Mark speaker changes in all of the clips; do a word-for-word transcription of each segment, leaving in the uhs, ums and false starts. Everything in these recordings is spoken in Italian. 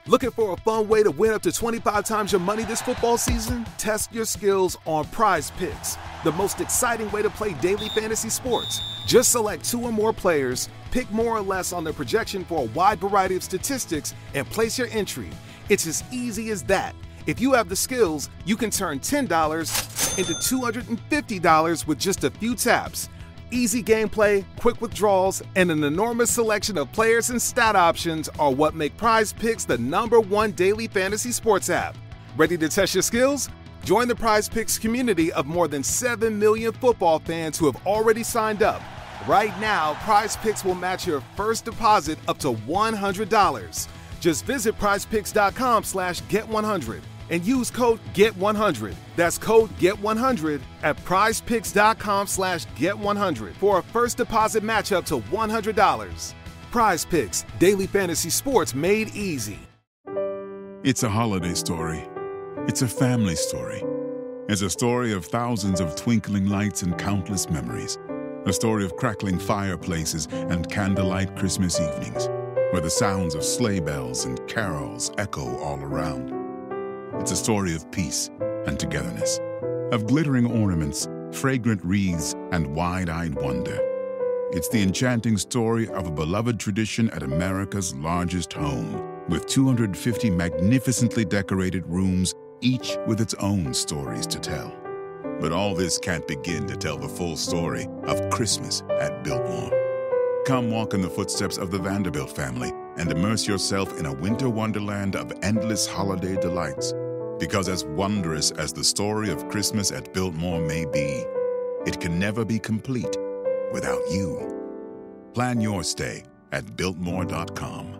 Speaker 1: Looking for a fun way to win up to twenty-five times your money this football season? Test your skills on Prize Picks, the most exciting way to play daily fantasy sports. Just select two or more players, pick more or less on their projection for a wide variety of statistics, and place your entry. It's as easy as that. If you have the skills, you can turn ten dollars into two hundred fifty dollars with just a few taps. Easy gameplay, quick withdrawals, and an enormous selection of players and stat options are what make Prize Picks the number one daily fantasy sports app. Ready to test your skills? Join the Prize Picks community of more than seven million football fans who have already signed up. Right now, Prize Picks will match your first deposit up to one hundred dollars. Just visit prizepicks.com slash get100 and use code get one hundred. That's code get one hundred at prizepicks.com slash get one hundred for a first deposit match up to one hundred dollars. Prize Picks, daily fantasy sports made easy.
Speaker 2: It's a holiday story. It's a family story. It's a story of thousands of twinkling lights and countless memories. A story of crackling fireplaces and candlelight Christmas evenings, where the sounds of sleigh bells and carols echo all around. It's a story of peace and togetherness, of glittering ornaments, fragrant wreaths, and wide-eyed wonder. It's the enchanting story of a beloved tradition at America's largest home, with two hundred fifty magnificently decorated rooms, each with its own stories to tell. But all this can't begin to tell the full story of Christmas at Biltmore. Come walk in the footsteps of the Vanderbilt family and immerse yourself in a winter wonderland of endless holiday delights. Because as wondrous as the story of Christmas at Biltmore may be, it can never be complete without you. Plan your stay at biltmore dot com.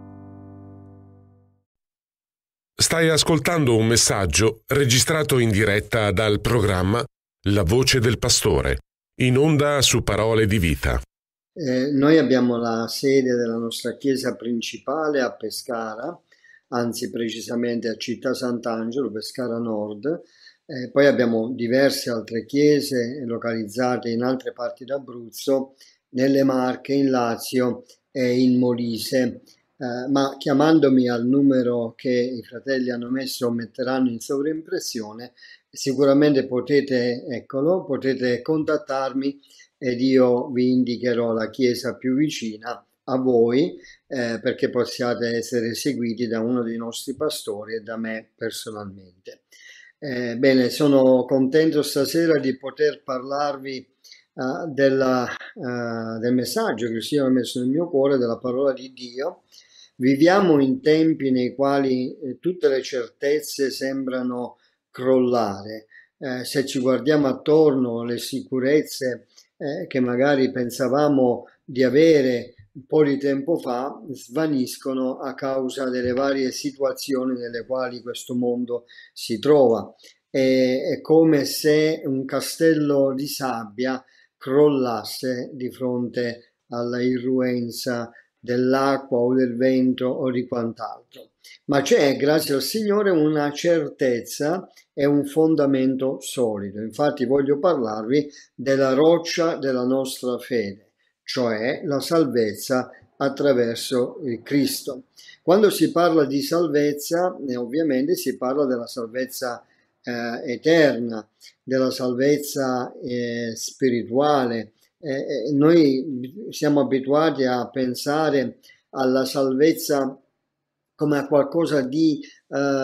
Speaker 3: Stai ascoltando un messaggio registrato in diretta dal programma La Voce del Pastore, in onda su Parole di Vita.
Speaker 4: Eh, noi abbiamo la sede della nostra chiesa principale a Pescara, anzi precisamente a Città Sant'Angelo, Pescara Nord. Eh, poi abbiamo diverse altre chiese localizzate in altre parti d'Abruzzo, nelle Marche, in Lazio e in Molise. Eh, ma chiamandomi al numero che i fratelli hanno messo o metteranno in sovraimpressione, sicuramente potete, eccolo, potete contattarmi ed io vi indicherò la chiesa più vicina a voi eh, perché possiate essere seguiti da uno dei nostri pastori e da me personalmente. Eh, bene, sono contento stasera di poter parlarvi uh, della, uh, del messaggio che il Signore ha messo nel mio cuore, della parola di Dio. Viviamo in tempi nei quali eh, tutte le certezze sembrano crollare. Eh, se ci guardiamo attorno, le sicurezze eh, che magari pensavamo di avere un po' di tempo fa svaniscono a causa delle varie situazioni nelle quali questo mondo si trova. È, è come se un castello di sabbia crollasse di fronte alla irruenza dell'acqua o del vento o di quant'altro. Ma c'è, grazie al Signore, una certezza e un fondamento solido. Infatti voglio parlarvi della roccia della nostra fede, cioè la salvezza attraverso il Cristo. Quando si parla di salvezza, eh, ovviamente si parla della salvezza eh, eterna, della salvezza eh, spirituale. Eh, noi siamo abituati a pensare alla salvezza come a qualcosa di eh,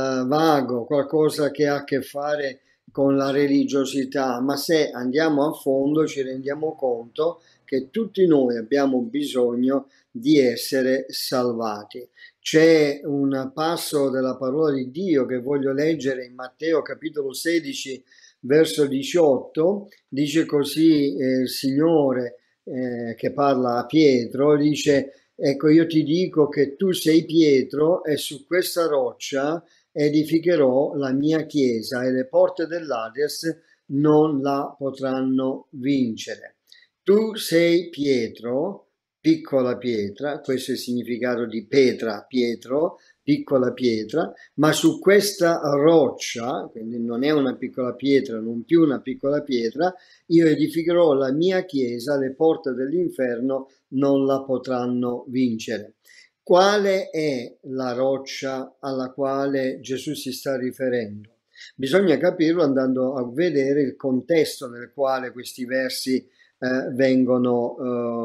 Speaker 4: vago, qualcosa che ha a che fare con la religiosità, ma se andiamo a fondo ci rendiamo conto che tutti noi abbiamo bisogno di essere salvati. C'è un passo della parola di Dio che voglio leggere in Matteo capitolo sedici verso diciotto, dice così eh, il Signore eh, che parla a Pietro, dice: ecco, io ti dico che tu sei Pietro e su questa roccia edificherò la mia chiesa e le porte dell'Ades non la potranno vincere. Tu sei Pietro, piccola pietra, questo è il significato di Petra, Pietro, piccola pietra, ma su questa roccia, quindi non è una piccola pietra, non più una piccola pietra, io edificherò la mia chiesa, le porte dell'inferno non la potranno vincere. Quale è la roccia alla quale Gesù si sta riferendo? Bisogna capirlo andando a vedere il contesto nel quale questi versi eh, vengono,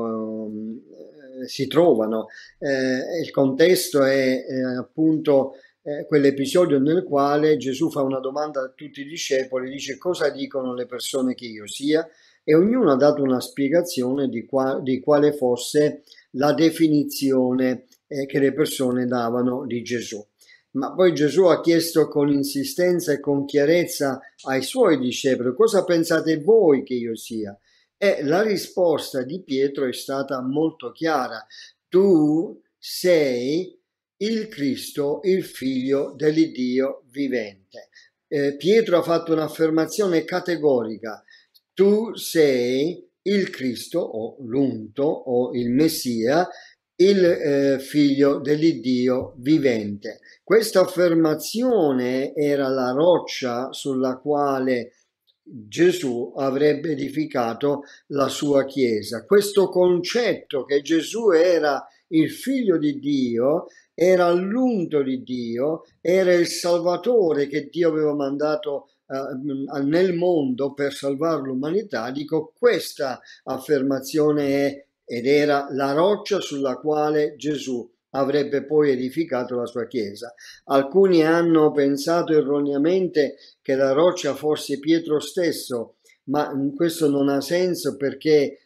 Speaker 4: eh, si trovano. Eh, il contesto è eh, appunto eh, quell'episodio nel quale Gesù fa una domanda a tutti i discepoli, dice: cosa dicono le persone che io sia? E ognuno ha dato una spiegazione di, qua, di quale fosse la definizione eh, che le persone davano di Gesù. Ma poi Gesù ha chiesto con insistenza e con chiarezza ai suoi discepoli: cosa pensate voi che io sia? E la risposta di Pietro è stata molto chiara: tu sei il Cristo, il figlio dell'Iddio vivente. Eh, Pietro ha fatto un'affermazione categorica: tu sei il Cristo o l'unto o il Messia, il eh, figlio dell'Iddio vivente. Questa affermazione era la roccia sulla quale Gesù avrebbe edificato la sua Chiesa. Questo concetto che Gesù era il figlio di Dio, era l'unto di Dio, era il Salvatore che Dio aveva mandato uh, nel mondo per salvare l'umanità, dico, questa affermazione è ed era la roccia sulla quale Gesù avrebbe poi edificato la sua Chiesa. Alcuni hanno pensato erroneamente che la roccia fosse Pietro stesso, ma questo non ha senso, perché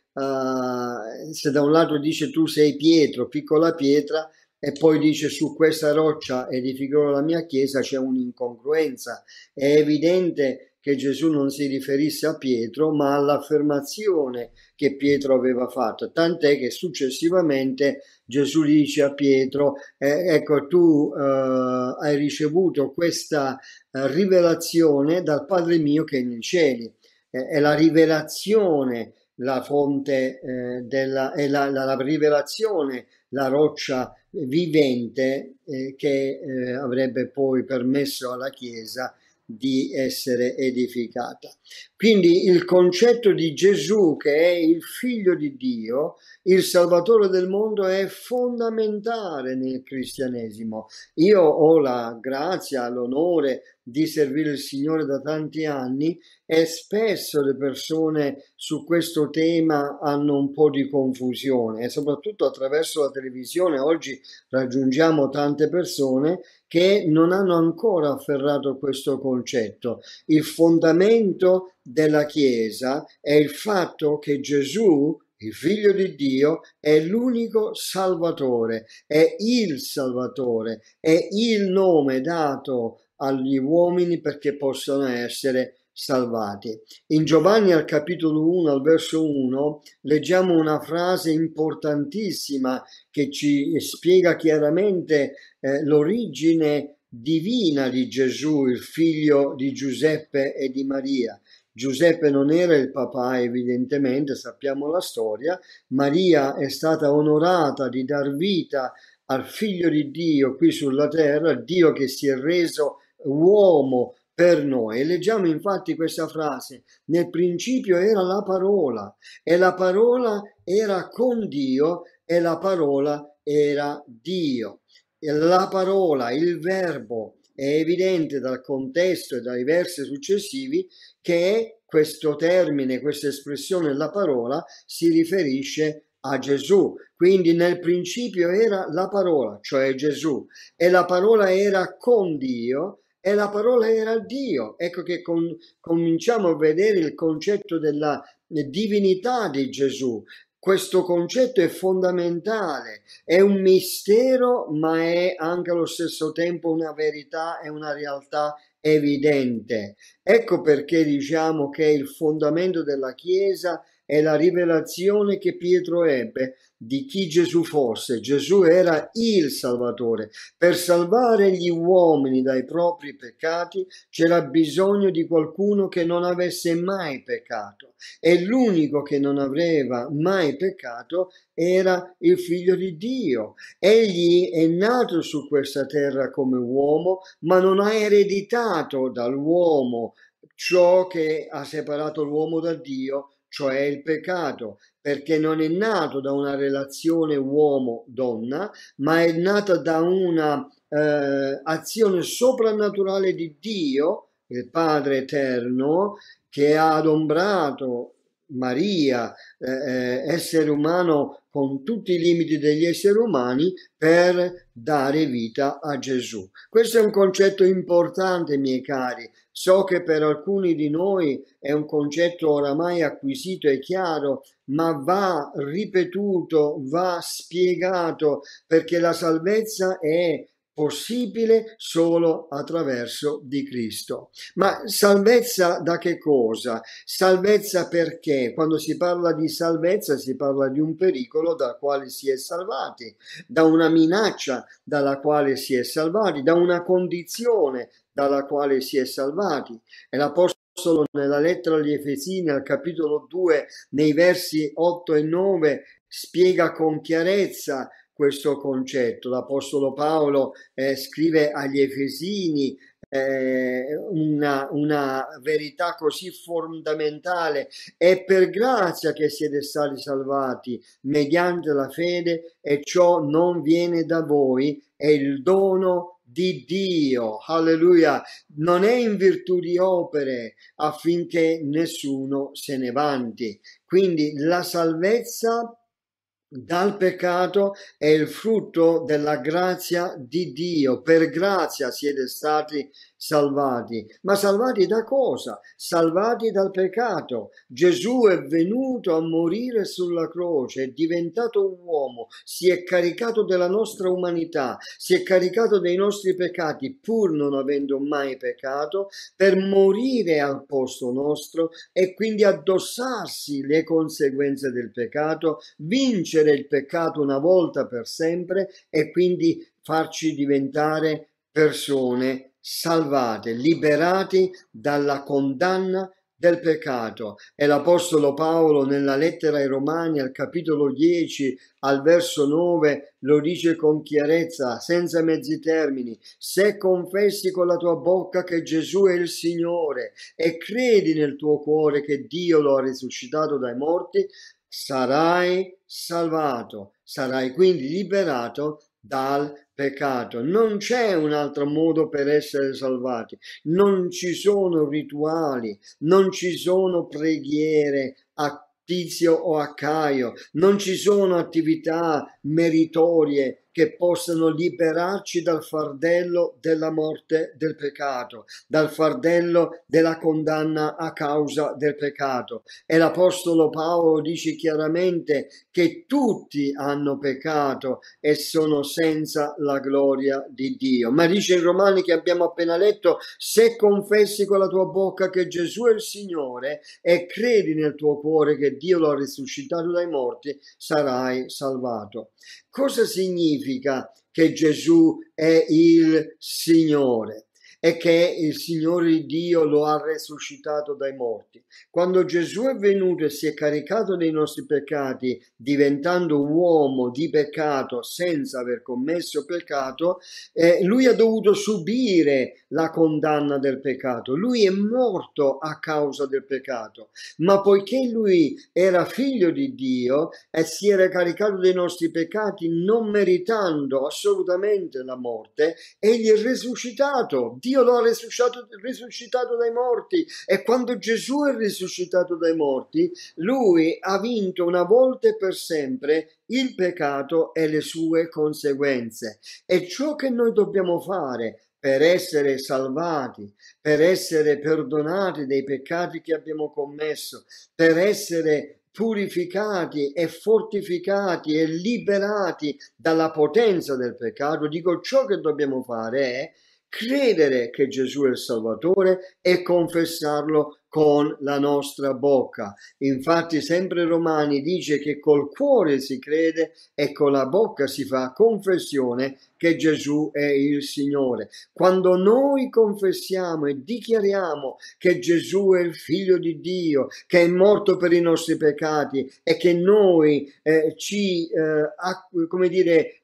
Speaker 4: uh, se da un lato dice tu sei Pietro, piccola pietra, e poi dice su questa roccia edificherò la mia Chiesa, c'è un'incongruenza. È evidente che Gesù non si riferisse a Pietro, ma all'affermazione che Pietro aveva fatto, tant'è che successivamente Gesù dice a Pietro: eh, ecco, tu eh, hai ricevuto questa eh, rivelazione dal Padre mio che è nei cieli. Eh, è la rivelazione la fonte eh, della, è la, la, la rivelazione, la roccia vivente eh, che eh, avrebbe poi permesso alla Chiesa di essere edificata. Quindi il concetto di Gesù, che è il figlio di Dio, il Salvatore del mondo, è fondamentale nel cristianesimo. Io ho la grazia, l'onore di servire il Signore da tanti anni e spesso le persone su questo tema hanno un po' di confusione, e soprattutto attraverso la televisione oggi raggiungiamo tante persone che non hanno ancora afferrato questo concetto. Il fondamento della Chiesa è il fatto che Gesù, il figlio di Dio, è l'unico Salvatore, è il Salvatore, è il nome dato agli uomini perché possano essere salvati. In Giovanni al capitolo uno, al verso uno, leggiamo una frase importantissima che ci spiega chiaramente eh, l'origine divina di Gesù, il figlio di Giuseppe e di Maria. Giuseppe non era il papà, evidentemente, sappiamo la storia. Maria è stata onorata di dar vita al figlio di Dio qui sulla terra, Dio che si è reso uomo per noi. E leggiamo infatti questa frase: nel principio era la parola, e la parola era con Dio, e la parola era Dio. E la parola, il verbo, è evidente dal contesto e dai versi successivi che questo termine, questa espressione, la parola, si riferisce a Gesù. Quindi nel principio era la parola, cioè Gesù, e la parola era con Dio, e la parola era Dio. Ecco che con, cominciamo a vedere il concetto della divinità di Gesù. Questo concetto è fondamentale, è un mistero, ma è anche allo stesso tempo una verità e una realtà evidente. Ecco perché diciamo che il fondamento della Chiesa è la rivelazione che Pietro ebbe di chi Gesù fosse. Gesù era il Salvatore. Per salvare gli uomini dai propri peccati c'era bisogno di qualcuno che non avesse mai peccato, e l'unico che non aveva mai peccato era il figlio di Dio. Egli è nato su questa terra come uomo, ma non ha ereditato dall'uomo ciò che ha separato l'uomo da Dio, cioè il peccato, perché non è nato da una relazione uomo-donna, ma è nata da una eh, azione soprannaturale di Dio, il Padre Eterno, che ha adombrato Maria, eh, essere umano con tutti i limiti degli esseri umani, per dare vita a Gesù. Questo è un concetto importante, miei cari. So che per alcuni di noi è un concetto oramai acquisito e chiaro, ma va ripetuto, va spiegato, perché la salvezza è possibile solo attraverso di Cristo. Ma salvezza da che cosa? Salvezza perché? Quando si parla di salvezza si parla di un pericolo dal quale si è salvati, da una minaccia dalla quale si è salvati, da una condizione dalla quale si è salvati. E l'Apostolo nella lettera agli Efesini al capitolo due, nei versi otto e nove, spiega con chiarezza questo concetto. L'Apostolo Paolo eh, scrive agli Efesini eh, una, una verità così fondamentale: è per grazia che siete stati salvati mediante la fede, e ciò non viene da voi, è il dono di Dio. Alleluia! Non è in virtù di opere, affinché nessuno se ne vanti. Quindi la salvezza dal peccato è il frutto della grazia di Dio. Per grazia siete stati salvati. Ma salvati da cosa? Salvati dal peccato. Gesù è venuto a morire sulla croce, è diventato un uomo, si è caricato della nostra umanità, si è caricato dei nostri peccati, pur non avendo mai peccato, per morire al posto nostro e quindi addossarsi le conseguenze del peccato, vincere il peccato una volta per sempre e quindi farci diventare persone salvate, liberati dalla condanna del peccato. E l'Apostolo Paolo nella lettera ai Romani al capitolo dieci al verso nove lo dice con chiarezza, senza mezzi termini: se confessi con la tua bocca che Gesù è il Signore e credi nel tuo cuore che Dio lo ha risuscitato dai morti, sarai salvato, sarai quindi liberato dal peccato. Non c'è un altro modo per essere salvati, non ci sono rituali, non ci sono preghiere a Tizio o a Caio, non ci sono attività meritorie che possano liberarci dal fardello della morte del peccato, dal fardello della condanna a causa del peccato. E l'Apostolo Paolo dice chiaramente che tutti hanno peccato e sono senza la gloria di Dio. Ma dice in Romani, che abbiamo appena letto: se confessi con la tua bocca che Gesù è il Signore e credi nel tuo cuore che Dio lo ha risuscitato dai morti, sarai salvato. Cosa significa che Gesù è il Signore e che il Signore di Dio lo ha risuscitato dai morti? Quando Gesù è venuto e si è caricato dei nostri peccati, diventando uomo di peccato senza aver commesso peccato, eh, lui ha dovuto subire la condanna del peccato. Lui è morto a causa del peccato, ma poiché lui era figlio di Dio e si era caricato dei nostri peccati non meritando assolutamente la morte, egli è risuscitato. Dio lo ha risuscitato, risuscitato dai morti, e quando Gesù è risuscitato dai morti, lui ha vinto una volta e per sempre il peccato e le sue conseguenze. E ciò che noi dobbiamo fare per essere salvati, per essere perdonati dei peccati che abbiamo commesso, per essere purificati e fortificati e liberati dalla potenza del peccato, dico, ciò che dobbiamo fare è credere che Gesù è il Salvatore e confessarlo con la nostra bocca. Infatti sempre Romani dice che col cuore si crede e con la bocca si fa confessione che Gesù è il Signore. Quando noi confessiamo e dichiariamo che Gesù è il Figlio di Dio, che è morto per i nostri peccati e che noi eh, ci, eh, come dire,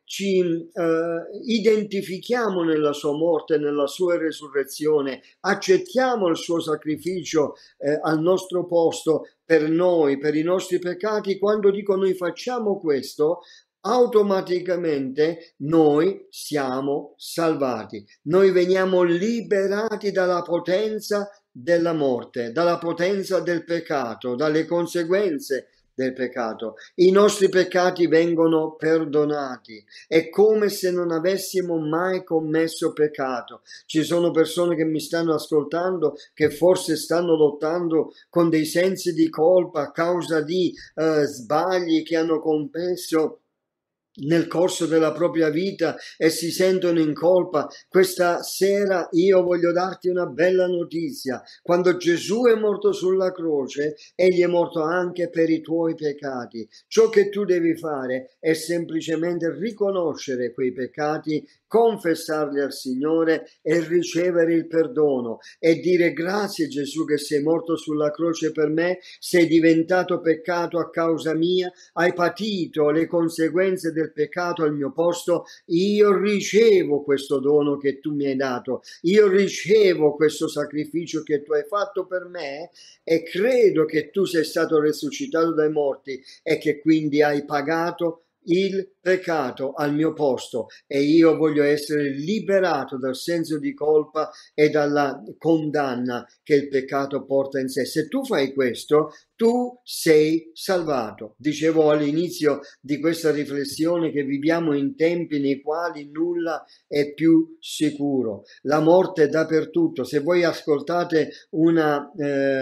Speaker 4: ci eh, identifichiamo nella sua morte, nella sua resurrezione, accettiamo il suo sacrificio eh, al nostro posto per noi, per i nostri peccati, quando dico noi facciamo questo, automaticamente noi siamo salvati, noi veniamo liberati dalla potenza della morte, dalla potenza del peccato, dalle conseguenze del peccato. I nostri peccati vengono perdonati, è come se non avessimo mai commesso peccato. Ci sono persone che mi stanno ascoltando che forse stanno lottando con dei sensi di colpa a causa di eh, sbagli che hanno commesso nel corso della propria vita e si sentono in colpa. Questa sera io voglio darti una bella notizia: quando Gesù è morto sulla croce, egli è morto anche per i tuoi peccati. Ciò che tu devi fare è semplicemente riconoscere quei peccati, confessarli al Signore e ricevere il perdono e dire: grazie Gesù che sei morto sulla croce per me, sei diventato peccato a causa mia, hai patito le conseguenze del peccato al mio posto, io ricevo questo dono che tu mi hai dato, io ricevo questo sacrificio che tu hai fatto per me e credo che tu sei stato risuscitato dai morti e che quindi hai pagato il peccato al mio posto e io voglio essere liberato dal senso di colpa e dalla condanna che il peccato porta in sé. Se tu fai questo, tu sei salvato. Dicevo all'inizio di questa riflessione che viviamo in tempi nei quali nulla è più sicuro. La morte è dappertutto. Se voi ascoltate una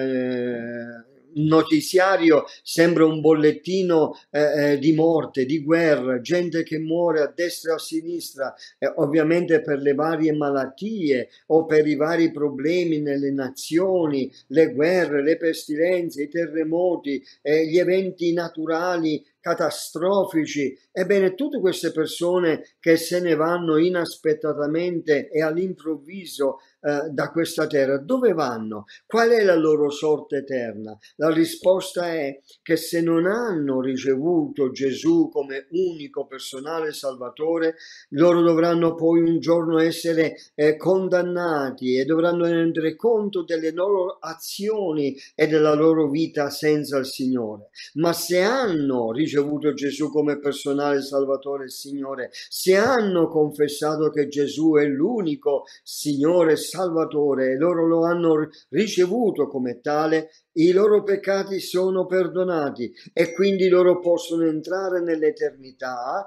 Speaker 4: eh, notiziario sembra un bollettino eh, eh, di morte, di guerra, gente che muore a destra e a sinistra, eh, ovviamente per le varie malattie o per i vari problemi nelle nazioni, le guerre, le pestilenze, i terremoti, eh, gli eventi naturali catastrofici. Ebbene, tutte queste persone che se ne vanno inaspettatamente e all'improvviso eh, da questa terra, dove vanno? Qual è la loro sorte eterna? La risposta è che se non hanno ricevuto Gesù come unico personale salvatore, loro dovranno poi un giorno essere eh, condannati e dovranno rendere conto delle loro azioni e della loro vita senza il Signore. Ma se hanno ricevuto Gesù come personale salvatore e Signore, se hanno confessato che Gesù è l'unico Signore salvatore e loro lo hanno ricevuto come tale, i loro peccati sono perdonati e quindi loro possono entrare nell'eternità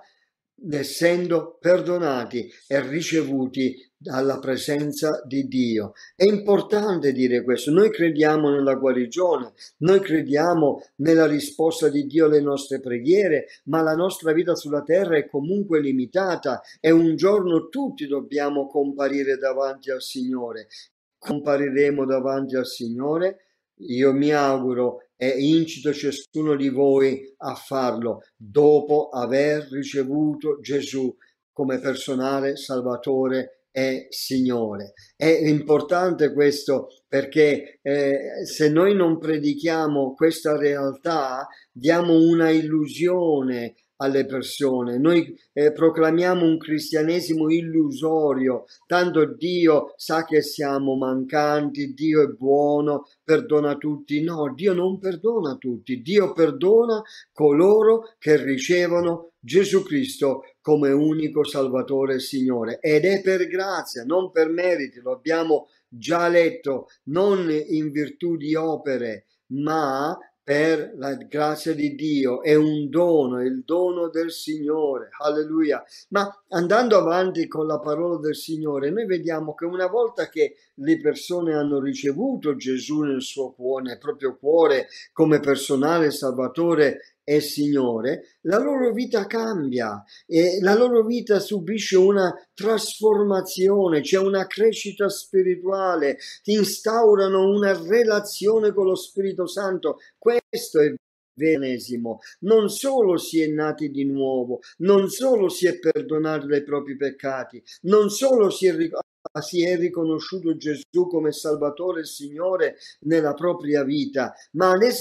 Speaker 4: essendo perdonati e ricevuti dalla presenza di Dio. È importante dire questo. Noi crediamo nella guarigione, noi crediamo nella risposta di Dio alle nostre preghiere, ma la nostra vita sulla terra è comunque limitata e un giorno tutti dobbiamo comparire davanti al Signore. Compariremo davanti al Signore. Io mi auguro e incito ciascuno di voi a farlo dopo aver ricevuto Gesù come personale salvatore e Signore. È importante questo perché eh, se noi non predichiamo questa realtà, diamo una illusione alle persone, noi eh, proclamiamo un cristianesimo illusorio, tanto Dio sa che siamo mancanti, Dio è buono, perdona tutti. No, Dio non perdona tutti, Dio perdona coloro che ricevono Gesù Cristo come unico Salvatore e Signore, ed è per grazia, non per meriti, lo abbiamo già letto, non in virtù di opere, ma per la grazia di Dio. È un dono, è il dono del Signore, alleluia. Ma andando avanti con la parola del Signore, noi vediamo che una volta che le persone hanno ricevuto Gesù nel suo cuore, nel proprio cuore, come personale Salvatore e Signore, la loro vita cambia e la loro vita subisce una trasformazione, c'è una crescita spirituale, ti instaurano una relazione con lo Spirito Santo. Questo è Venesimo. Non solo si è nati di nuovo, non solo si è perdonati dai propri peccati, non solo si è, si è riconosciuto Gesù come Salvatore e Signore nella propria vita, ma adesso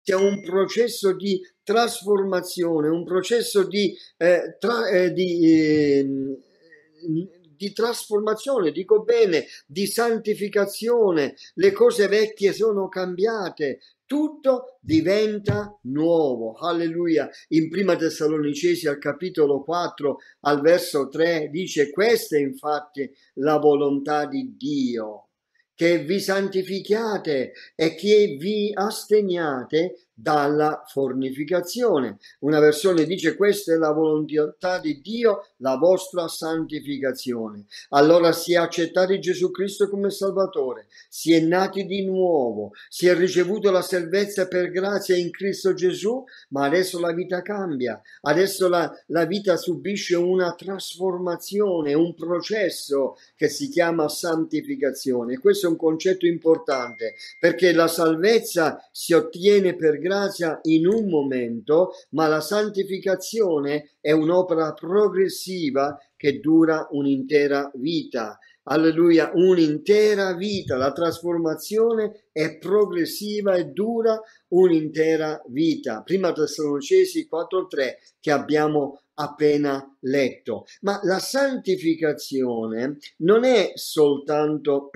Speaker 4: sia un processo di trasformazione, un processo di, eh, tra, eh, di, eh, di trasformazione, dico bene, di santificazione. Le cose vecchie sono cambiate, tutto diventa nuovo. Alleluia. In prima Tessalonicesi al capitolo quattro al verso tre dice: questa è infatti la volontà di Dio, che vi santifichiate e che vi asteniate dalla fornificazione. Una versione dice: questa è la volontà di Dio, la vostra santificazione. Allora si è accettati Gesù Cristo come Salvatore, si è nati di nuovo, si è ricevuto la salvezza per grazia in Cristo Gesù, ma adesso la vita cambia, adesso la, la vita subisce una trasformazione, un processo che si chiama santificazione. Questo è un concetto importante, perché la salvezza si ottiene per grazia in un momento, ma la santificazione è un'opera progressiva che dura un'intera vita. Alleluia, un'intera vita. La trasformazione è progressiva e dura un'intera vita. Prima Tessalonicesi quattro tre che abbiamo appena letto. Ma la santificazione non è soltanto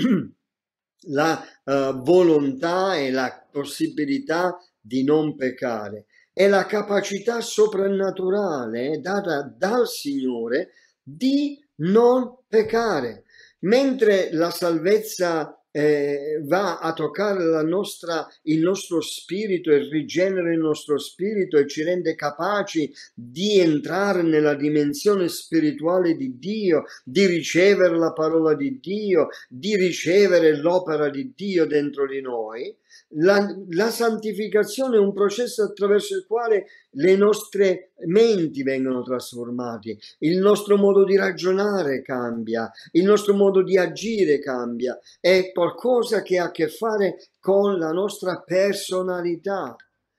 Speaker 4: la uh, volontà e la possibilità di non peccare, è la capacità soprannaturale data dal Signore di non peccare. Mentre la salvezza eh, va a toccare la nostra, il nostro spirito e rigenera il nostro spirito e ci rende capaci di entrare nella dimensione spirituale di Dio, di ricevere la parola di Dio, di ricevere l'opera di Dio dentro di noi, La, la santificazione è un processo attraverso il quale le nostre menti vengono trasformate, il nostro modo di ragionare cambia, il nostro modo di agire cambia, è qualcosa che ha a che fare con la nostra personalità.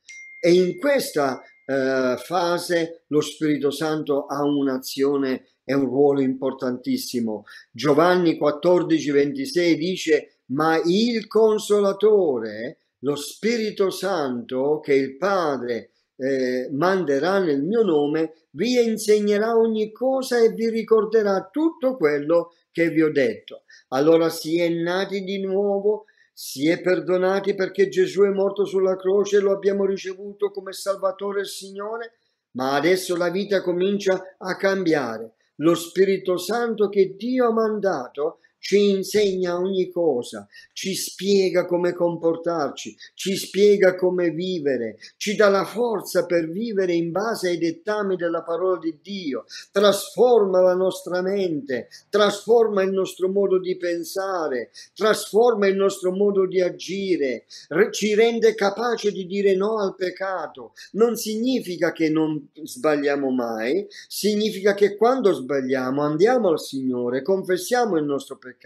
Speaker 4: E in questa eh, fase lo Spirito Santo ha un'azione e un ruolo importantissimo. Giovanni quattordici ventisei dice: ma il Consolatore, lo Spirito Santo che il Padre eh, manderà nel mio nome, vi insegnerà ogni cosa e vi ricorderà tutto quello che vi ho detto. Allora si è nati di nuovo, si è perdonati perché Gesù è morto sulla croce e lo abbiamo ricevuto come Salvatore e Signore, ma adesso la vita comincia a cambiare. Lo Spirito Santo che Dio ha mandato ci insegna ogni cosa, ci spiega come comportarci, ci spiega come vivere, ci dà la forza per vivere in base ai dettami della parola di Dio, trasforma la nostra mente, trasforma il nostro modo di pensare, trasforma il nostro modo di agire, ci rende capace di dire no al peccato. Non significa che non sbagliamo mai, significa che quando sbagliamo andiamo al Signore, confessiamo il nostro peccato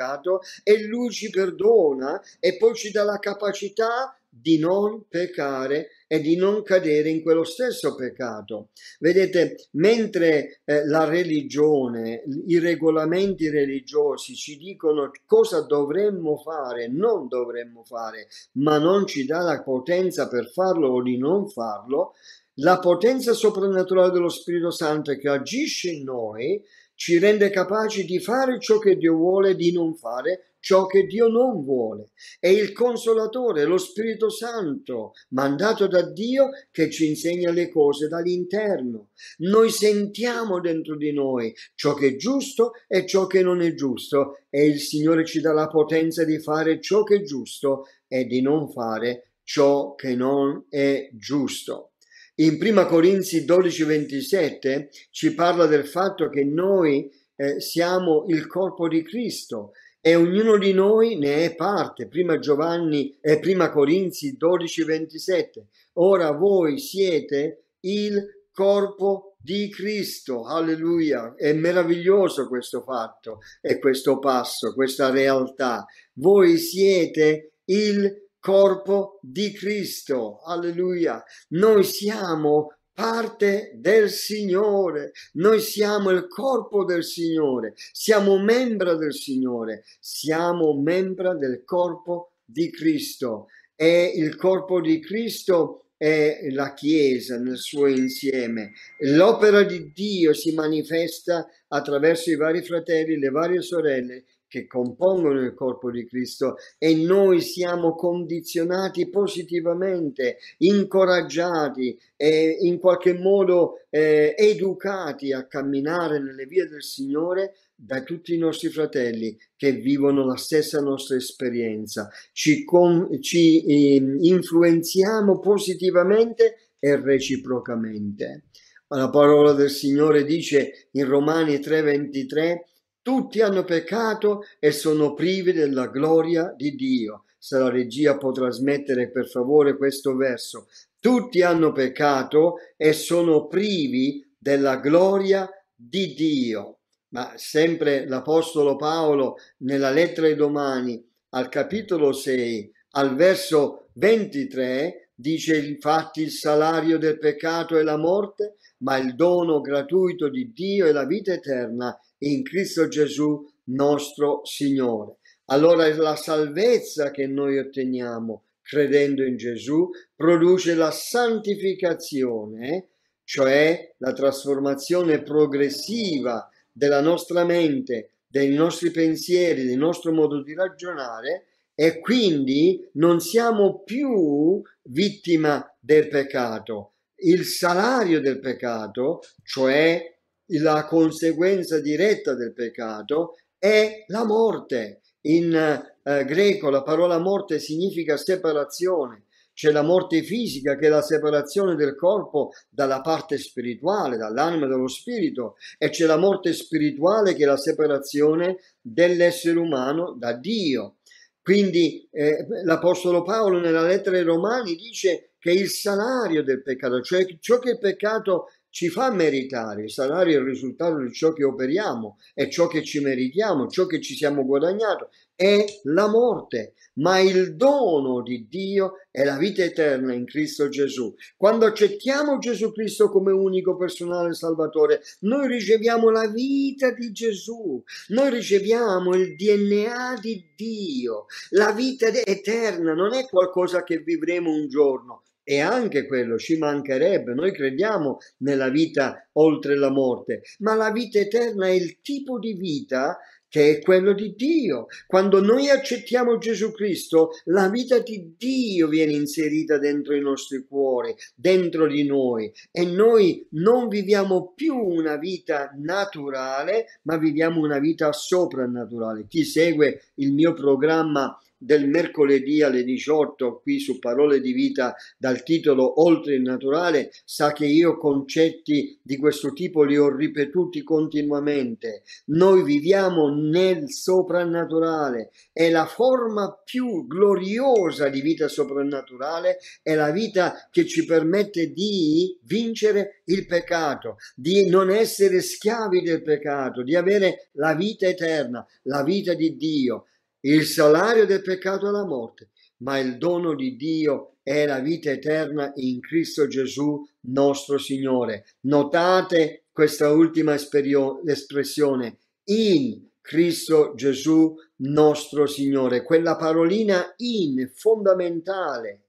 Speaker 4: e Lui ci perdona e poi ci dà la capacità di non peccare e di non cadere in quello stesso peccato. Vedete, mentre eh, la religione, i regolamenti religiosi ci dicono cosa dovremmo fare, non dovremmo fare, ma non ci dà la potenza per farlo o di non farlo, la potenza soprannaturale dello Spirito Santo che agisce in noi ci rende capaci di fare ciò che Dio vuole e di non fare ciò che Dio non vuole. È il Consolatore, lo Spirito Santo, mandato da Dio, che ci insegna le cose dall'interno. Noi sentiamo dentro di noi ciò che è giusto e ciò che non è giusto, e il Signore ci dà la potenza di fare ciò che è giusto e di non fare ciò che non è giusto. In prima Corinzi dodici ventisette ci parla del fatto che noi eh, siamo il corpo di Cristo e ognuno di noi ne è parte. Prima Giovanni e eh, prima Corinzi dodici ventisette. Ora voi siete il corpo di Cristo. Alleluia! È meraviglioso questo fatto e questo passo, questa realtà. Voi siete il corpo di Cristo, alleluia. Noi siamo parte del Signore, noi siamo il corpo del Signore, siamo membra del Signore, siamo membra del corpo di Cristo e il corpo di Cristo è la Chiesa nel suo insieme. L'opera di Dio si manifesta attraverso i vari fratelli, le varie sorelle che compongono il corpo di Cristo, e noi siamo condizionati positivamente, incoraggiati e in qualche modo eh, educati a camminare nelle vie del Signore da tutti i nostri fratelli che vivono la stessa nostra esperienza. Ci, con, ci eh, influenziamo positivamente e reciprocamente. La parola del Signore dice in Romani tre ventitré: tutti hanno peccato e sono privi della gloria di Dio. Se la regia può trasmettere per favore questo verso. Tutti hanno peccato e sono privi della gloria di Dio. Ma sempre l'Apostolo Paolo nella lettera ai Romani al capitolo sei al verso ventitré dice: infatti il salario del peccato è la morte, ma il dono gratuito di Dio è la vita eterna in Cristo Gesù nostro Signore. Allora la salvezza che noi otteniamo credendo in Gesù produce la santificazione, cioè la trasformazione progressiva della nostra mente, dei nostri pensieri, del nostro modo di ragionare, e quindi non siamo più vittima del peccato. Il salario del peccato, cioè la conseguenza diretta del peccato, è la morte. In eh, greco la parola morte significa separazione. C'è la morte fisica, che è la separazione del corpo dalla parte spirituale, dall'anima e dallo spirito, e c'è la morte spirituale, che è la separazione dell'essere umano da Dio. Quindi eh, l'Apostolo Paolo nella lettera ai Romani dice che il salario del peccato, cioè ciò che il peccato ci fa meritare, il salario è il risultato di ciò che operiamo, è ciò che ci meritiamo, ciò che ci siamo guadagnato, è la morte, ma il dono di Dio è la vita eterna in Cristo Gesù. Quando accettiamo Gesù Cristo come unico personale Salvatore, noi riceviamo la vita di Gesù, noi riceviamo il D N A di Dio. La vita eterna non è qualcosa che vivremo un giorno, e anche quello ci mancherebbe. Noi crediamo nella vita oltre la morte, ma la vita eterna è il tipo di vita che è quello di Dio. Quando noi accettiamo Gesù Cristo, la vita di Dio viene inserita dentro i nostri cuori, dentro di noi, e noi non viviamo più una vita naturale, ma viviamo una vita soprannaturale. Chi segue il mio programma del mercoledì alle diciotto qui su Parole di Vita dal titolo Oltre il naturale sa che io concetti di questo tipo li ho ripetuti continuamente. Noi viviamo nel soprannaturale, e la forma più gloriosa di vita soprannaturale è la vita che ci permette di vincere il peccato, di non essere schiavi del peccato, di avere la vita eterna, la vita di Dio. Il salario del peccato è la morte, ma il dono di Dio è la vita eterna in Cristo Gesù nostro Signore. Notate questa ultima espressione, in Cristo Gesù nostro Signore. Quella parolina in, fondamentale,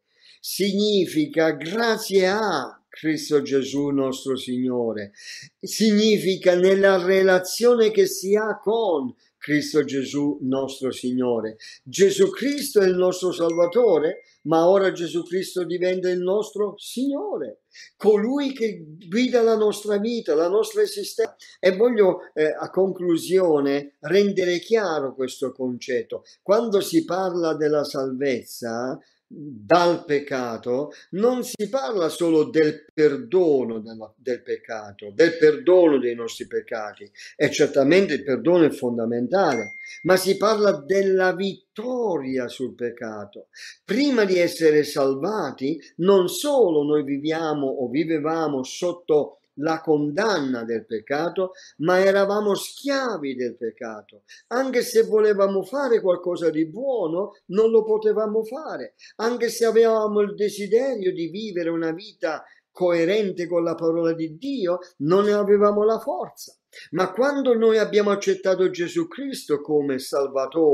Speaker 4: significa grazie a Cristo Gesù nostro Signore. Significa nella relazione che si ha con Cristo Gesù nostro Signore. Gesù Cristo è il nostro Salvatore, ma ora Gesù Cristo diventa il nostro Signore, colui che guida la nostra vita, la nostra esistenza. E voglio eh, a conclusione rendere chiaro questo concetto. Quando si parla della salvezza dal peccato, non si parla solo del perdono della, del peccato, del perdono dei nostri peccati, e certamente il perdono è fondamentale, ma si parla della vittoria sul peccato. Prima di essere salvati, non solo noi viviamo o vivevamo sotto la condanna del peccato, ma eravamo schiavi del peccato. Anche se volevamo fare qualcosa di buono, non lo potevamo fare. Anche se avevamo il desiderio di vivere una vita coerente con la parola di Dio, non ne avevamo la forza. Ma quando noi abbiamo accettato Gesù Cristo come Salvatore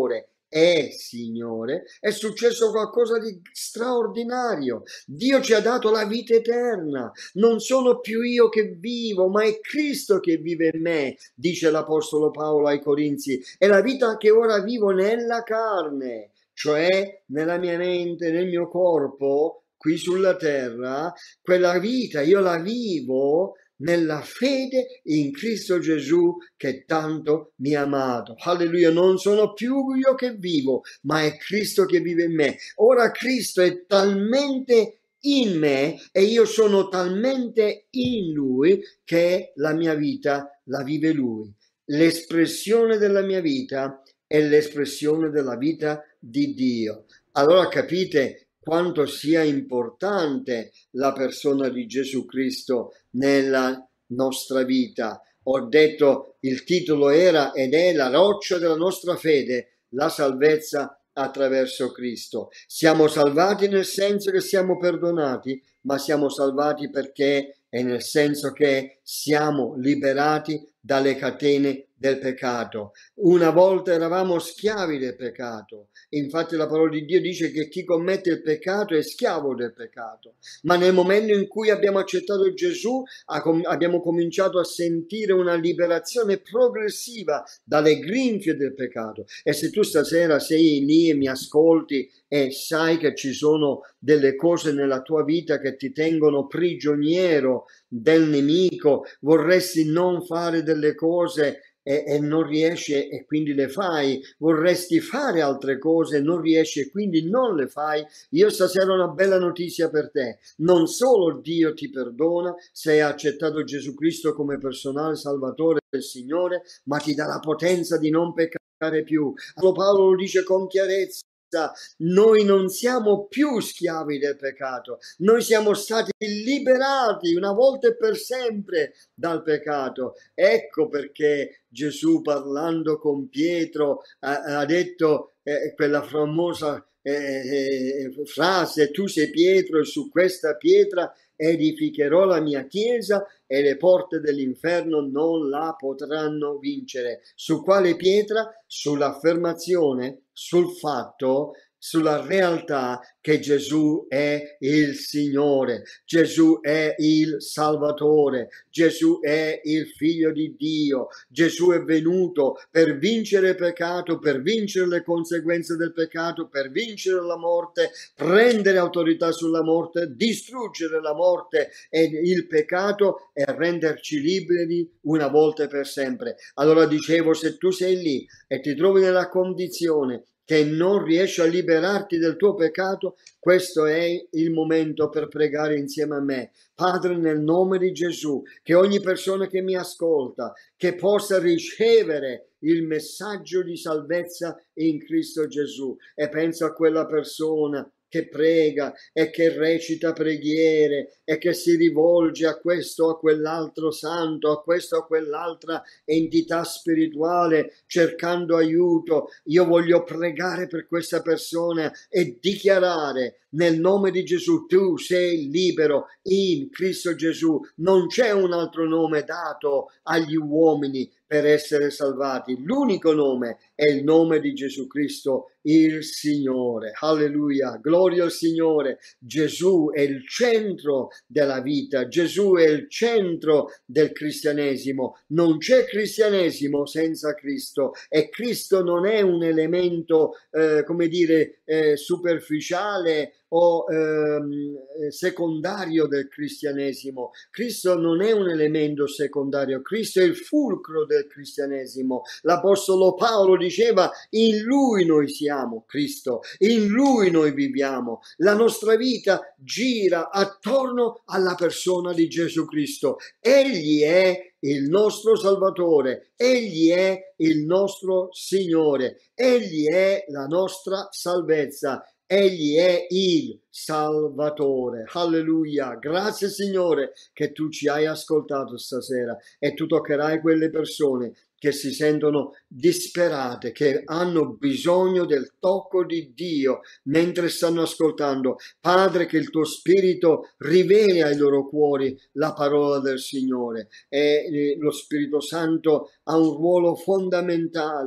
Speaker 4: è Signore, è successo qualcosa di straordinario. Dio ci ha dato la vita eterna. Non sono più io che vivo, ma è Cristo che vive in me, dice l'Apostolo Paolo ai Corinzi. È la vita che ora vivo nella carne, cioè nella mia mente, nel mio corpo, qui sulla terra. Quella vita io la vivo nella fede in Cristo Gesù che tanto mi ha amato. Alleluia, non sono più io che vivo, ma è Cristo che vive in me. Ora Cristo è talmente in me e io sono talmente in Lui che la mia vita la vive Lui. L'espressione della mia vita è l'espressione della vita di Dio. Allora capite quanto sia importante la persona di Gesù Cristo nella nostra vita. Ho detto, il titolo era ed è la roccia della nostra fede, la salvezza attraverso Cristo. Siamo salvati nel senso che siamo perdonati, ma siamo salvati perché è nel senso che siamo liberati dalle catene del peccato. Una volta eravamo schiavi del peccato. Infatti la parola di Dio dice che chi commette il peccato è schiavo del peccato. Ma nel momento in cui abbiamo accettato Gesù, abbiamo cominciato a sentire una liberazione progressiva dalle grinfie del peccato. E se tu stasera sei lì e mi ascolti e sai che ci sono delle cose nella tua vita che ti tengono prigioniero del nemico, vorresti non fare delle cose e, e non riesci e quindi le fai, vorresti fare altre cose e non riesci e quindi non le fai, io stasera ho una bella notizia per te. Non solo Dio ti perdona se hai accettato Gesù Cristo come personale Salvatore e Signore, ma ti dà la potenza di non peccare più. Paolo lo dice con chiarezza. Noi non siamo più schiavi del peccato, noi siamo stati liberati una volta e per sempre dal peccato. Ecco perché Gesù, parlando con Pietro, ha, ha detto eh, quella famosa eh, eh, frase: tu sei Pietro e su questa pietra edificherò la mia chiesa e le porte dell'inferno non la potranno vincere. Su quale pietra? Sull'affermazione, sul fatto, sulla realtà che Gesù è il Signore, Gesù è il Salvatore, Gesù è il Figlio di Dio, Gesù è venuto per vincere il peccato, per vincere le conseguenze del peccato, per vincere la morte, prendere autorità sulla morte, distruggere la morte e il peccato e renderci liberi una volta e per sempre. Allora dicevo, se tu sei lì e ti trovi nella condizione che non riesci a liberarti del tuo peccato, questo è il momento per pregare insieme a me. Padre, nel nome di Gesù, che ogni persona che mi ascolta, che possa ricevere il messaggio di salvezza in Cristo Gesù, e penso a quella persona che prega e che recita preghiere e che si rivolge a questo o a quell'altro santo, a questo o a quell'altra entità spirituale cercando aiuto. Io voglio pregare per questa persona e dichiarare nel nome di Gesù: tu sei libero in Cristo Gesù. Non c'è un altro nome dato agli uomini per essere salvati. L'unico nome è il nome di Gesù Cristo, il Signore. Alleluia, gloria al Signore. Gesù è il centro della vita, Gesù è il centro del cristianesimo. Non c'è cristianesimo senza Cristo, e Cristo non è un elemento, eh, come dire, eh, superficiale o ehm, secondario del cristianesimo. Cristo non è un elemento secondario, Cristo è il fulcro del cristianesimo. L'Apostolo Paolo diceva: in Lui noi siamo Cristo, in Lui noi viviamo. La nostra vita gira attorno alla persona di Gesù Cristo. Egli è il nostro Salvatore, Egli è il nostro Signore, Egli è la nostra salvezza. Egli è il Salvatore. Alleluia. Grazie Signore che tu ci hai ascoltato stasera e tu toccherai quelle persone che si sentono disperate, che hanno bisogno del tocco di Dio mentre stanno ascoltando. Padre, che il tuo Spirito riveli ai loro cuori la parola del Signore, e lo Spirito Santo ha un ruolo fondamentale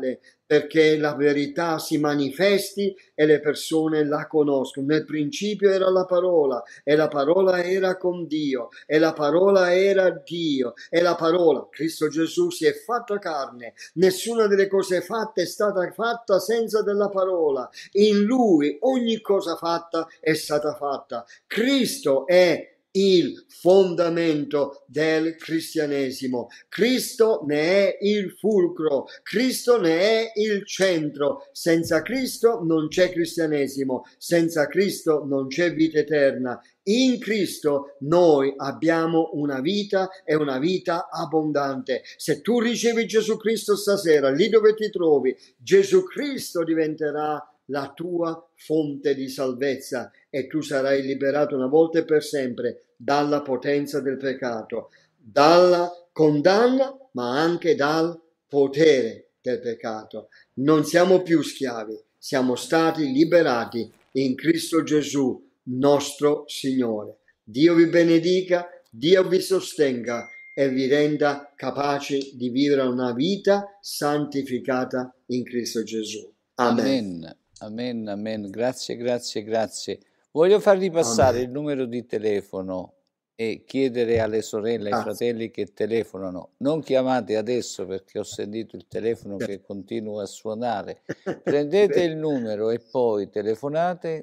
Speaker 4: perché la verità si manifesti e le persone la conoscono. Nel principio era la parola, e la parola era con Dio, e la parola era Dio, e la parola, Cristo Gesù, si è fatta carne. Nessuna delle cose fatte è stata fatta senza della parola. In Lui ogni cosa fatta è stata fatta. Cristo è il fondamento del cristianesimo. Cristo ne è il fulcro, Cristo ne è il centro. Senza Cristo non c'è cristianesimo, senza Cristo non c'è vita eterna. In Cristo noi abbiamo una vita e una vita abbondante. Se tu ricevi Gesù Cristo stasera, lì dove ti trovi, Gesù Cristo diventerà la tua fonte di salvezza e tu sarai liberato una volta e per sempre dalla potenza del peccato, dalla condanna, ma anche dal potere del peccato. Non siamo più schiavi, siamo stati liberati in Cristo Gesù, nostro Signore. Dio vi benedica, Dio vi sostenga e vi renda capaci di vivere una vita santificata in Cristo Gesù. Amen.
Speaker 5: Amen. Amen, amen. Grazie, grazie, grazie. Voglio far ripassare amen. Il numero di telefono e chiedere alle sorelle e ai fratelli che telefonano. Non chiamate adesso perché ho sentito il telefono che continua a suonare. Prendete il numero e poi telefonate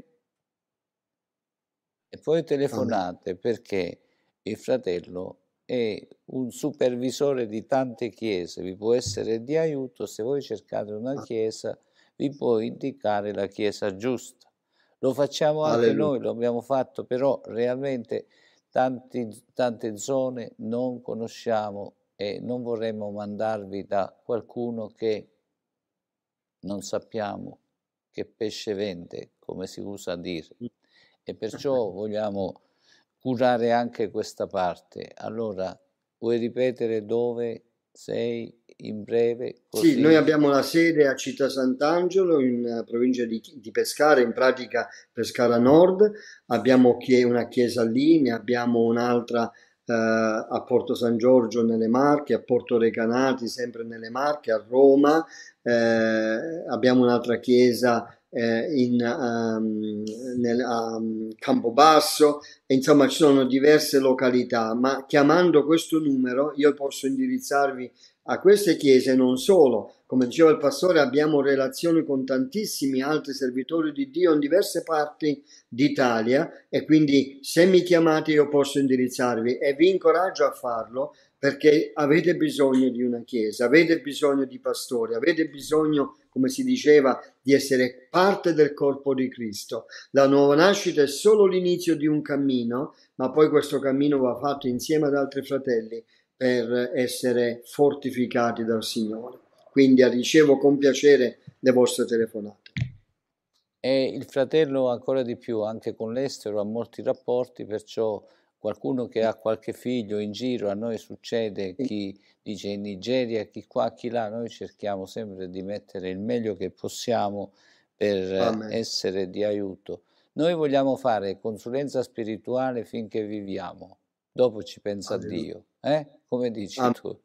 Speaker 5: e poi telefonate amen. Perché il fratello è un supervisore di tante chiese, vi può essere di aiuto. Se voi cercate una chiesa vi può indicare la chiesa giusta. Lo facciamo anche Alleluia. Noi, lo abbiamo fatto, però realmente tanti, tante zone non conosciamo e non vorremmo mandarvi da qualcuno che non sappiamo che pesce vende, come si usa dire, e perciò vogliamo curare anche questa parte. Allora, vuoi ripetere dove sei in breve? Così.
Speaker 4: Sì, noi abbiamo la sede a Città Sant'Angelo in provincia di, di Pescara, in pratica Pescara Nord. Abbiamo una chiesa lì, ne abbiamo un'altra eh, a Porto San Giorgio nelle Marche, a Porto Recanati sempre nelle Marche, a Roma. Eh, abbiamo un'altra chiesa eh, in um, nel, um, Campobasso. Insomma, ci sono diverse località, ma chiamando questo numero io posso indirizzarvi a queste chiese. Non solo, come diceva il pastore, abbiamo relazioni con tantissimi altri servitori di Dio in diverse parti d'Italia e quindi se mi chiamate io posso indirizzarvi e vi incoraggio a farlo perché avete bisogno di una chiesa, avete bisogno di pastori, avete bisogno, come si diceva, di essere parte del corpo di Cristo. La nuova nascita è solo l'inizio di un cammino, ma poi questo cammino va fatto insieme ad altri fratelli per essere fortificati dal Signore. Quindi ricevo con piacere le vostre telefonate.
Speaker 5: E il fratello ancora di più, anche con l'estero, ha molti rapporti, perciò qualcuno che ha qualche figlio in giro, a noi succede, chi dice in Nigeria, chi qua, chi là, noi cerchiamo sempre di mettere il meglio che possiamo per Amen. Essere di aiuto. Noi vogliamo fare consulenza spirituale finché viviamo, dopo ci pensa Alleluia. Dio, eh? Come dici Amen. Tu.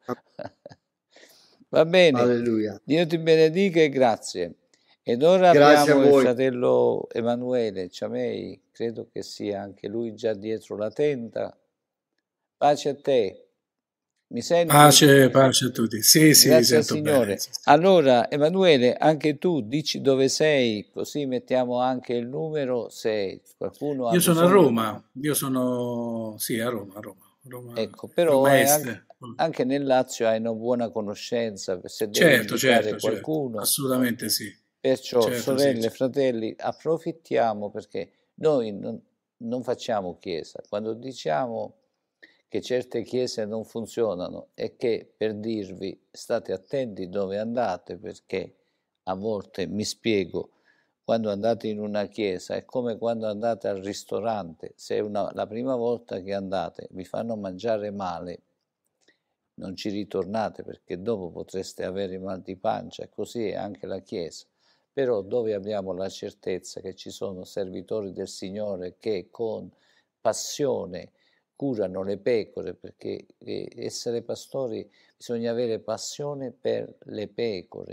Speaker 5: Va bene,
Speaker 4: Alleluia.
Speaker 5: Dio ti benedica e grazie. Ed ora
Speaker 4: grazie
Speaker 5: abbiamo il fratello Emanuele Ciamei, credo che sia anche lui già dietro la tenda. Pace a te. Mi senti?
Speaker 6: Pace, pace a tutti. Sì, sì,
Speaker 5: grazie al
Speaker 6: sento
Speaker 5: Signore.
Speaker 6: bene. Sì, sì.
Speaker 5: Allora, Emanuele, anche tu dici dove sei, così mettiamo anche il numero se qualcuno ha
Speaker 6: Io sono
Speaker 5: bisogno.
Speaker 6: a Roma, io sono, sì, a Roma, a Roma. Roma
Speaker 5: ecco, però
Speaker 6: Roma
Speaker 5: anche, anche nel Lazio hai una buona conoscenza, se devi
Speaker 6: certo,
Speaker 5: indicare
Speaker 6: certo,
Speaker 5: qualcuno.
Speaker 6: certo, assolutamente sì.
Speaker 5: Perciò,
Speaker 6: certo,
Speaker 5: sorelle,
Speaker 6: sì,
Speaker 5: fratelli, approfittiamo perché noi non, non facciamo chiesa. Quando diciamo che certe chiese non funzionano è che per dirvi state attenti dove andate, perché a volte, mi spiego, quando andate in una chiesa è come quando andate al ristorante. Se una, la prima volta che andate vi fanno mangiare male, non ci ritornate perché dopo potreste avere mal di pancia, e così è anche la chiesa. Però dove abbiamo la certezza che ci sono servitori del Signore che con passione curano le pecore, perché essere pastori bisogna avere passione per le pecore,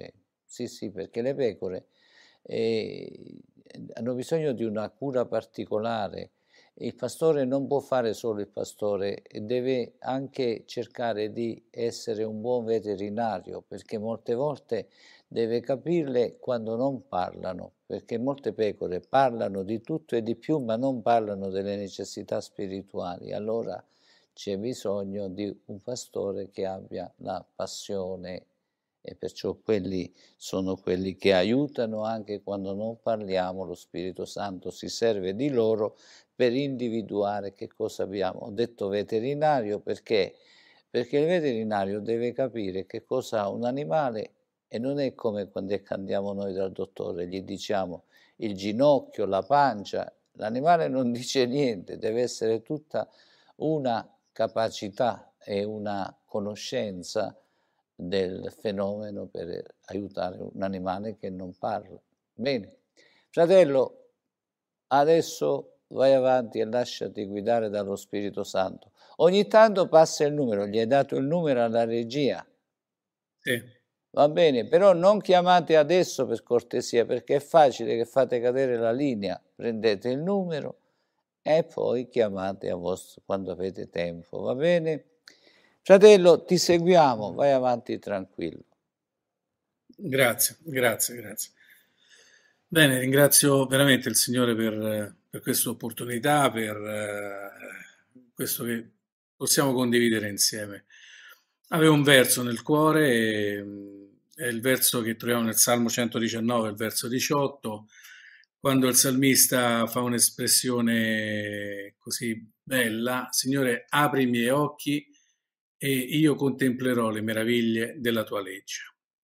Speaker 5: Sì, sì, perché le pecore eh, hanno bisogno di una cura particolare. Il pastore non può fare solo il pastore, deve anche cercare di essere un buon veterinario, perché molte volte deve capirle quando non parlano, perché molte pecore parlano di tutto e di più, ma non parlano delle necessità spirituali. Allora c'è bisogno di un pastore che abbia la passione, e perciò quelli sono quelli che aiutano anche quando non parliamo. Lo Spirito Santo si serve di loro per individuare che cosa abbiamo. Ho detto veterinario perché? Perché il veterinario deve capire che cosa ha un animale, e non è come quando andiamo noi dal dottore, gli diciamo il ginocchio, la pancia, l'animale non dice niente, deve essere tutta una capacità e una conoscenza del fenomeno per aiutare un animale che non parla. Bene, fratello, adesso vai avanti e lasciati guidare dallo Spirito Santo. Ogni tanto passa il numero, gli hai dato il numero alla regia.
Speaker 6: Sì.
Speaker 5: Va bene, però non chiamate adesso per cortesia, perché è facile che fate cadere la linea, prendete il numero e poi chiamate a vostro quando avete tempo, va bene? Fratello, ti seguiamo, vai avanti tranquillo.
Speaker 6: Grazie, grazie, grazie. Bene, ringrazio veramente il Signore per, per questa opportunità, per eh, questo che possiamo condividere insieme. Avevo un verso nel cuore, e, è il verso che troviamo nel Salmo centodiciannove, il verso diciotto, quando il salmista fa un'espressione così bella: Signore, apri i miei occhi e io contemplerò le meraviglie della tua legge.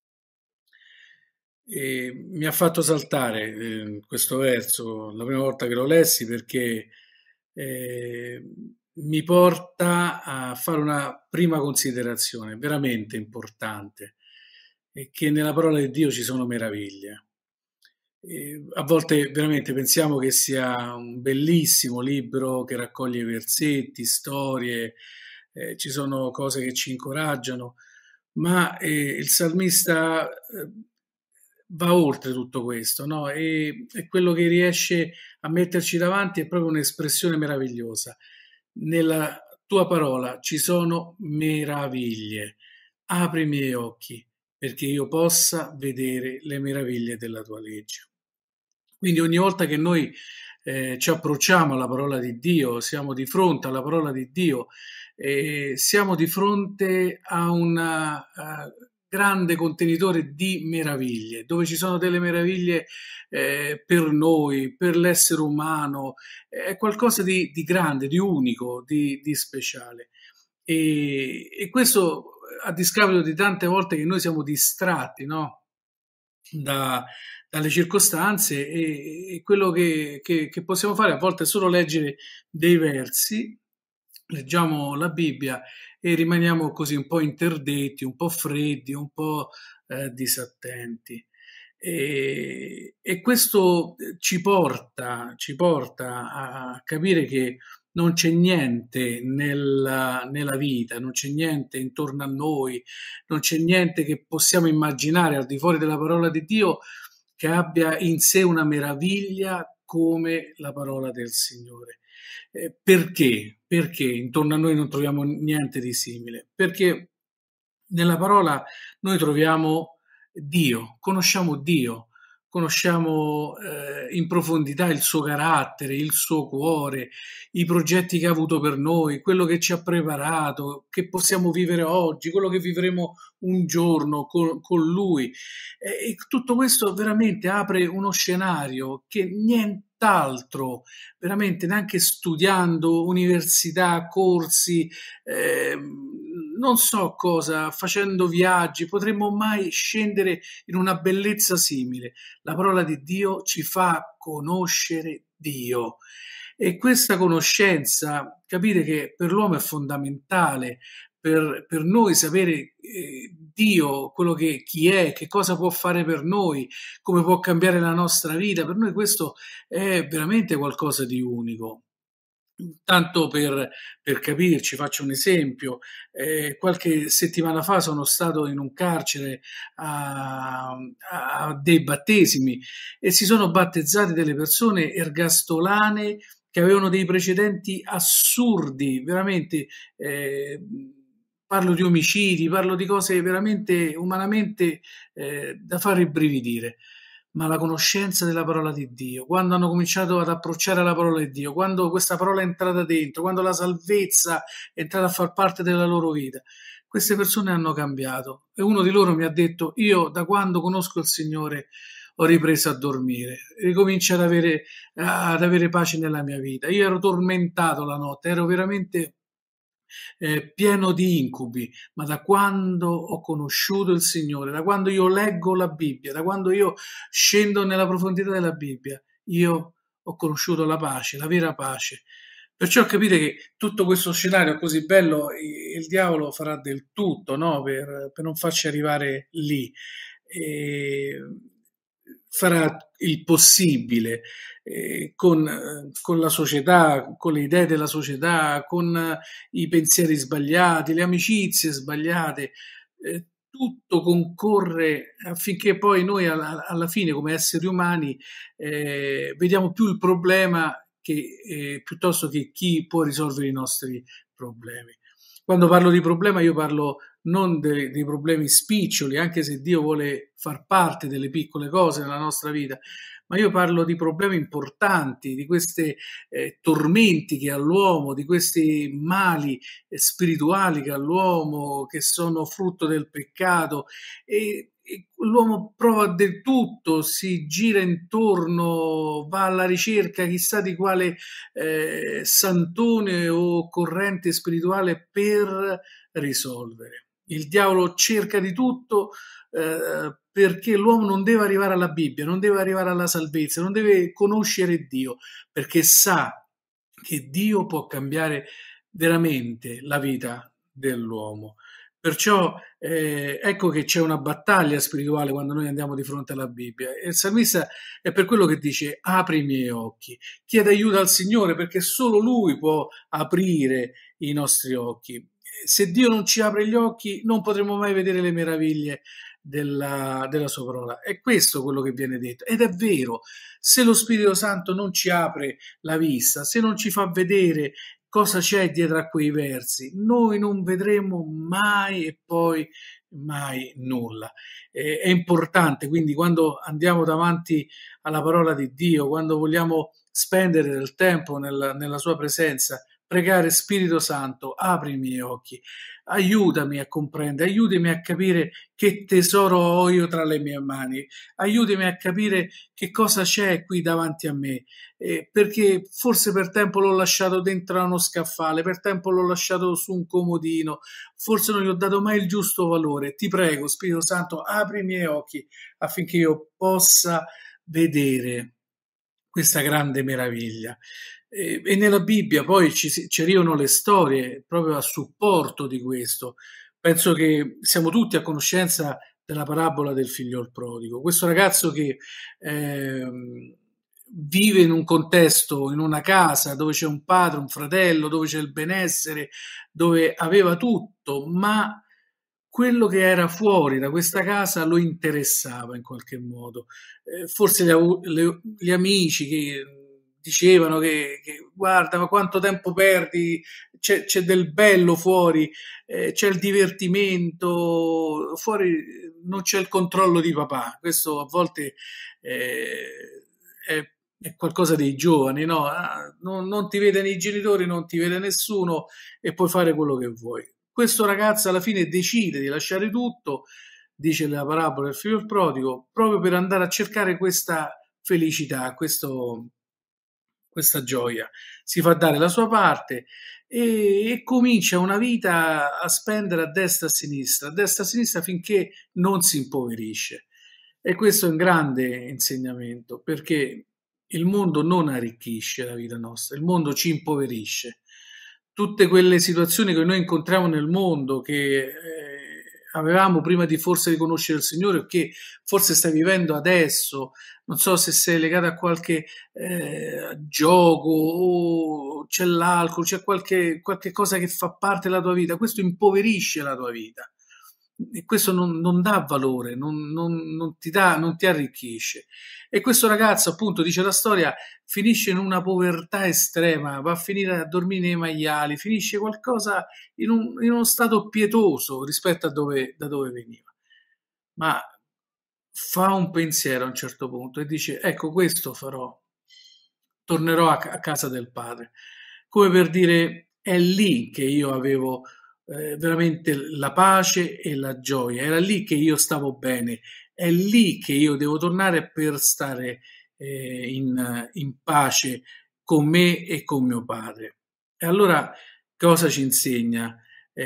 Speaker 6: E mi ha fatto saltare eh, questo verso la prima volta che lo lessi, perché eh, mi porta a fare una prima considerazione veramente importante, è che nella parola di Dio ci sono meraviglie. E a volte veramente pensiamo che sia un bellissimo libro che raccoglie versetti, storie, eh, ci sono cose che ci incoraggiano, ma eh, il salmista eh, va oltre tutto questo, no? E, e quello che riesce a metterci davanti è proprio un'espressione meravigliosa. Nella tua parola ci sono meraviglie. Apri i miei occhi perché io possa vedere le meraviglie della tua legge. Quindi ogni volta che noi eh, ci approcciamo alla parola di Dio, siamo di fronte alla parola di Dio, eh, siamo di fronte a un uh, grande contenitore di meraviglie, dove ci sono delle meraviglie eh, per noi, per l'essere umano, è qualcosa di, di grande, di unico, di, di speciale. E, e questo a discapito di tante volte che noi siamo distratti, no? Da, dalle circostanze, e, e quello che, che, che possiamo fare a volte è solo leggere dei versi, leggiamo la Bibbia e rimaniamo così un po' interdetti, un po' freddi, un po' eh, disattenti. E, e questo ci porta, ci porta a capire che non c'è niente nella, nella vita, non c'è niente intorno a noi, non c'è niente che possiamo immaginare al di fuori della parola di Dio che abbia in sé una meraviglia come la parola del Signore. Eh, perché? Perché intorno a noi non troviamo niente di simile? Perché nella parola noi troviamo Dio, conosciamo Dio, conosciamo eh, in profondità il suo carattere, il suo cuore, i progetti che ha avuto per noi, quello che ci ha preparato, che possiamo vivere oggi, quello che vivremo un giorno con, con lui. E, e tutto questo veramente apre uno scenario che nient'altro, veramente neanche studiando, università, corsi, eh, non so cosa, facendo viaggi, potremmo mai scendere in una bellezza simile. La parola di Dio ci fa conoscere Dio, e questa conoscenza, capire che per l'uomo è fondamentale, per, per noi sapere eh, Dio, quello che chi è, che cosa può fare per noi, come può cambiare la nostra vita, per noi questo è veramente qualcosa di unico. Tanto per, per capirci, faccio un esempio, eh, qualche settimana fa sono stato in un carcere a, a dei battesimi e si sono battezzate delle persone ergastolane che avevano dei precedenti assurdi, veramente, eh, parlo di omicidi, parlo di cose veramente umanamente eh, da fare ibbrividire. Ma la conoscenza della parola di Dio, quando hanno cominciato ad approcciare la parola di Dio, quando questa parola è entrata dentro, quando la salvezza è entrata a far parte della loro vita, queste persone hanno cambiato. E uno di loro mi ha detto: io da quando conosco il Signore ho ripreso a dormire, ricomincio ad avere, ad avere pace nella mia vita. Io ero tormentato la notte, ero veramente eh, pieno di incubi, ma da quando ho conosciuto il Signore, da quando io leggo la Bibbia, da quando io scendo nella profondità della Bibbia, io ho conosciuto la pace, la vera pace. Perciò capite che tutto questo scenario così bello, il diavolo farà del tutto, no? per, per non farci arrivare lì. E farà il possibile eh, con, eh, con la società, con le idee della società, con eh, i pensieri sbagliati, le amicizie sbagliate, eh, tutto concorre affinché poi noi alla, alla fine come esseri umani eh, vediamo più il problema che, eh, piuttosto che chi può risolvere i nostri problemi. Quando parlo di problema io parlo non dei, dei problemi spiccioli, anche se Dio vuole far parte delle piccole cose nella nostra vita, ma io parlo di problemi importanti, di questi eh, tormenti che ha l'uomo, di questi mali eh, spirituali che ha l'uomo, che sono frutto del peccato, e, e l'uomo prova del tutto, si gira intorno, va alla ricerca chissà di quale eh, santone o corrente spirituale per risolvere. Il diavolo cerca di tutto eh, perché l'uomo non deve arrivare alla Bibbia, non deve arrivare alla salvezza, non deve conoscere Dio, perché sa che Dio può cambiare veramente la vita dell'uomo. Perciò eh, ecco che c'è una battaglia spirituale quando noi andiamo di fronte alla Bibbia. E il salmista è per quello che dice: apri i miei occhi, chiede aiuto al Signore, perché solo Lui può aprire i nostri occhi. Se Dio non ci apre gli occhi non potremo mai vedere le meraviglie della, della sua parola. È questo quello che viene detto, ed è vero. Se lo Spirito Santo non ci apre la vista, se non ci fa vedere cosa c'è dietro a quei versi, noi non vedremo mai e poi mai nulla. Eh, è importante quindi quando andiamo davanti alla parola di Dio, quando vogliamo spendere del tempo nella, nella sua presenza, pregare: Spirito Santo, apri i miei occhi, aiutami a comprendere, aiutami a capire che tesoro ho io tra le mie mani, aiutami a capire che cosa c'è qui davanti a me, eh, perché forse per tempo l'ho lasciato dentro a uno scaffale, per tempo l'ho lasciato su un comodino, forse non gli ho dato mai il giusto valore. Ti prego, Spirito Santo, apri i miei occhi affinché io possa vedere questa grande meraviglia. E, e nella Bibbia poi ci, ci arrivano le storie proprio a supporto di questo. Penso che siamo tutti a conoscenza della parabola del figliol prodigo. Questo ragazzo che eh, vive in un contesto, in una casa dove c'è un padre, un fratello, dove c'è il benessere, dove aveva tutto, ma quello che era fuori da questa casa lo interessava in qualche modo. Eh, forse le, le, gli amici che dicevano che, che guarda, ma quanto tempo perdi, c'è, c'è del bello fuori, eh, c'è il divertimento, fuori non c'è il controllo di papà. Questo a volte eh, è, è qualcosa dei giovani, no? Ah, non, non ti vedono i genitori, non ti vede nessuno e puoi fare quello che vuoi. Questo ragazzo alla fine decide di lasciare tutto, dice la parabola del figlio prodigo, proprio per andare a cercare questa felicità, questo, questa gioia. Si fa dare la sua parte e, e comincia una vita a spendere a destra e a sinistra, a destra e a sinistra finché non si impoverisce. E questo è un grande insegnamento, perché il mondo non arricchisce la vita nostra, il mondo ci impoverisce. Tutte quelle situazioni che noi incontriamo nel mondo, che eh, avevamo prima di forse di conoscere il Signore, o che forse stai vivendo adesso, non so se sei legato a qualche eh, gioco o c'è l'alcol, c'è qualche, qualche cosa che fa parte della tua vita, questo impoverisce la tua vita e questo non, non dà valore, non, non, non ti dà, non ti arricchisce. E questo ragazzo, appunto, dice la storia, finisce in una povertà estrema, va a finire a dormire nei maiali, finisce qualcosa in, un, in uno stato pietoso rispetto a dove, da dove veniva. Ma fa un pensiero a un certo punto e dice: ecco, questo farò, tornerò a, a casa del padre, come per dire, è lì che io avevo eh, veramente la pace e la gioia, era lì che io stavo bene, è lì che io devo tornare per stare eh, in, in pace con me e con mio padre. E allora cosa ci insegna?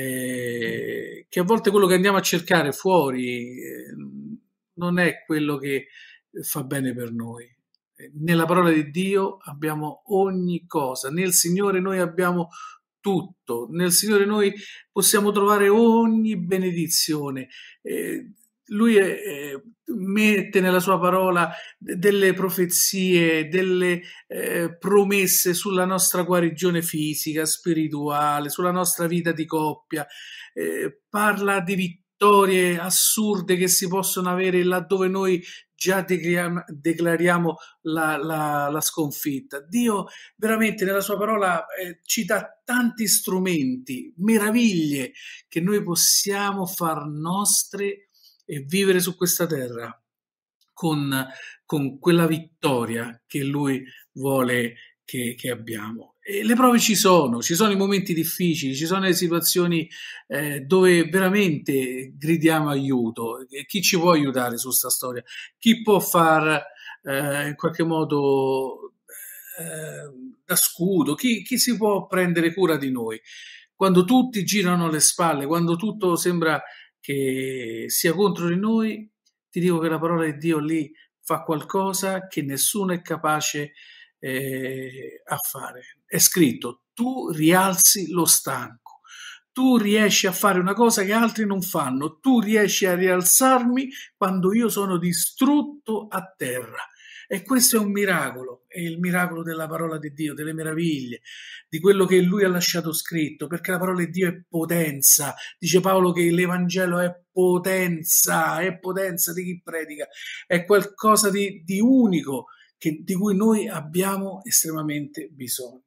Speaker 6: Eh, che a volte quello che andiamo a cercare fuori eh, non è quello che fa bene per noi. Nella parola di Dio abbiamo ogni cosa, nel Signore noi abbiamo tutto, nel Signore noi possiamo trovare ogni benedizione. Eh, lui eh, mette nella sua parola delle profezie, delle eh, promesse sulla nostra guarigione fisica, spirituale, sulla nostra vita di coppia, eh, parla di vittorie assurde che si possono avere laddove noi già declariamo, declariamo la, la, la sconfitta. Dio veramente nella sua parola eh, ci dà tanti strumenti, meraviglie che noi possiamo far nostre e vivere su questa terra con, con quella vittoria che Lui vuole che, che abbiamo. E le prove ci sono, ci sono i momenti difficili, ci sono le situazioni eh, dove veramente gridiamo aiuto. Chi ci può aiutare su questa storia? Chi può far eh, in qualche modo eh, da scudo? Chi, chi si può prendere cura di noi? Quando tutti girano le spalle, quando tutto sembra che sia contro di noi, ti dico che la parola di Dio lì fa qualcosa che nessuno è capace eh, a fare. È scritto: tu rialzi lo stanco, tu riesci a fare una cosa che altri non fanno, tu riesci a rialzarmi quando io sono distrutto a terra. E questo è un miracolo, è il miracolo della parola di Dio, delle meraviglie, di quello che Lui ha lasciato scritto, perché la parola di Dio è potenza. Dice Paolo che l'Evangelo è potenza, è potenza di chi predica, è qualcosa di, di unico che, di cui noi abbiamo estremamente bisogno.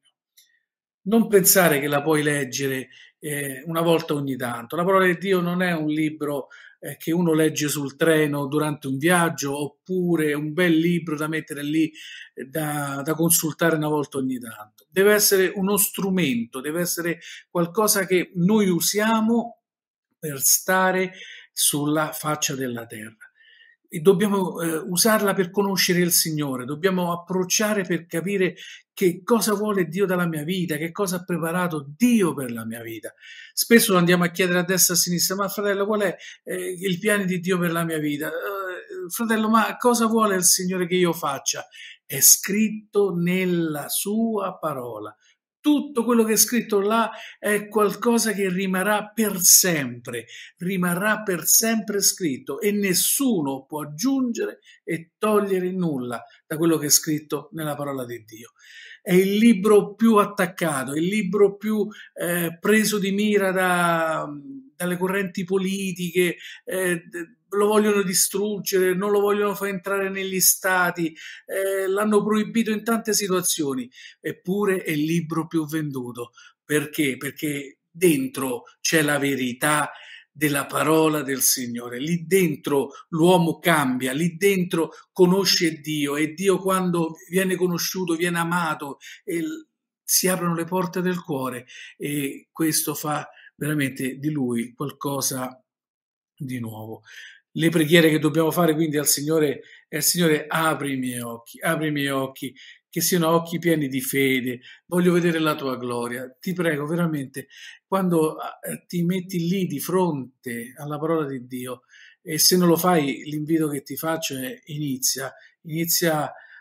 Speaker 6: Non pensare che la puoi leggere eh, una volta ogni tanto. La parola di Dio non è un libro eh, che uno legge sul treno durante un viaggio, oppure un bel libro da mettere lì eh, da, da consultare una volta ogni tanto. Deve essere uno strumento, deve essere qualcosa che noi usiamo per stare sulla faccia della terra. E dobbiamo eh, usarla per conoscere il Signore, dobbiamo approcciare per capire che cosa vuole Dio dalla mia vita, che cosa ha preparato Dio per la mia vita. Spesso andiamo a chiedere a destra e a sinistra: ma fratello, qual è eh, il piano di Dio per la mia vita? Uh, fratello, ma cosa vuole il Signore che io faccia? È scritto nella sua parola. Tutto quello che è scritto là è qualcosa che rimarrà per sempre, rimarrà per sempre scritto e nessuno può aggiungere e togliere nulla da quello che è scritto nella parola di Dio. È il libro più attaccato, è il libro più eh, preso di mira da, dalle correnti politiche, eh, lo vogliono distruggere, non lo vogliono far entrare negli stati, eh, l'hanno proibito in tante situazioni, eppure è il libro più venduto. Perché? Perché dentro c'è la verità della parola del Signore, lì dentro l'uomo cambia, lì dentro conosce Dio e Dio, quando viene conosciuto, viene amato e si aprono le porte del cuore, e questo fa veramente di lui qualcosa di nuovo. Le preghiere che dobbiamo fare quindi al Signore è: Signore, apri i miei occhi, apri i miei occhi, che siano occhi pieni di fede, voglio vedere la tua gloria. Ti prego veramente, quando ti metti lì di fronte alla parola di Dio, e se non lo fai, l'invito che ti faccio è: inizia, inizia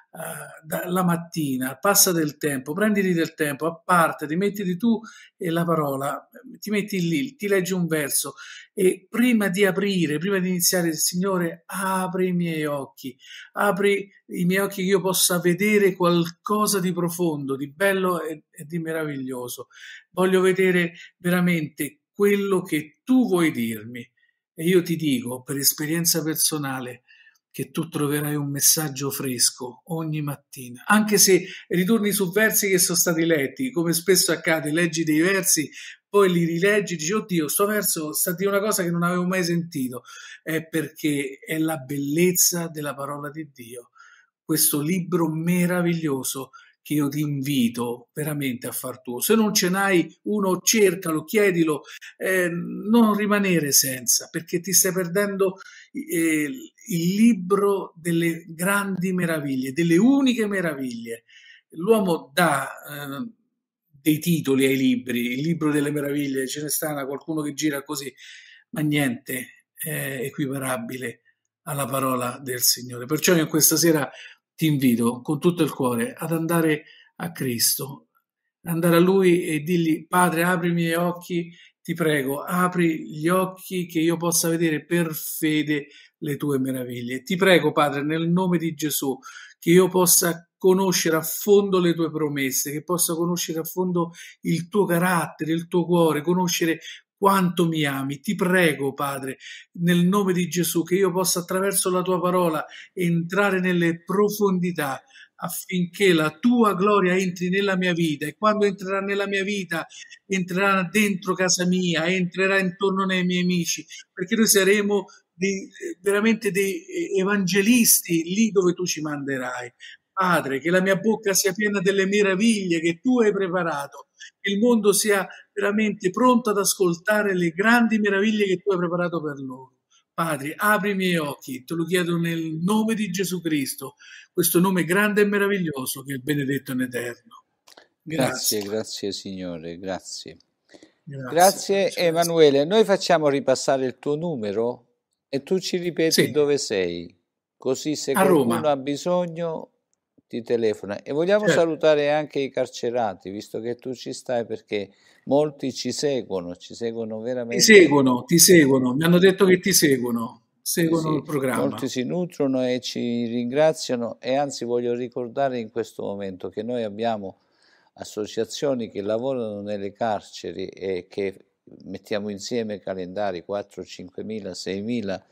Speaker 6: uh, la mattina, passa del tempo, prenditi del tempo, a parte, rimettiti tu e la parola, ti metti lì, ti leggi un verso e prima di aprire, prima di iniziare, Signore, apri i miei occhi, apri i miei occhi che io possa vedere qualcosa di profondo, di bello e, e di meraviglioso. Voglio vedere veramente quello che tu vuoi dirmi. E io ti dico, per esperienza personale, che tu troverai un messaggio fresco ogni mattina, anche se ritorni su versi che sono stati letti, come spesso accade, leggi dei versi, poi li rileggi, dici, oddio, sto verso sta di una cosa che non avevo mai sentito, è perché è la bellezza della parola di Dio, questo libro meraviglioso che io ti invito veramente a far tuo. Se non ce n'hai uno, cercalo, chiedilo, eh, non rimanere senza, perché ti stai perdendo eh, il libro delle grandi meraviglie, delle uniche meraviglie. L'uomo dà eh, dei titoli ai libri, il libro delle meraviglie, ce ne sta qualcuno che gira così, ma niente è equiparabile alla parola del Signore. Perciò io questa sera ti invito con tutto il cuore ad andare a Cristo, andare a Lui e dirgli: Padre, apri i miei occhi, ti prego, apri gli occhi che io possa vedere per fede le tue meraviglie. Ti prego, Padre, nel nome di Gesù, che io possa conoscere a fondo le tue promesse, che possa conoscere a fondo il tuo carattere, il tuo cuore, conoscere quanto mi ami. Ti prego, Padre, nel nome di Gesù, che io possa attraverso la tua parola entrare nelle profondità affinché la tua gloria entri nella mia vita, e quando entrerà nella mia vita entrerà dentro casa mia, entrerà intorno ai miei amici, perché noi saremo dei, veramente dei evangelisti lì dove tu ci manderai. Padre, che la mia bocca sia piena delle meraviglie che tu hai preparato, che il mondo sia veramente pronto ad ascoltare le grandi meraviglie che tu hai preparato per loro. Padre, apri i miei occhi, te lo chiedo nel nome di Gesù Cristo, questo nome grande e meraviglioso che è il benedetto in eterno.
Speaker 5: Grazie, grazie, grazie Signore, grazie.
Speaker 6: Grazie,
Speaker 5: grazie,
Speaker 6: grazie
Speaker 5: Emanuele. Noi facciamo ripassare il tuo numero e tu ci ripeti sì. dove sei, così se
Speaker 6: a
Speaker 5: qualcuno
Speaker 6: Roma
Speaker 5: ha bisogno ti telefona. E vogliamo
Speaker 6: certo.
Speaker 5: salutare anche i carcerati, visto che tu ci stai, perché molti ci seguono, ci seguono veramente.
Speaker 6: Ti seguono, ti seguono, mi hanno detto che ti seguono, seguono
Speaker 5: sì,
Speaker 6: il programma.
Speaker 5: Molti si nutrono e ci ringraziano, e anzi voglio ricordare in questo momento che noi abbiamo associazioni che lavorano nelle carceri e che mettiamo insieme calendari quattro, cinquemila, seimila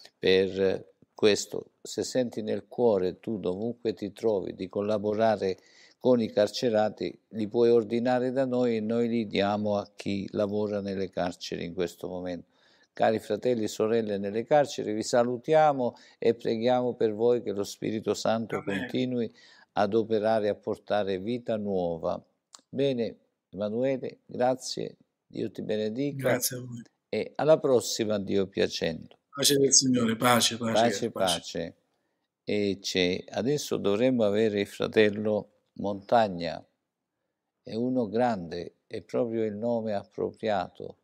Speaker 5: per questo. Se senti nel cuore tu dovunque ti trovi di collaborare con i carcerati, li puoi ordinare da noi e noi li diamo a chi lavora nelle carceri in questo momento. Cari fratelli e sorelle nelle carceri, vi salutiamo e preghiamo per voi che lo Spirito Santo Amen. Continui ad operare e a portare vita nuova. Bene, Emanuele, grazie, Dio ti benedica.
Speaker 6: Grazie a voi.
Speaker 5: E alla prossima, Dio piacendo.
Speaker 6: Pace del Signore, pace, pace.
Speaker 5: Pace, pace. pace. E c'è, adesso dovremmo avere il fratello Montagna, è uno grande, è proprio il nome appropriato.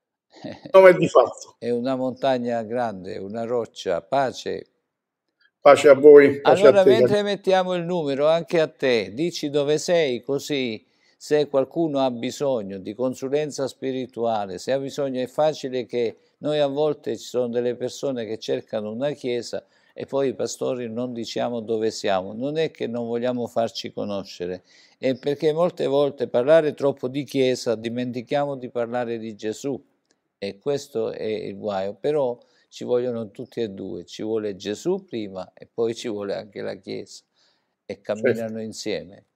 Speaker 7: Nome di fatto.
Speaker 5: È una montagna grande, una roccia. Pace.
Speaker 7: Pace a voi. Pace
Speaker 5: allora,
Speaker 7: a te,
Speaker 5: mentre mettiamo il numero anche a te, dici dove sei, così se qualcuno ha bisogno di consulenza spirituale, se ha bisogno, è facile che noi a volte ci sono delle persone che cercano una chiesa e poi i pastori non diciamo dove siamo. Non è che non vogliamo farci conoscere, è perché molte volte parlare troppo di chiesa dimentichiamo di parlare di Gesù, e questo è il guaio. Però ci vogliono tutti e due, ci vuole Gesù prima e poi ci vuole anche la chiesa, e camminano certo. insieme.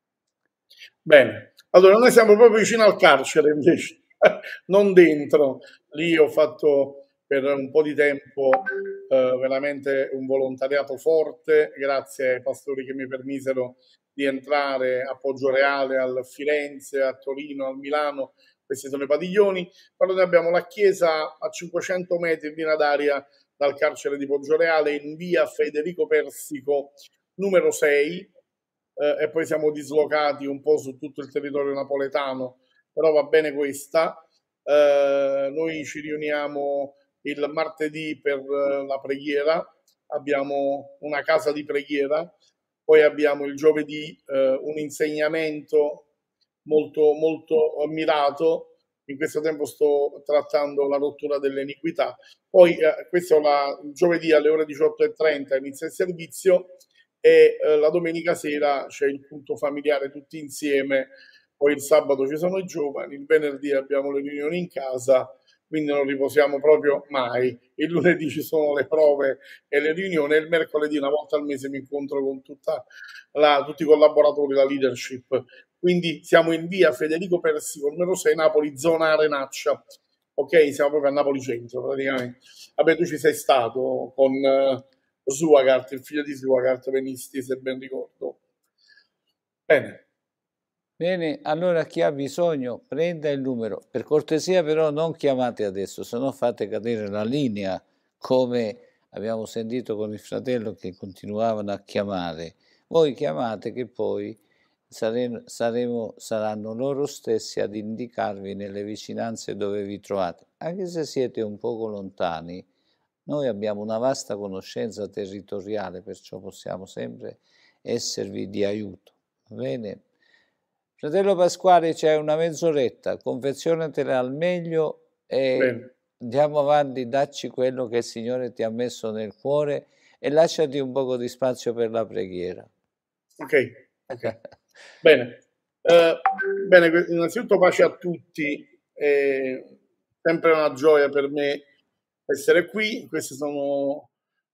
Speaker 7: Bene, allora noi siamo proprio vicino al carcere invece, non dentro. Lì ho fatto per un po' di tempo eh, veramente un volontariato forte, grazie ai pastori che mi permisero di entrare a Poggioreale, a Firenze, a Torino, a Milano. Questi sono i padiglioni. Poi noi abbiamo la chiesa a cinquecento metri in linea d'aria dal carcere di Poggioreale, in via Federico Persico numero sei, eh, e poi siamo dislocati un po' su tutto il territorio napoletano, però va bene questa. Eh, noi ci riuniamo il martedì per la preghiera, abbiamo una casa di preghiera poi abbiamo il giovedì eh, un insegnamento molto, molto mirato. In questo tempo sto trattando la rottura dell'iniquità. Poi eh, questo la, il giovedì alle ore diciotto e trenta inizia il servizio e eh, la domenica sera c'è il culto familiare tutti insieme. Poi il sabato ci sono i giovani, il venerdì abbiamo le riunioni in casa, quindi non riposiamo proprio mai. Il lunedì ci sono le prove e le riunioni e il mercoledì una volta al mese mi incontro con tutta la, tutti i collaboratori, la leadership. Quindi siamo in via Federico Persico, numero sei, Napoli, zona Arenaccia. Ok, siamo proprio a Napoli centro praticamente. Vabbè, tu ci sei stato con uh, Suagart, il figlio di Suagart, venisti se ben ricordo. Bene.
Speaker 5: Bene, allora chi ha bisogno prenda il numero. Per cortesia però non chiamate adesso, se no fate cadere la linea, come abbiamo sentito con il fratello che continuavano a chiamare. Voi chiamate che poi Saremo, saremo, saranno loro stessi ad indicarvi nelle vicinanze dove vi trovate. Anche se siete un poco lontani, noi abbiamo una vasta conoscenza territoriale, perciò possiamo sempre esservi di aiuto. Va bene? Fratello Pasquale, c'è una mezz'oretta, confezionatela al meglio e bene. Andiamo avanti, dacci quello che il Signore ti ha messo nel cuore e lasciati un poco di spazio per la preghiera.
Speaker 7: Ok, ok. Bene, eh, bene, innanzitutto pace a tutti, è sempre una gioia per me essere qui, questi sono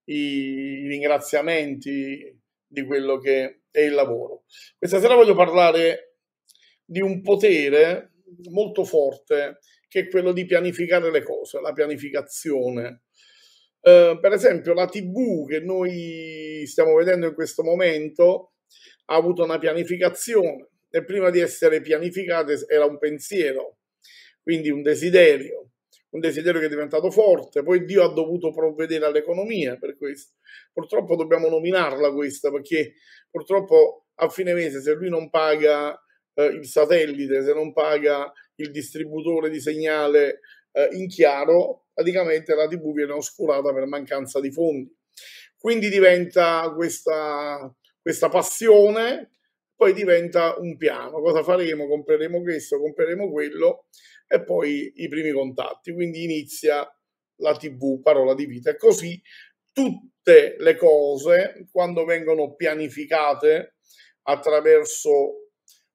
Speaker 7: i ringraziamenti di quello che è il lavoro. Questa sera voglio parlare di un potere molto forte che è quello di pianificare le cose, la pianificazione. Eh, per esempio la tivù che noi stiamo vedendo in questo momento ha avuto una pianificazione e prima di essere pianificata era un pensiero, quindi un desiderio, un desiderio che è diventato forte, poi Dio ha dovuto provvedere all'economia per questo. Purtroppo dobbiamo nominarla questa, perché purtroppo a fine mese se lui non paga eh, il satellite, se non paga il distributore di segnale eh, in chiaro, praticamente la tivù viene oscurata per mancanza di fondi. Quindi diventa questa... questa passione, poi diventa un piano. Cosa faremo? Compreremo questo, compreremo quello e poi i primi contatti. Quindi inizia la tivù, parola di vita. E così tutte le cose, quando vengono pianificate attraverso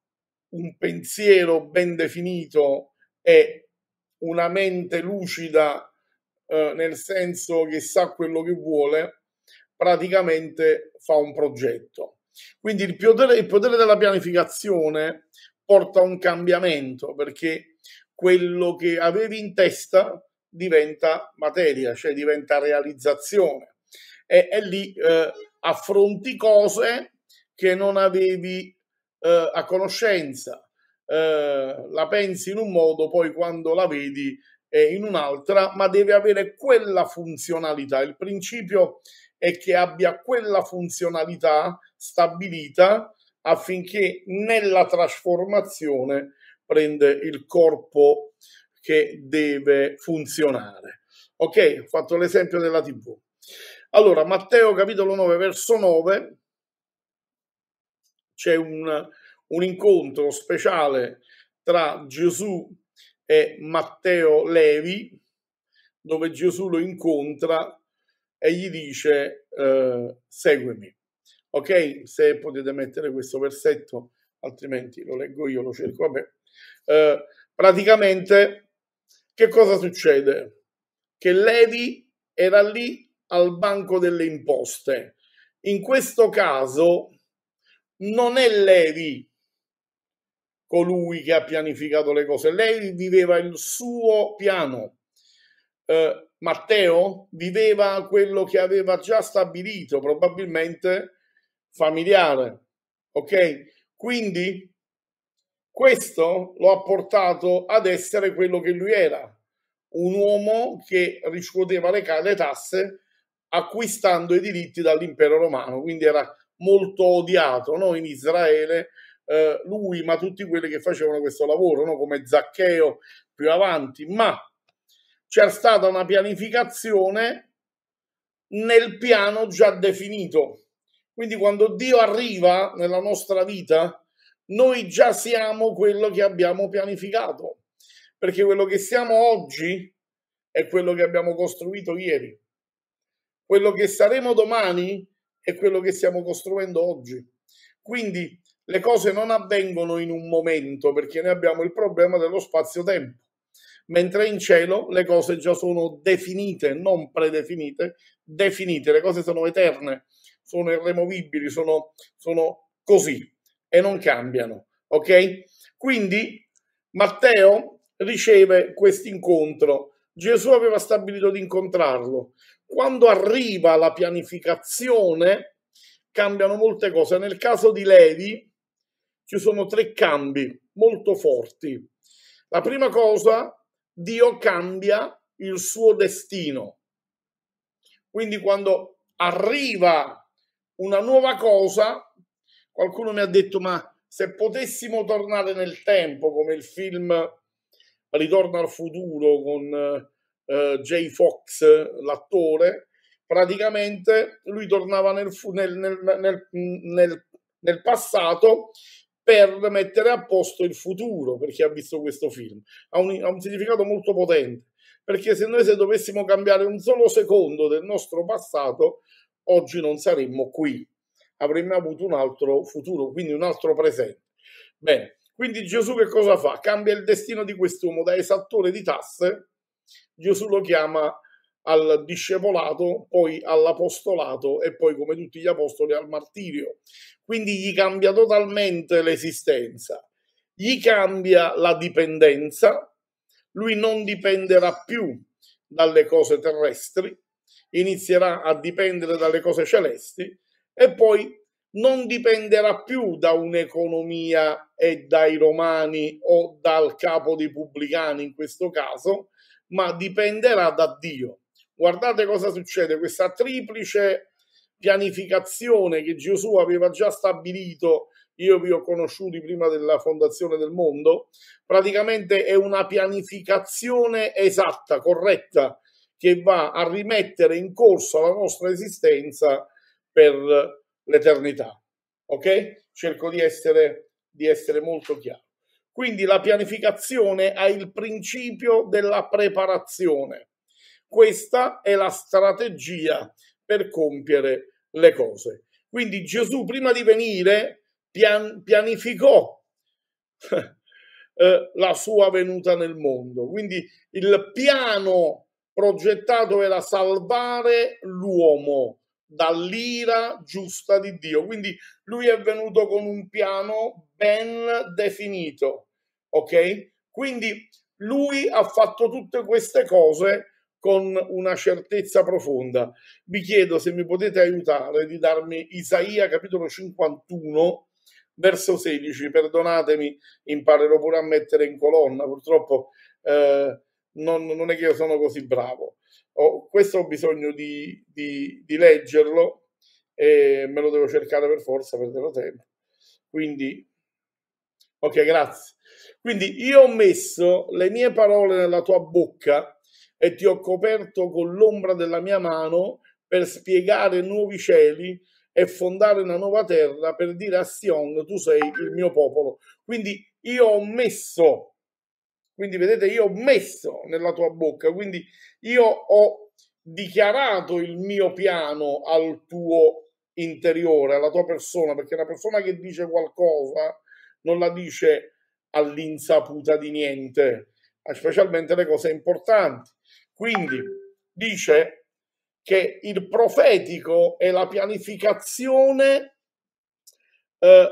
Speaker 7: un pensiero ben definito e una mente lucida, eh, nel senso che sa quello che vuole, praticamente fa un progetto. Quindi il potere, il potere della pianificazione porta a un cambiamento, perché quello che avevi in testa diventa materia, cioè diventa realizzazione e, e lì eh, affronti cose che non avevi eh, a conoscenza, eh, la pensi in un modo, poi quando la vedi è in un'altra, ma deve avere quella funzionalità. Il principio è che abbia quella funzionalità stabilita affinché nella trasformazione prende il corpo che deve funzionare. Ok, ho fatto l'esempio della tivù. Allora, Matteo capitolo nove, verso nove, c'è un, un incontro speciale tra Gesù e Matteo Levi, dove Gesù lo incontra e gli dice eh, seguimi. Ok, se potete mettere questo versetto, altrimenti lo leggo io, lo cerco. Vabbè. Eh, praticamente che cosa succede? Che Levi era lì al banco delle imposte. In questo caso non è Levi colui che ha pianificato le cose, Levi viveva il suo piano. Eh, Matteo viveva quello che aveva già stabilito, probabilmente familiare, ok? Quindi questo lo ha portato ad essere quello che lui era, un uomo che riscuoteva le, le tasse acquistando i diritti dall'impero romano, quindi era molto odiato, no? In Israele, eh, lui, ma tutti quelli che facevano questo lavoro, no? Come Zaccheo più avanti, ma c'è stata una pianificazione nel piano già definito. Quindi quando Dio arriva nella nostra vita, noi già siamo quello che abbiamo pianificato, perché quello che siamo oggi è quello che abbiamo costruito ieri. Quello che saremo domani è quello che stiamo costruendo oggi. Quindi le cose non avvengono in un momento, perché noi abbiamo il problema dello spazio-tempo, mentre in cielo le cose già sono definite, non predefinite, definite, le cose sono eterne, sono irremovibili, sono, sono così e non cambiano, ok? Quindi Matteo riceve questo incontro, Gesù aveva stabilito di incontrarlo. Quando arriva la pianificazione cambiano molte cose. Nel caso di Levi ci sono tre cambi molto forti. La prima cosa, Dio cambia il suo destino. Quindi quando arriva una nuova cosa, qualcuno mi ha detto: ma se potessimo tornare nel tempo, come il film Ritorno al futuro con uh, Jay Fox, l'attore, praticamente lui tornava nel, nel, nel, nel, nel, nel passato per mettere a posto il futuro, per chi ha visto questo film. Ha un, ha un significato molto potente, perché se noi se dovessimo cambiare un solo secondo del nostro passato, oggi non saremmo qui, avremmo avuto un altro futuro, quindi un altro presente. Bene, quindi Gesù che cosa fa? Cambia il destino di quest'uomo da esattore di tasse, Gesù lo chiama al discepolato, poi all'apostolato e poi, come tutti gli apostoli, al martirio. Quindi gli cambia totalmente l'esistenza, gli cambia la dipendenza, lui non dipenderà più dalle cose terrestri, inizierà a dipendere dalle cose celesti e poi non dipenderà più da un'economia e dai romani o dal capo dei pubblicani in questo caso, ma dipenderà da Dio. Guardate cosa succede, questa triplice pianificazione che Gesù aveva già stabilito, io vi ho conosciuti prima della fondazione del mondo, praticamente è una pianificazione esatta, corretta, che va a rimettere in corso la nostra esistenza per l'eternità. Ok? Cerco di essere, di essere molto chiaro. Quindi la pianificazione ha il principio della preparazione. Questa è la strategia per compiere le cose. Quindi Gesù, prima di venire, pian, pianificò eh, la sua venuta nel mondo. Quindi il piano progettato era salvare l'uomo dall'ira giusta di Dio. Quindi lui è venuto con un piano ben definito, ok? Quindi lui ha fatto tutte queste cose con una certezza profonda. Vi chiedo se mi potete aiutare di darmi Isaia capitolo cinquantuno verso sedici. Perdonatemi, imparerò pure a mettere in colonna, purtroppo eh, non, non è che io sono così bravo. Ho, questo ho bisogno di, di, di leggerlo e me lo devo cercare per forza, perderò tempo. Quindi, ok, grazie. Quindi io ho messo le mie parole nella tua bocca e ti ho coperto con l'ombra della mia mano per spiegare nuovi cieli e fondare una nuova terra, per dire a Sion, tu sei il mio popolo. Quindi io ho messo Quindi vedete, io ho messo nella tua bocca, quindi io ho dichiarato il mio piano al tuo interiore, alla tua persona, perché una persona che dice qualcosa non la dice all'insaputa di niente, specialmente le cose importanti. Quindi dice che il profetico è la pianificazione eh,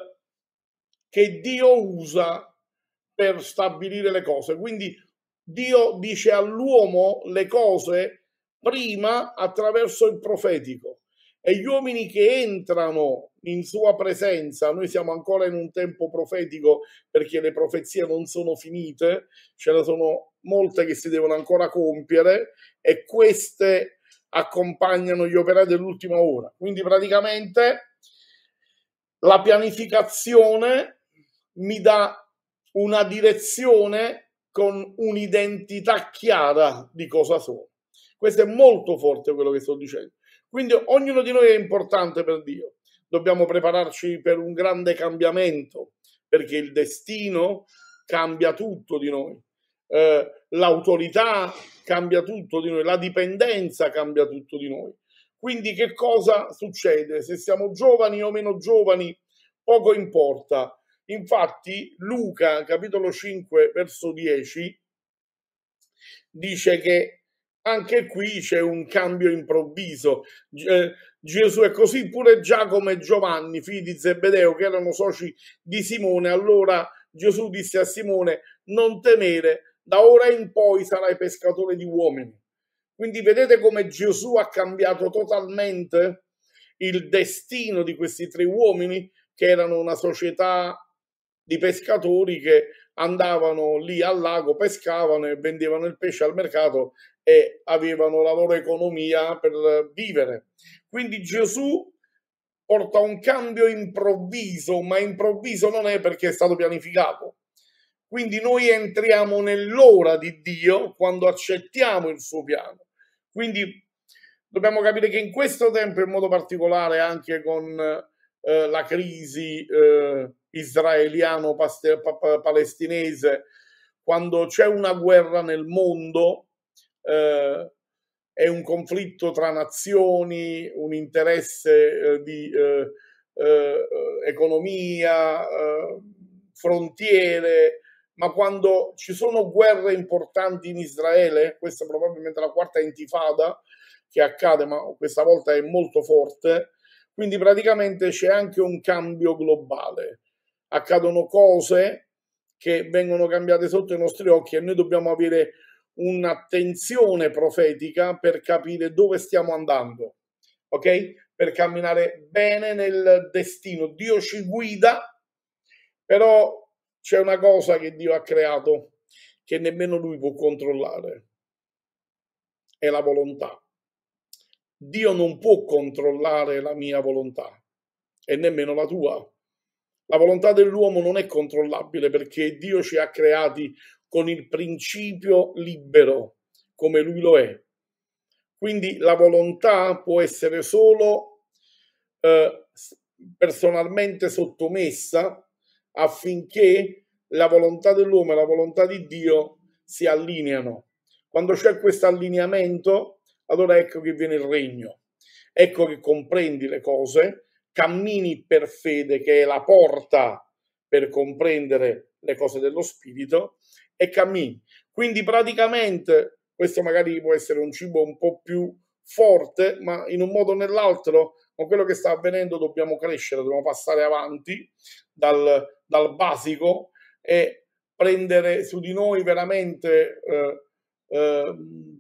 Speaker 7: che Dio usa per stabilire le cose. Quindi Dio dice all'uomo le cose prima attraverso il profetico, e gli uomini che entrano in sua presenza, noi siamo ancora in un tempo profetico perché le profezie non sono finite, ce ne sono molte che si devono ancora compiere e queste accompagnano gli operai dell'ultima ora. Quindi praticamente la pianificazione mi dà una direzione con un'identità chiara di cosa sono. Questo è molto forte quello che sto dicendo. Quindi ognuno di noi è importante per Dio. dobbiamo prepararci per un grande cambiamento, perché il destino cambia tutto di noi, eh, l'autorità cambia tutto di noi, la dipendenza cambia tutto di noi. Quindi che cosa succede? Se siamo giovani o meno giovani, poco importa. Infatti Luca, capitolo cinque, verso dieci, dice che anche qui c'è un cambio improvviso. Eh, Gesù è così pure Giacomo e Giovanni, figli di Zebedeo, che erano soci di Simone. Allora Gesù disse a Simone: non temere, da ora in poi sarai pescatore di uomini. Quindi vedete come Gesù ha cambiato totalmente il destino di questi tre uomini, che erano una società di pescatori che andavano lì al lago, pescavano e vendevano il pesce al mercato e avevano la loro economia per vivere. Quindi Gesù porta un cambio improvviso, ma improvviso non è perché è stato pianificato. Quindi noi entriamo nell'ora di Dio quando accettiamo il suo piano. Quindi dobbiamo capire che in questo tempo, in modo particolare anche con eh, la crisi eh, israeliano-palestinese, quando c'è una guerra nel mondo, eh, è un conflitto tra nazioni, un interesse eh, di eh, eh, economia, eh, frontiere, ma quando ci sono guerre importanti in Israele, questa è probabilmente la quarta intifada che accade, ma questa volta è molto forte, quindi praticamente c'è anche un cambio globale. Accadono cose che vengono cambiate sotto i nostri occhi e noi dobbiamo avere un'attenzione profetica per capire dove stiamo andando, ok? Per camminare bene nel destino. Dio ci guida, però c'è una cosa che Dio ha creato che nemmeno Lui può controllare, è la volontà. Dio non può controllare la mia volontà e nemmeno la tua. La volontà dell'uomo non è controllabile perché Dio ci ha creati con il principio libero, come Lui lo è. Quindi la volontà può essere solo eh, personalmente sottomessa affinché la volontà dell'uomo e la volontà di Dio si allineano. Quando c'è questo allineamento, allora ecco che viene il regno. Ecco che comprendi le cose, cammini per fede, che è la porta per comprendere le cose dello spirito, e cammini. Quindi praticamente, questo magari può essere un cibo un po' più forte, ma in un modo o nell'altro, con quello che sta avvenendo dobbiamo crescere, dobbiamo passare avanti dal, dal basico e prendere su di noi veramente eh, eh,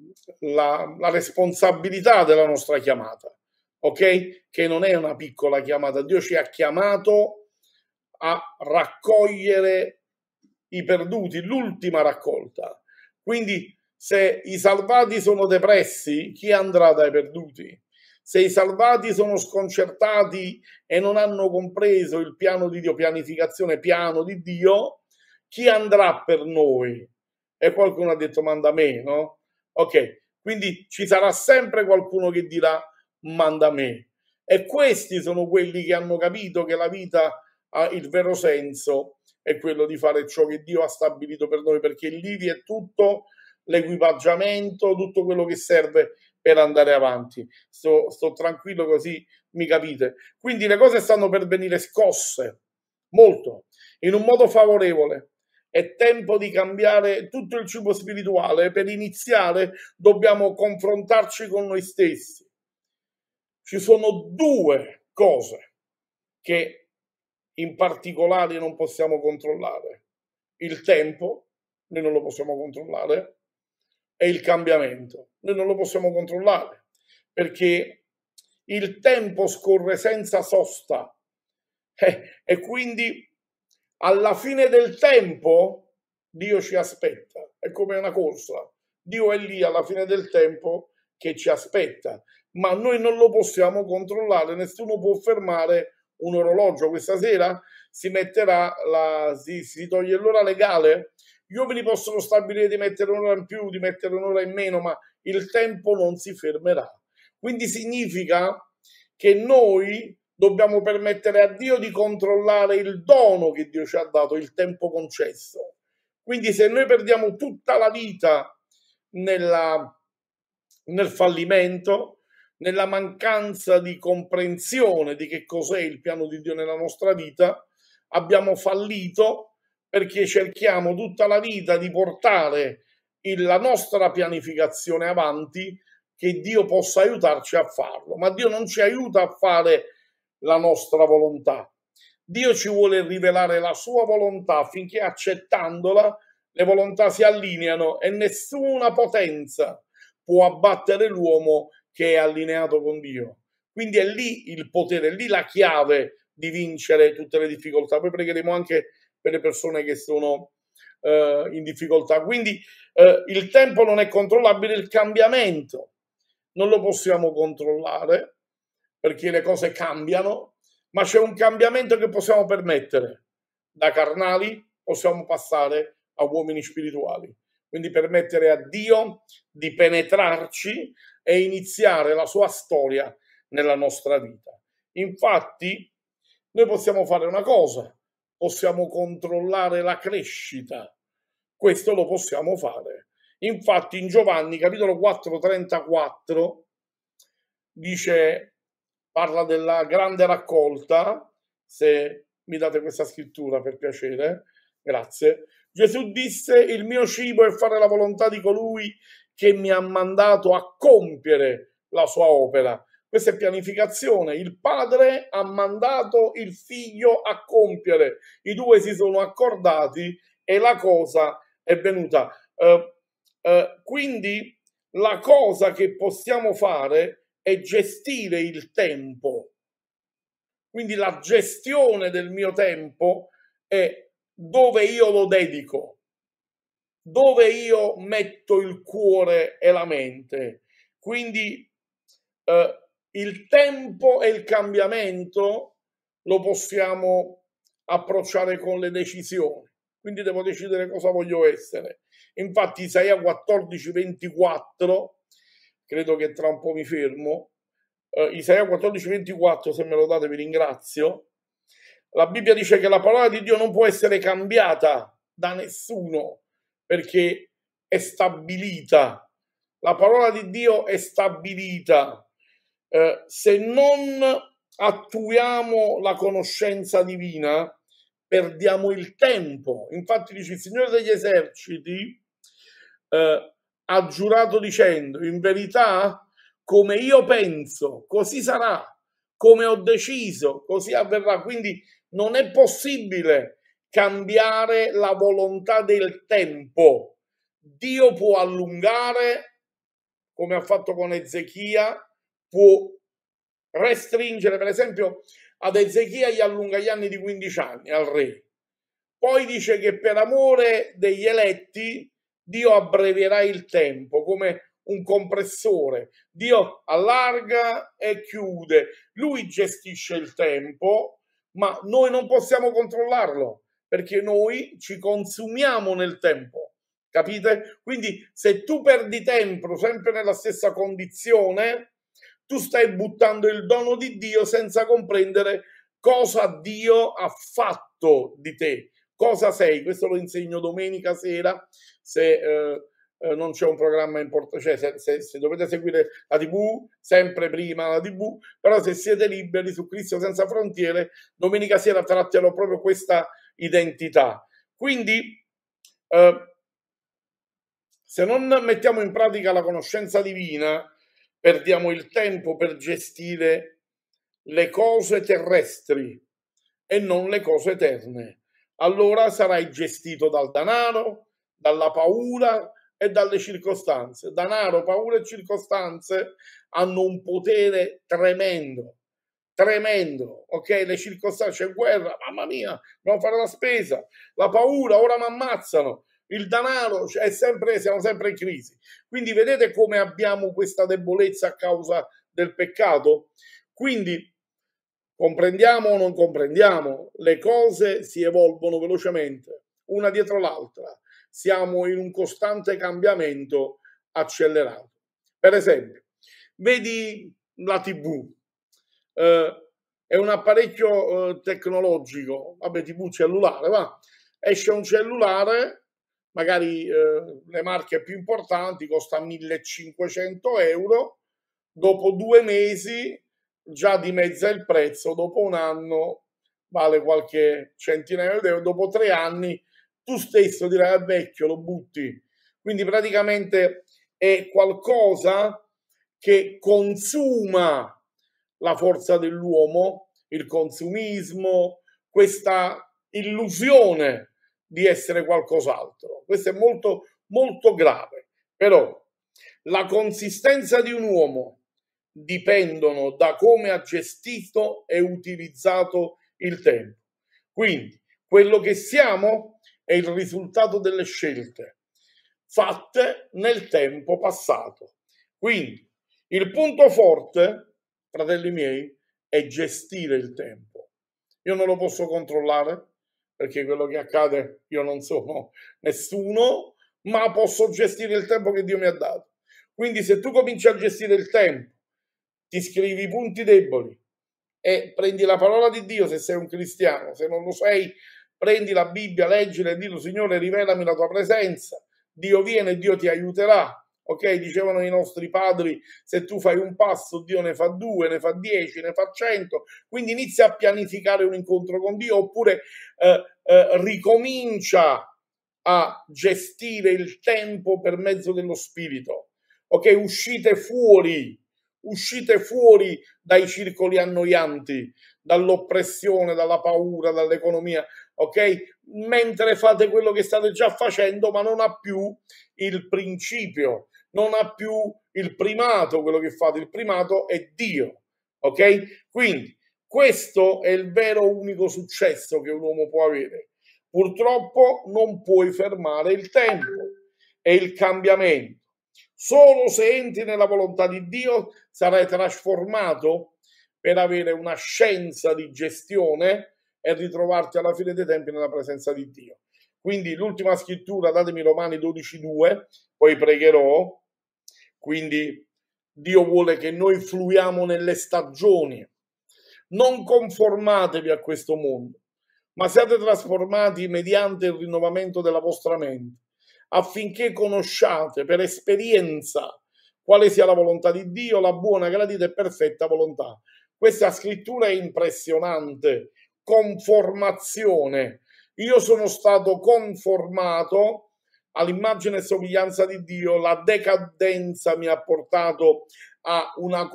Speaker 7: la, la responsabilità della nostra chiamata, ok? Che non è una piccola chiamata. Dio ci ha chiamato a raccogliere i perduti, l'ultima raccolta. Quindi se i salvati sono depressi, chi andrà dai perduti? Se i salvati sono sconcertati e non hanno compreso il piano di Dio, pianificazione, piano di Dio, chi andrà per noi? E qualcuno ha detto manda me, no? Ok, quindi ci sarà sempre qualcuno che dirà manda me. E questi sono quelli che hanno capito che la vita ha il vero senso, è quello di fare ciò che Dio ha stabilito per noi, perché lì vi è tutto l'equipaggiamento, tutto quello che serve per andare avanti. Sto, sto tranquillo così mi capite. Quindi le cose stanno per venire scosse, molto, in un modo favorevole. È tempo di cambiare tutto il cibo spirituale. Per iniziare dobbiamo confrontarci con noi stessi. Ci sono due cose che in particolare non possiamo controllare: il tempo, noi non lo possiamo controllare, e il cambiamento, noi non lo possiamo controllare, perché il tempo scorre senza sosta eh, e quindi alla fine del tempo Dio ci aspetta, è come una corsa, Dio è lì alla fine del tempo che ci aspetta, ma noi non lo possiamo controllare, nessuno può fermare un orologio. Questa sera si metterà la, si, si toglie l'ora legale, gli uomini possono stabilire di mettere un'ora in più, di mettere un'ora in meno, ma il tempo non si fermerà. Quindi significa che noi dobbiamo permettere a Dio di controllare il dono che Dio ci ha dato, il tempo concesso. Quindi se noi perdiamo tutta la vita nella, nel fallimento, nella mancanza di comprensione di che cos'è il piano di Dio nella nostra vita, abbiamo fallito, perché cerchiamo tutta la vita di portare il, la nostra pianificazione avanti, che Dio possa aiutarci a farlo. Ma Dio non ci aiuta a fare la nostra volontà. Dio ci vuole rivelare la sua volontà, affinché accettandola le volontà si allineano e nessuna potenza può abbattere l'uomo che è allineato con Dio. Quindi è lì il potere, è lì la chiave di vincere tutte le difficoltà. Poi pregheremo anche per le persone che sono eh, in difficoltà. Quindi eh, il tempo non è controllabile, il cambiamento non lo possiamo controllare, perché le cose cambiano, ma c'è un cambiamento che possiamo permettere. Da carnali possiamo passare a uomini spirituali. Quindi permettere a Dio di penetrarci e iniziare la sua storia nella nostra vita. Infatti, noi possiamo fare una cosa, possiamo controllare la crescita. Questo lo possiamo fare. Infatti in Giovanni capitolo quattro trentaquattro dice, parla della grande raccolta, se mi date questa scrittura per piacere, grazie. Gesù disse: il mio cibo è fare la volontà di colui che mi ha mandato a compiere la sua opera. Questa è pianificazione. Il padre ha mandato il figlio a compiere. I due si sono accordati e la cosa è venuta. Uh, uh, quindi la cosa che possiamo fare è gestire il tempo. Quindi la gestione del mio tempo è dove io lo dedico, dove io metto il cuore e la mente. Quindi uh, il tempo e il cambiamento lo possiamo approcciare con le decisioni. Quindi devo decidere cosa voglio essere. Infatti Isaia quattordici ventiquattro, credo che tra un po' mi fermo, uh, Isaia quattordici ventiquattro, se me lo date vi ringrazio, la Bibbia dice che la parola di Dio non può essere cambiata da nessuno, perché è stabilita. La parola di Dio è stabilita. Eh, se non attuiamo la conoscenza divina, perdiamo il tempo. Infatti dice il Signore degli eserciti eh, ha giurato dicendo: in verità, come io penso, così sarà, come ho deciso, così avverrà. Quindi non è possibile cambiare la volontà del tempo. Dio può allungare, come ha fatto con Ezechia, può restringere. Per esempio ad Ezechia gli allunga gli anni di quindici anni, al re. Poi dice che per amore degli eletti Dio abbrevierà il tempo, come un compressore. Dio allarga e chiude. Lui gestisce il tempo, ma noi non possiamo controllarlo, perché noi ci consumiamo nel tempo. Capite? Quindi se tu perdi tempo sempre nella stessa condizione, tu stai buttando il dono di Dio senza comprendere cosa Dio ha fatto di te, cosa sei. Questo lo insegno domenica sera, se eh, eh, non c'è un programma importante, cioè se, se, se dovete seguire la tivù, sempre prima la tivù, però se siete liberi su Cristo Senza Frontiere, domenica sera tratterò proprio questa identità. Quindi eh, se non mettiamo in pratica la conoscenza divina, perdiamo il tempo per gestire le cose terrestri e non le cose eterne. Allora sarai gestito dal denaro, dalla paura e dalle circostanze. Denaro, paura e circostanze hanno un potere tremendo, tremendo, ok? Le circostanze, c'è guerra, mamma mia, devo fare la spesa, la paura, ora mi ammazzano. Il denaro è sempre, siamo sempre in crisi. Quindi vedete come abbiamo questa debolezza a causa del peccato? Quindi comprendiamo o non comprendiamo, le cose si evolvono velocemente, una dietro l'altra. Siamo in un costante cambiamento accelerato. Per esempio, vedi la tivù. Eh, è un apparecchio eh, tecnologico, vabbè, tipo un cellulare, va. Esce un cellulare, magari eh, le marche più importanti, costa millecinquecento euro, dopo due mesi già dimezza il prezzo, dopo un anno vale qualche centinaio di euro, dopo tre anni tu stesso dirai è vecchio, lo butti. Quindi praticamente è qualcosa che consuma la forza dell'uomo, il consumismo, questa illusione di essere qualcos'altro. Questo è molto, molto grave. Però la consistenza di un uomo dipendono da come ha gestito e utilizzato il tempo. Quindi quello che siamo è il risultato delle scelte fatte nel tempo passato. Quindi il punto forte, fratelli miei, è gestire il tempo. Io non lo posso controllare, perché quello che accade io non sono nessuno, ma posso gestire il tempo che Dio mi ha dato. Quindi se tu cominci a gestire il tempo, ti scrivi i punti deboli e prendi la parola di Dio se sei un cristiano, se non lo sei, prendi la Bibbia, leggila e dillo: Signore, rivelami la tua presenza, Dio viene e Dio ti aiuterà. Ok, dicevano i nostri padri, se tu fai un passo, Dio ne fa due, ne fa dieci, ne fa cento. Quindi inizia a pianificare un incontro con Dio, oppure eh, eh, ricomincia a gestire il tempo per mezzo dello Spirito. Ok, uscite fuori, uscite fuori dai circoli annoianti, dall'oppressione, dalla paura, dall'economia, ok? Mentre fate quello che state già facendo, ma non ha più il principio, non ha più il primato quello che fate, il primato è Dio, ok? Quindi questo è il vero unico successo che un uomo può avere. Purtroppo non puoi fermare il tempo e il cambiamento. Solo se entri nella volontà di Dio sarai trasformato per avere una scienza di gestione e ritrovarti alla fine dei tempi nella presenza di Dio. Quindi l'ultima scrittura, datemi Romani dodici due, poi pregherò. Quindi Dio vuole che noi fluiamo nelle stagioni. Non conformatevi a questo mondo, ma siate trasformati mediante il rinnovamento della vostra mente, affinché conosciate per esperienza quale sia la volontà di Dio, la buona, gradita e perfetta volontà. Questa scrittura è impressionante. Conformazione. Io sono stato conformato all'immagine e somiglianza di Dio, la decadenza mi ha portato a una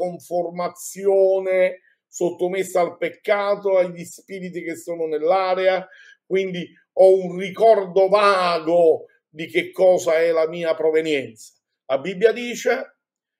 Speaker 7: conformazione sottomessa al peccato, agli spiriti che sono nell'area, quindi ho un ricordo vago di che cosa è la mia provenienza. La Bibbia dice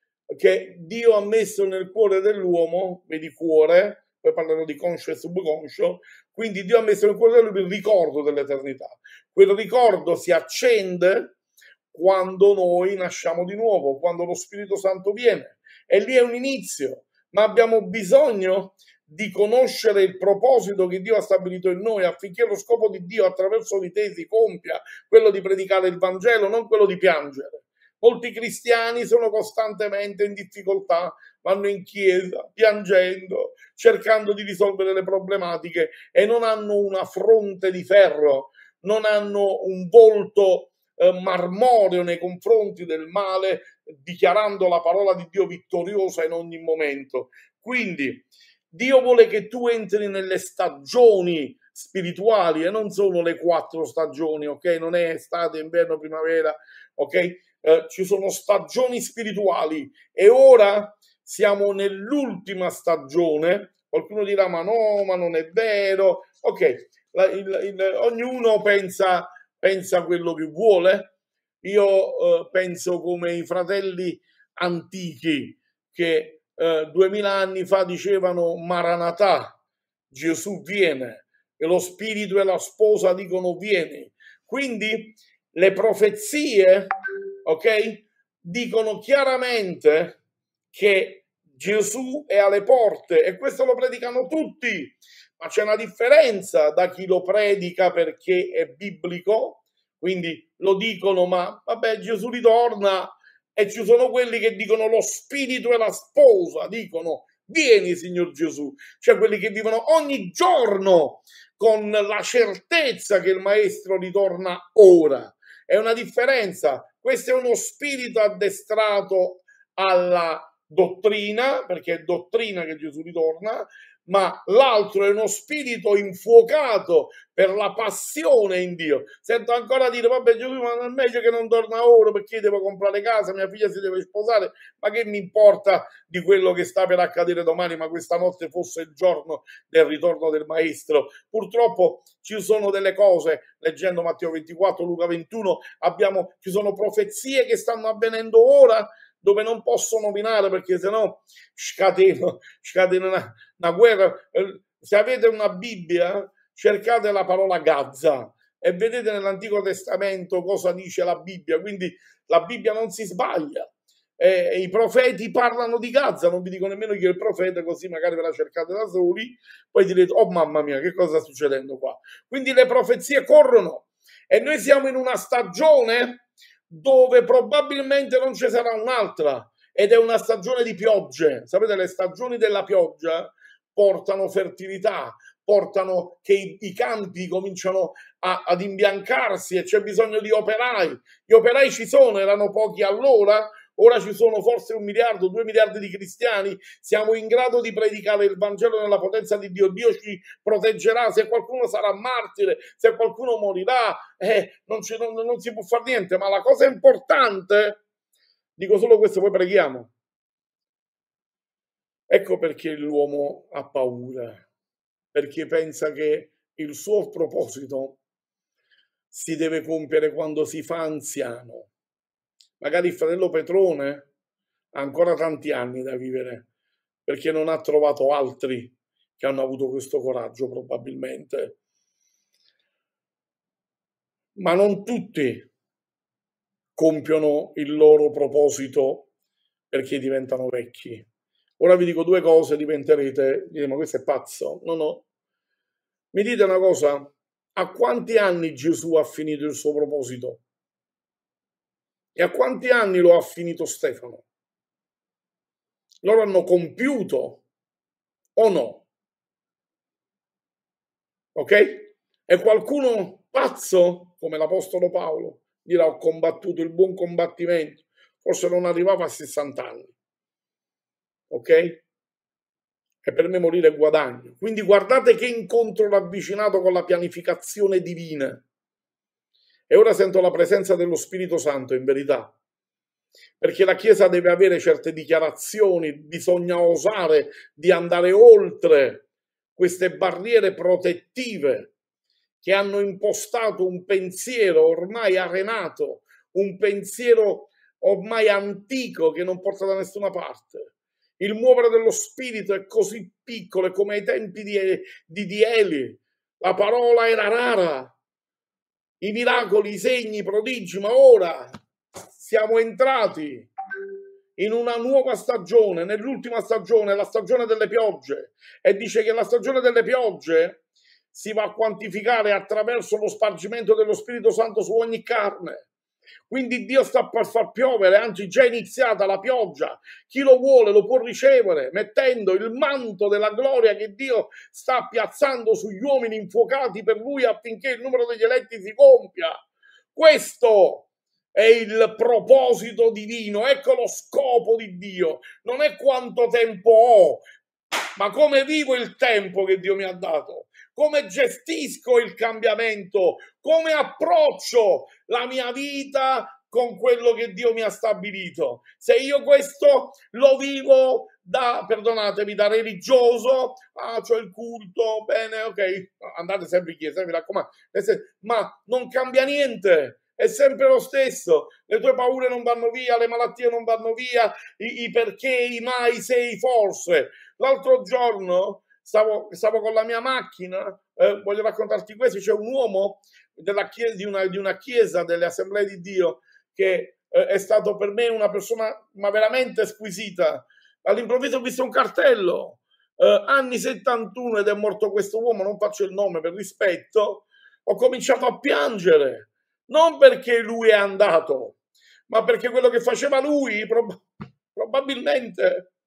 Speaker 7: che Dio ha messo nel cuore dell'uomo, vedi cuore, poi parlerò di conscio e subconscio, quindi Dio ha messo nel cuore dell'uomo il ricordo dell'eternità. Quel ricordo si accende quando noi nasciamo di nuovo, quando lo Spirito Santo viene. E lì è un inizio, ma abbiamo bisogno di conoscere il proposito che Dio ha stabilito in noi, affinché lo scopo di Dio attraverso di te si compia, quello di predicare il Vangelo, non quello di piangere. Molti cristiani sono costantemente in difficoltà, vanno in chiesa piangendo, cercando di risolvere le problematiche e non hanno una fronte di ferro, non hanno un volto eh, marmoreo nei confronti del male, dichiarando la parola di Dio vittoriosa in ogni momento. Quindi Dio vuole che tu entri nelle stagioni spirituali e non sono le quattro stagioni, ok? Non è estate, inverno, primavera, ok? Eh, ci sono stagioni spirituali e ora siamo nell'ultima stagione. Qualcuno dirà ma no, ma non è vero. Ok, la, il, il, ognuno pensa, pensa quello che vuole. Io eh, penso come i fratelli antichi che eh, duemila anni fa dicevano Maranatà, Gesù viene, e lo spirito e la sposa dicono vieni. Quindi le profezie, ok, dicono chiaramente che Gesù è alle porte e questo lo predicano tutti, ma c'è una differenza da chi lo predica perché è biblico, quindi lo dicono ma vabbè Gesù ritorna, e ci sono quelli che dicono lo spirito e la sposa dicono Vieni, Signor Gesù. Cioè quelli che vivono ogni giorno con la certezza che il Maestro ritorna ora. È una differenza. Questo è uno spirito addestrato alla dottrina, perché è dottrina che Gesù ritorna, ma l'altro è uno spirito infuocato per la passione in Dio. Sento ancora dire, vabbè Gesù, ma non è meglio che non torna ora perché io devo comprare casa, mia figlia si deve sposare, ma che mi importa di quello che sta per accadere domani, ma questa notte fosse il giorno del ritorno del Maestro. Purtroppo ci sono delle cose, leggendo Matteo ventiquattro, Luca ventuno, abbiamo, ci sono profezie che stanno avvenendo ora, dove non posso nominare perché sennò scateno, scateno una, una guerra. Se avete una Bibbia, cercate la parola Gaza e vedete nell'Antico Testamento cosa dice la Bibbia, quindi la Bibbia non si sbaglia. E, e i profeti parlano di Gaza, non vi dico nemmeno chi è il profeta, così magari ve la cercate da soli, poi direte, oh mamma mia, che cosa sta succedendo qua? Quindi le profezie corrono e noi siamo in una stagione dove probabilmente non ci sarà un'altra, ed è una stagione di piogge. Sapete, le stagioni della pioggia portano fertilità, portano che i, i campi cominciano a, ad imbiancarsi e c'è bisogno di operai. Gli operai ci sono, erano pochi allora, ora ci sono forse un miliardo, due miliardi di cristiani, siamo in grado di predicare il Vangelo nella potenza di Dio, Dio ci proteggerà, se qualcuno sarà martire, se qualcuno morirà, eh, non, ci, non, non si può fare niente, ma la cosa importante, dico solo questo, poi preghiamo. Ecco perché l'uomo ha paura, perché pensa che il suo proposito si deve compiere quando si fa anziano. Magari il fratello Petrone ha ancora tanti anni da vivere, perché non ha trovato altri che hanno avuto questo coraggio, probabilmente. Ma non tutti compiono il loro proposito perché diventano vecchi. Ora vi dico due cose, diventerete, dite, ma questo è pazzo. No, no. Mi dite una cosa, a quanti anni Gesù ha finito il suo proposito? E a quanti anni lo ha finito Stefano? Loro hanno compiuto o no? Ok? E qualcuno pazzo, come l'Apostolo Paolo, dirà ho combattuto il buon combattimento, forse non arrivava a sessanta anni. Ok? E per me morire è guadagno. Quindi guardate che incontro ravvicinato con la pianificazione divina. E ora sento la presenza dello Spirito Santo, in verità, perché la Chiesa deve avere certe dichiarazioni, bisogna osare di andare oltre queste barriere protettive che hanno impostato un pensiero ormai arenato, un pensiero ormai antico che non porta da nessuna parte. Il muovere dello Spirito è così piccolo, è come ai tempi di, di, di Eli, la parola era rara. I miracoli, i segni, i prodigi, ma ora siamo entrati in una nuova stagione, nell'ultima stagione, la stagione delle piogge, e dice che la stagione delle piogge si va a quantificare attraverso lo spargimento dello Spirito Santo su ogni carne. Quindi Dio sta per far piovere, anzi già è iniziata la pioggia. Chi lo vuole lo può ricevere, mettendo il manto della gloria che Dio sta piazzando sugli uomini infuocati per Lui affinché il numero degli eletti si compia. Questo è il proposito divino, ecco lo scopo di Dio. Non è quanto tempo ho, ma come vivo il tempo che Dio mi ha dato. Come gestisco il cambiamento, come approccio la mia vita con quello che Dio mi ha stabilito. Se io questo lo vivo da, perdonatemi, da religioso, ah, c'ho il culto, bene, ok, andate sempre in chiesa, mi raccomando, ma non cambia niente. È sempre lo stesso, le tue paure non vanno via, le malattie non vanno via, i, i perché, i mai, se, i forse. L'altro giorno stavo, stavo con la mia macchina, eh, voglio raccontarti questo, c'è un uomo della chiesa, di, una, di una chiesa delle Assemblee di Dio che eh, è stato per me una persona ma veramente squisita. All'improvviso ho visto un cartello, eh, anni settantuno, ed è morto questo uomo, non faccio il nome per rispetto. Ho cominciato a piangere. Non perché lui è andato, ma perché quello che faceva lui prob- probabilmente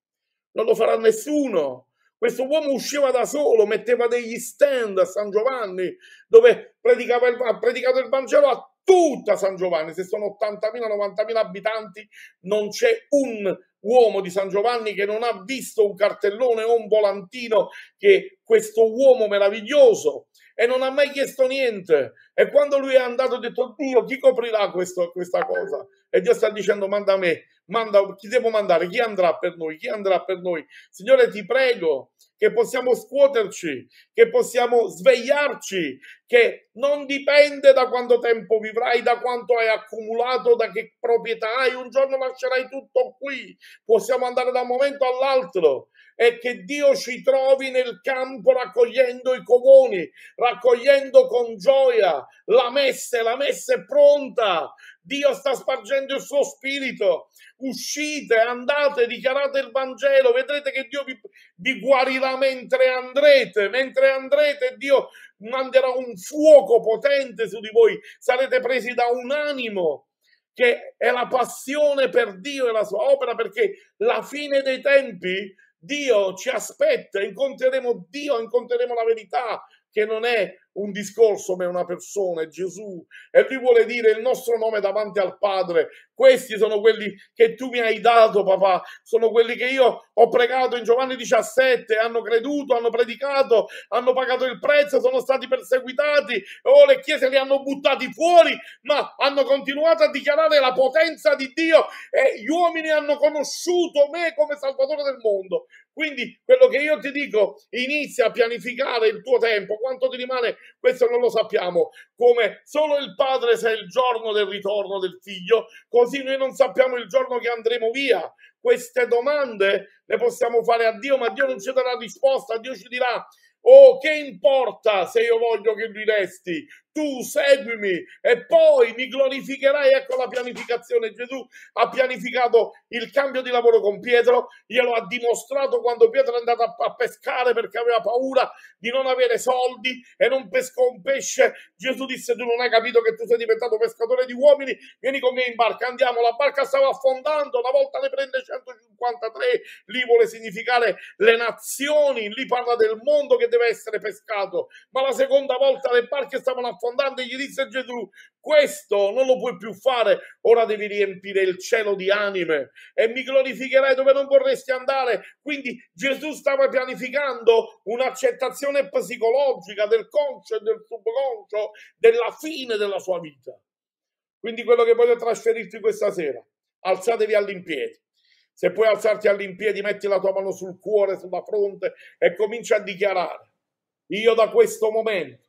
Speaker 7: non lo farà nessuno. Questo uomo usciva da solo, metteva degli stand a San Giovanni, dove predicava il, ha predicato il Vangelo a tutta San Giovanni. Se sono ottantamila novantamila abitanti, non c'è un uomo di San Giovanni che non ha visto un cartellone o un volantino che questo uomo meraviglioso, e non ha mai chiesto niente. E quando lui è andato ha detto: Dio, chi coprirà questo, questa cosa? E Dio sta dicendo: manda me, manda, chi devo mandare? Chi andrà per noi? Chi andrà per noi? Signore, ti prego che possiamo scuoterci, che possiamo svegliarci, che non dipende da quanto tempo vivrai, da quanto hai accumulato, da che proprietà hai, un giorno lascerai tutto qui, possiamo andare da un momento all'altro, e che Dio ci trovi nel campo raccogliendo i comuni, raccogliendo con gioia la messe, la messe è pronta, Dio sta spargendo il suo spirito, uscite, andate, dichiarate il Vangelo, vedrete che Dio vi, vi guarirà mentre andrete, mentre andrete Dio manderà un fuoco potente su di voi, sarete presi da un animo che è la passione per Dio e la sua opera, perché la fine dei tempi Dio ci aspetta, incontreremo Dio, incontreremo la verità, che non è un discorso ma è una persona, è Gesù, e lui vuole dire il nostro nome davanti al Padre. Questi sono quelli che tu mi hai dato, papà, sono quelli che io ho pregato in Giovanni diciassette, hanno creduto, hanno predicato, hanno pagato il prezzo, sono stati perseguitati, oh, le chiese li hanno buttati fuori, ma hanno continuato a dichiarare la potenza di Dio, e gli uomini hanno conosciuto me come Salvatore del mondo. Quindi quello che io ti dico, inizia a pianificare il tuo tempo. Quanto ti rimane, questo non lo sappiamo, come solo il Padre sa il giorno del ritorno del Figlio, così noi non sappiamo il giorno che andremo via. Queste domande le possiamo fare a Dio, ma Dio non ci darà risposta. Dio ci dirà: oh, che importa se io voglio che lui resti? Tu seguimi e poi mi glorificherai. Ecco la pianificazione. Gesù ha pianificato il cambio di lavoro con Pietro, glielo ha dimostrato quando Pietro è andato a, a pescare perché aveva paura di non avere soldi e non pescò un pesce. Gesù disse: tu non hai capito che tu sei diventato pescatore di uomini? Vieni con me in barca, andiamo. La barca stava affondando, una volta ne prende centocinquantatré, lì vuole significare le nazioni, lì parla del mondo che deve essere pescato, ma la seconda volta le barche stavano affondando e gli disse Gesù: questo non lo puoi più fare, ora devi riempire il cielo di anime e mi glorificherai dove non vorresti andare. Quindi Gesù stava pianificando un'accettazione psicologica del conscio e del subconscio della fine della sua vita. Quindi quello che voglio trasferirti questa sera: alzatevi all'impiedi. Se puoi alzarti all'impiedi, metti la tua mano sul cuore, sulla fronte e comincia a dichiarare: io da questo momento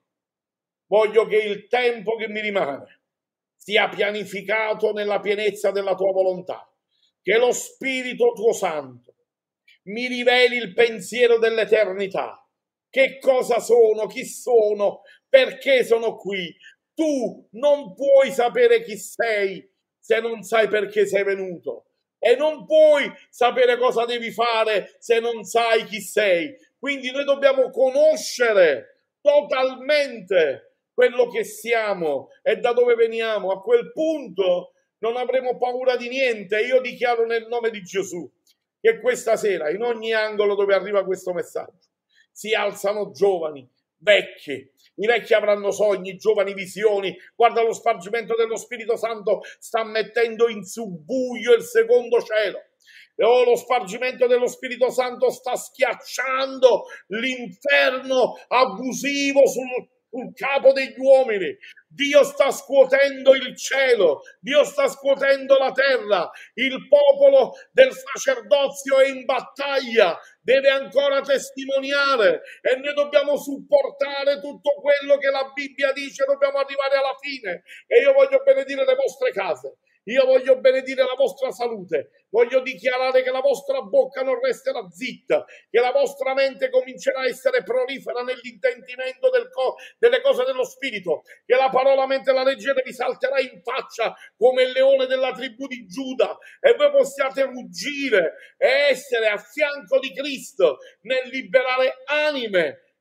Speaker 7: voglio che il tempo che mi rimane sia pianificato nella pienezza della tua volontà, che lo Spirito tuo Santo mi riveli il pensiero dell'eternità, che cosa sono, chi sono, perché sono qui. Tu non puoi sapere chi sei se non sai perché sei venuto, e non puoi sapere cosa devi fare se non sai chi sei. Quindi noi dobbiamo conoscere totalmente quello che siamo e da dove veniamo. A quel punto non avremo paura di niente. Io dichiaro nel nome di Gesù che questa sera, in ogni angolo dove arriva questo messaggio, si alzano giovani, vecchi. I vecchi avranno sogni, giovani visioni. Guarda, lo spargimento dello Spirito Santo sta mettendo in subbuglio il secondo cielo. Oh, lo spargimento dello Spirito Santo sta schiacciando l'inferno abusivo sul sul capo degli uomini. Dio sta scuotendo il cielo, Dio sta scuotendo la terra. Il popolo del sacerdozio è in battaglia, deve ancora testimoniare, e noi dobbiamo supportare tutto quello che la Bibbia dice. Dobbiamo arrivare alla fine, e io voglio benedire le vostre case. Io voglio benedire la vostra salute, voglio dichiarare che la vostra bocca non resterà zitta, che la vostra mente comincerà a essere prolifera nell'intendimento del co- delle cose dello Spirito, che la parola mentre la leggete vi salterà in faccia come il leone della tribù di Giuda, e voi possiate ruggire e essere a fianco di Cristo nel liberare anime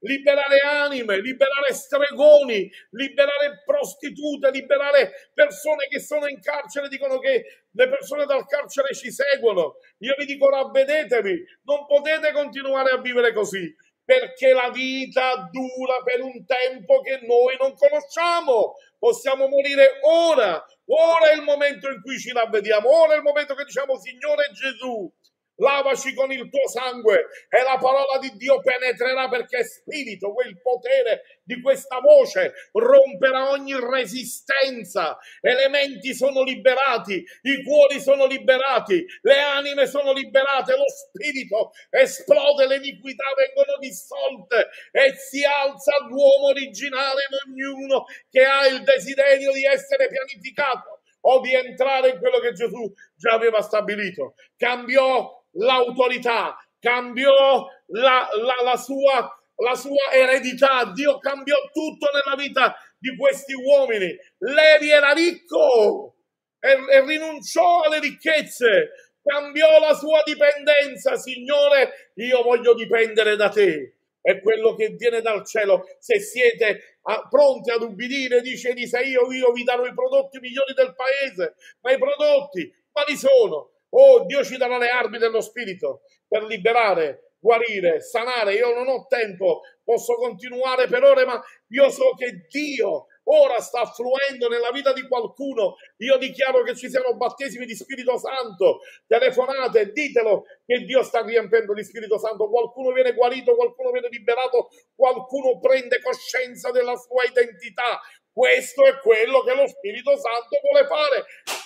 Speaker 7: liberare anime, liberare stregoni, liberare prostitute, liberare persone che sono in carcere, dicono che le persone dal carcere ci seguono. Io vi dico, ravvedetevi, non potete continuare a vivere così, perché la vita dura per un tempo che noi non conosciamo. Possiamo morire ora, ora è il momento in cui ci ravvediamo, ora è il momento che diciamo: Signore Gesù, lavaci con il tuo sangue, e la parola di Dio penetrerà, perché è spirito, quel potere di questa voce romperà ogni resistenza, elementi sono liberati, i cuori sono liberati, le anime sono liberate, lo spirito esplode, le iniquità vengono dissolte e si alza l'uomo originale in ognuno che ha il desiderio di essere pianificato o di entrare in quello che Gesù già aveva stabilito. Cambiò l'autorità, cambiò la, la, la, sua, la sua eredità. Dio cambiò tutto nella vita di questi uomini. Levi era ricco e, e rinunciò alle ricchezze, cambiò la sua dipendenza. Signore, io voglio dipendere da te. È quello che viene dal cielo. Se siete a, pronti ad ubbidire, dice Eliseo, io vi darò i prodotti migliori del paese. Ma i prodotti quali sono? Oh, Dio ci darà le armi dello spirito per liberare, guarire, sanare. Io non ho tempo, posso continuare per ore, ma io so che Dio ora sta fluendo nella vita di qualcuno. Io dichiaro che ci siano battesimi di Spirito Santo. Telefonate, ditelo che Dio sta riempendo di Spirito Santo. Qualcuno viene guarito, qualcuno viene liberato, qualcuno prende coscienza della sua identità. Questo è quello che lo Spirito Santo vuole fare.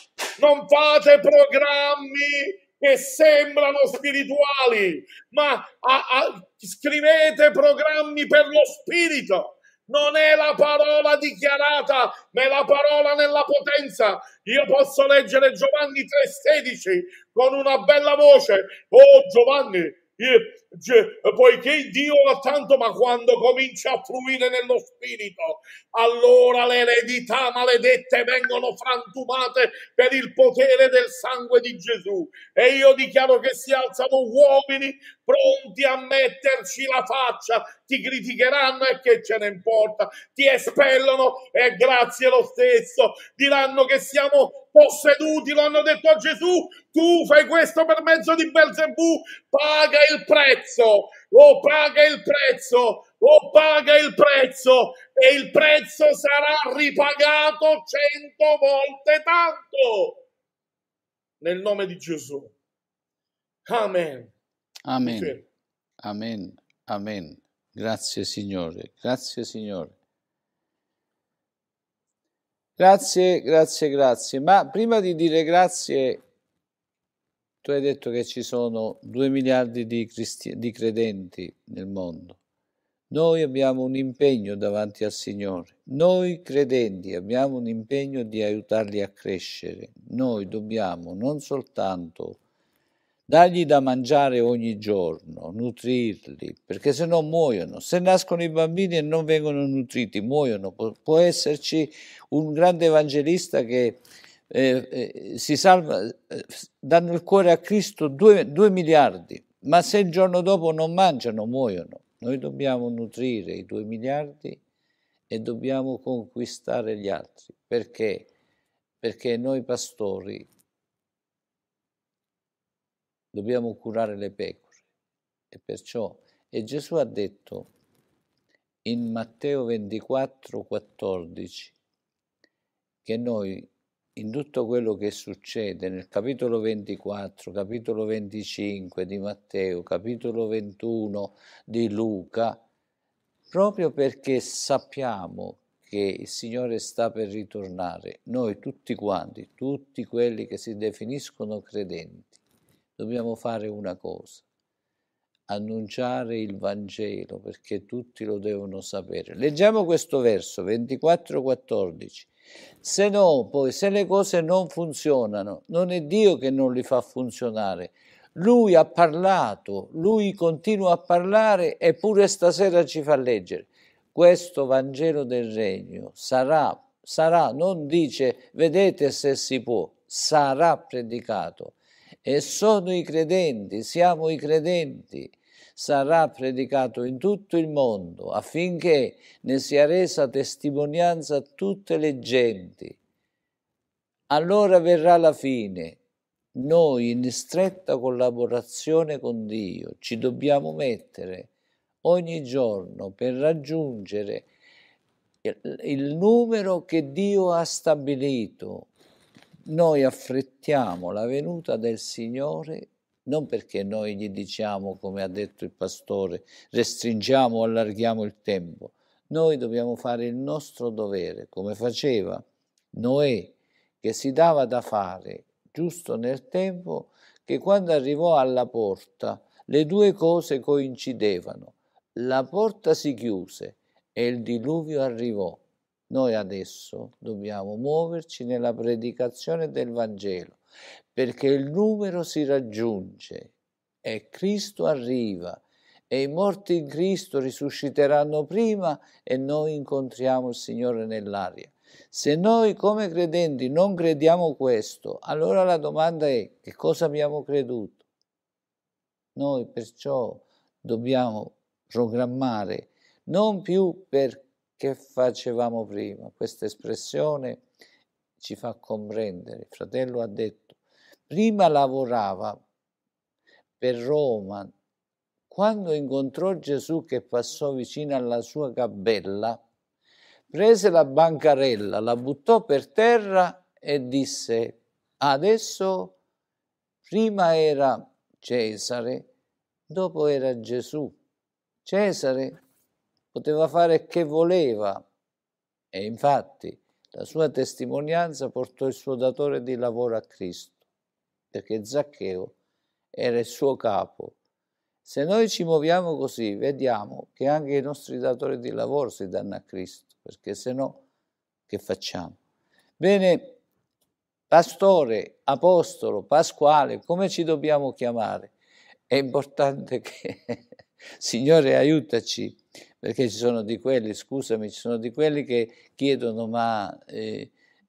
Speaker 7: Non fate programmi che sembrano spirituali, ma a, a, scrivete programmi per lo spirito. Non è la parola dichiarata, ma è la parola nella potenza. Io posso leggere Giovanni tre sedici con una bella voce. Oh Giovanni, io, poiché Dio ha tanto, ma quando comincia a fluire nello spirito, allora le eredità maledette vengono frantumate per il potere del sangue di Gesù. E io dichiaro che si alzano uomini pronti a metterci la faccia. Ti criticheranno e che ce ne importa, ti espellono e grazie lo stesso, diranno che siamo posseduti, lo hanno detto a Gesù. Tu fai questo per mezzo di Belzebù, paga il prezzo, o paga il prezzo, o paga il prezzo, e il prezzo sarà ripagato cento volte tanto, nel nome di Gesù. Amen.
Speaker 5: Amen. Amen. Amen. Grazie Signore, grazie Signore. Grazie, grazie, grazie. Ma prima di dire grazie, tu hai detto che ci sono due miliardi di, cristi- di credenti nel mondo. Noi abbiamo un impegno davanti al Signore. Noi credenti abbiamo un impegno di aiutarli a crescere. Noi dobbiamo non soltanto dargli da mangiare ogni giorno, nutrirli, perché se no muoiono. Se nascono i bambini e non vengono nutriti, muoiono. Pu- può esserci un grande evangelista che eh, eh, si salva, eh, danno il cuore a Cristo due, due miliardi, ma se il giorno dopo non mangiano, muoiono. Noi dobbiamo nutrire i due miliardi e dobbiamo conquistare gli altri. Perché? Perché noi pastori dobbiamo curare le pecore. E perciò, e Gesù ha detto in Matteo ventiquattro quattordici che noi in tutto quello che succede nel capitolo ventiquattro, capitolo venticinque di Matteo, capitolo ventuno di Luca, proprio perché sappiamo che il Signore sta per ritornare, noi tutti quanti, tutti quelli che si definiscono credenti, dobbiamo fare una cosa: annunciare il Vangelo, perché tutti lo devono sapere. Leggiamo questo verso ventiquattro quattordici. Se no, poi, se le cose non funzionano, non è Dio che non li fa funzionare. Lui ha parlato, Lui continua a parlare, eppure stasera ci fa leggere. Questo Vangelo del Regno sarà, sarà, non dice vedete se si può, sarà predicato. E sono i credenti, siamo i credenti. sarà predicato in tutto il mondo affinché ne sia resa testimonianza a tutte le genti. Allora verrà la fine. Noi, in stretta collaborazione con Dio, ci dobbiamo mettere ogni giorno per raggiungere il numero che Dio ha stabilito. Noi affrettiamo la venuta del Signore non perché noi gli diciamo, come ha detto il pastore, restringiamo o allarghiamo il tempo. Noi dobbiamo fare il nostro dovere, come faceva Noè, che si dava da fare giusto nel tempo, che quando arrivò alla porta le due cose coincidevano. La porta si chiuse e il diluvio arrivò. Noi adesso dobbiamo muoverci nella predicazione del Vangelo, perché il numero si raggiunge e Cristo arriva e i morti in Cristo risusciteranno prima e noi incontriamo il Signore nell'aria. Se noi come credenti non crediamo questo, allora la domanda è: che cosa abbiamo creduto? Noi perciò dobbiamo programmare non più perché facevamo prima. Questa espressione ci fa comprendere. Il fratello ha detto: prima lavorava per Roma, quando incontrò Gesù che passò vicino alla sua gabella, prese la bancarella, la buttò per terra e disse: adesso prima era Cesare, dopo era Gesù. Cesare poteva fare che voleva e infatti la sua testimonianza portò il suo datore di lavoro a Cristo, perché Zaccheo era il suo capo. Se noi ci muoviamo così, vediamo che anche i nostri datori di lavoro si danno a Cristo, perché se no che facciamo? Bene, pastore, apostolo, Pasquale, come ci dobbiamo chiamare? È importante che, Signore, aiutaci, perché ci sono di quelli, scusami, ci sono di quelli che chiedono, ma eh,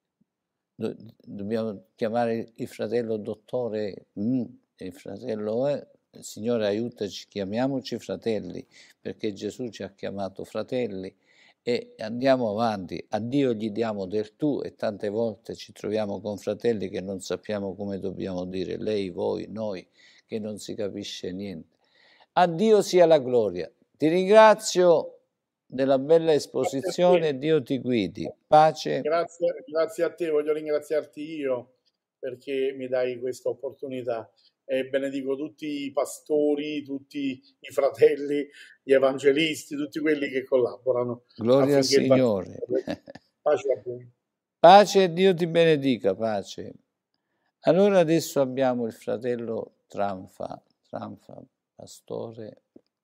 Speaker 5: do, dobbiamo chiamare il fratello dottore? Mm, il fratello è... Signore, aiutaci, chiamiamoci fratelli, perché Gesù ci ha chiamato fratelli e andiamo avanti. A Dio gli diamo del tu e tante volte ci troviamo con fratelli che non sappiamo come dobbiamo dire, lei, voi, noi, che non si capisce niente. A Dio sia la gloria. Ti ringrazio della bella esposizione, Dio ti guidi. Pace.
Speaker 7: Grazie, grazie a te, voglio ringraziarti io perché mi dai questa opportunità. E benedico tutti i pastori, tutti i fratelli, gli evangelisti, tutti quelli che collaborano.
Speaker 5: Gloria al Signore.
Speaker 7: Pace a voi.
Speaker 5: Pace e Dio ti benedica, pace. Allora adesso abbiamo il fratello Tranfa, Tranfa, pastore.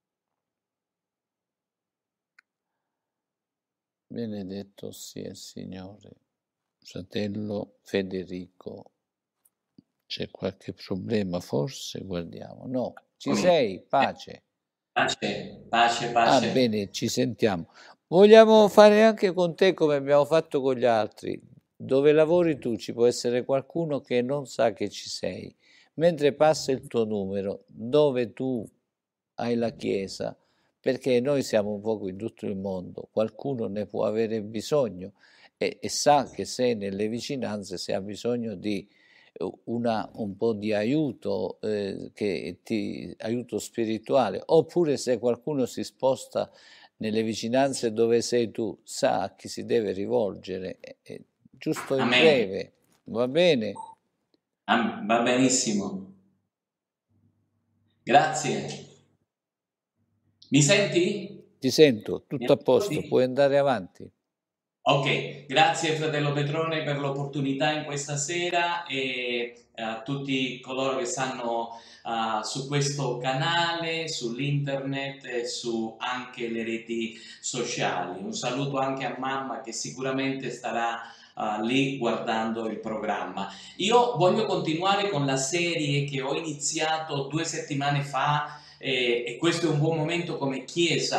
Speaker 5: Benedetto sia il Signore. Fratello Federico. C'è qualche problema forse? Guardiamo. No, ci Come? sei? Pace.
Speaker 8: Pace, pace, pace.
Speaker 5: Ah, bene, ci sentiamo. Vogliamo fare anche con te come abbiamo fatto con gli altri. Dove lavori tu ci può essere qualcuno che non sa che ci sei. Mentre passa il tuo numero, dove tu hai la chiesa, perché noi siamo un poco in tutto il mondo, qualcuno ne può avere bisogno e, e sa che sei nelle vicinanze, se ha bisogno di Una, un po' di aiuto, eh, che ti, aiuto spirituale, oppure se qualcuno si sposta nelle vicinanze dove sei tu, sa a chi si deve rivolgere, eh, giusto in Amen. Breve, va bene?
Speaker 8: Ah, va benissimo, grazie. Mi senti?
Speaker 5: Ti sento, tutto a posto, puoi andare avanti.
Speaker 8: Ok, grazie fratello Petrone per l'opportunità in questa sera e a tutti coloro che stanno uh, su questo canale, sull'internet e su anche le reti sociali. Un saluto anche a mamma che sicuramente starà uh, lì guardando il programma. Io voglio continuare con la serie che ho iniziato due settimane fa e, e questo è un buon momento come Chiesa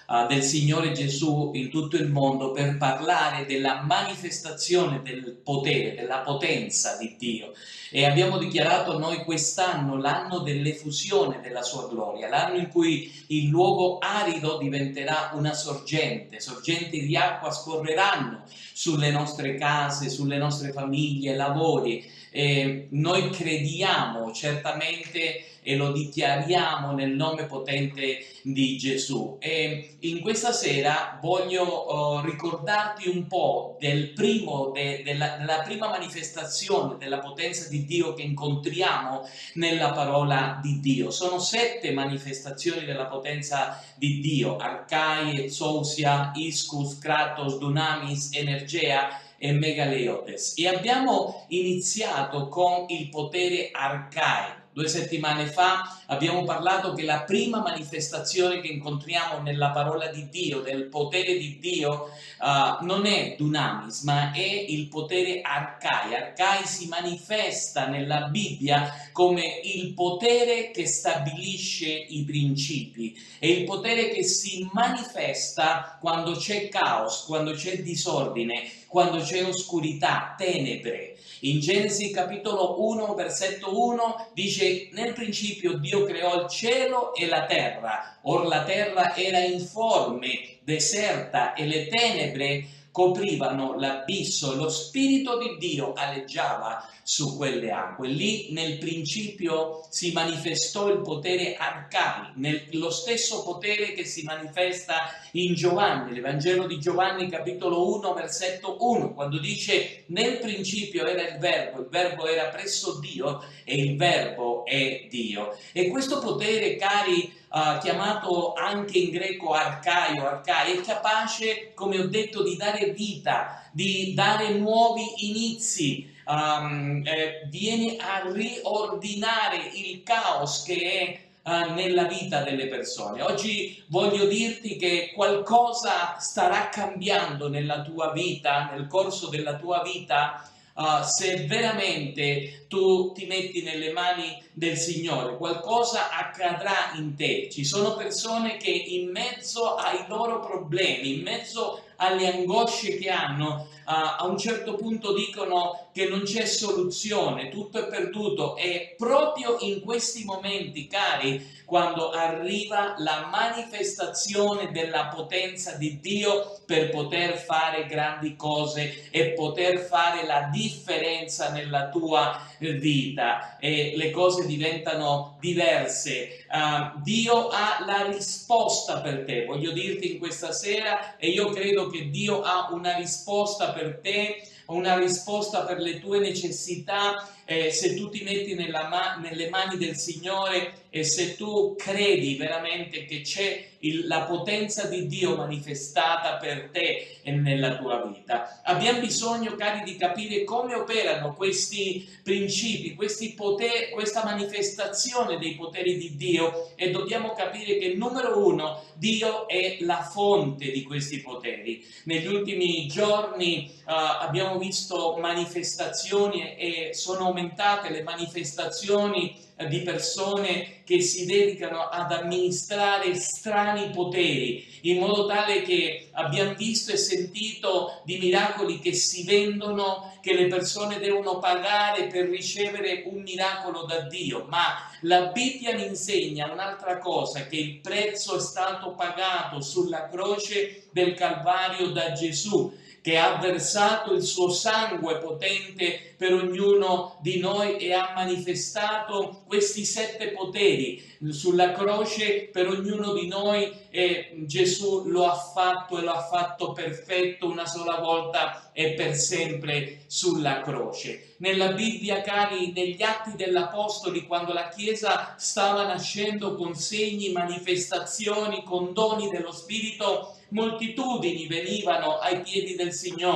Speaker 8: uh, del Signore Gesù in tutto il mondo per parlare della manifestazione del potere, della potenza di Dio. E abbiamo dichiarato noi quest'anno l'anno dell'effusione della sua gloria, l'anno in cui il luogo arido diventerà una sorgente, sorgenti di acqua scorreranno sulle nostre case, sulle nostre famiglie, lavori. E noi crediamo certamente e lo dichiariamo nel nome potente di Gesù. E in questa sera voglio uh, ricordarti un po' del primo, de, della, della prima manifestazione della potenza di Dio che incontriamo nella parola di Dio. Sono sette manifestazioni della potenza di Dio: Arcai, Exousia, Iscus, Kratos, Dunamis, Energea e Megaleiotes. E abbiamo iniziato con il potere Arcai. Due settimane fa abbiamo parlato che la prima manifestazione che incontriamo nella parola di Dio, del potere di Dio, uh, non è Dunamis, ma è il potere Arcai. Arcai si manifesta nella Bibbia come il potere che stabilisce i principi, è il potere che si manifesta quando c'è caos, quando c'è disordine, quando c'è oscurità, tenebre. In Genesi capitolo uno, versetto uno dice: nel principio Dio creò il cielo e la terra, or la terra era informe, deserta, e le tenebre coprivano l'abisso, lo Spirito di Dio aleggiava su quelle acque. Lì nel principio si manifestò il potere Arcai, nel, lo stesso potere che si manifesta in Giovanni, l'Evangelo di Giovanni capitolo uno versetto uno, quando dice: nel principio era il Verbo, il Verbo era presso Dio e il Verbo è Dio. E questo potere, cari, Uh, chiamato anche in greco arcaio, arcai, è capace, come ho detto, di dare vita, di dare nuovi inizi, um, eh, viene a riordinare il caos che è uh, nella vita delle persone. Oggi voglio dirti che qualcosa starà cambiando nella tua vita, nel corso della tua vita, Uh, se veramente tu ti metti nelle mani del Signore. Qualcosa accadrà in te. Ci sono persone che in mezzo ai loro problemi, in mezzo alle angosce che hanno, uh, a un certo punto dicono che non c'è soluzione, tutto è perduto. E proprio in questi momenti, cari, quando arriva la manifestazione della potenza di Dio per poter fare grandi cose e poter fare la differenza nella tua vita, e le cose diventano diverse. Uh, Dio ha la risposta per te. Voglio dirti in questa sera, e io credo che Dio ha una risposta per te, una risposta per le tue necessità, eh, se tu ti metti nella ma- nelle mani del Signore e se tu credi veramente che c'è il, la potenza di Dio manifestata per te e nella tua vita. Abbiamo bisogno, cari, di capire come operano questi principi, questi poteri, questa manifestazione dei poteri di Dio, e dobbiamo capire che, numero uno, Dio è la fonte di questi poteri. Negli ultimi giorni uh, abbiamo visto manifestazioni, e sono aumentate le manifestazioni di persone che si dedicano ad amministrare strani poteri, in modo tale che abbiamo visto e sentito di miracoli che si vendono, che le persone devono pagare per ricevere un miracolo da Dio. Ma la Bibbia mi insegna un'altra cosa, che il prezzo è stato pagato sulla croce del Calvario da Gesù, che ha versato il suo sangue potente per ognuno di noi e ha manifestato questi sette poteri sulla croce per ognuno di noi, e Gesù lo ha fatto e lo ha fatto perfetto una sola volta e per sempre sulla croce. Nella Bibbia, cari, negli Atti degli Apostoli, quando la Chiesa stava nascendo con segni, manifestazioni, con doni dello Spirito, moltitudini venivano ai piedi del Signore.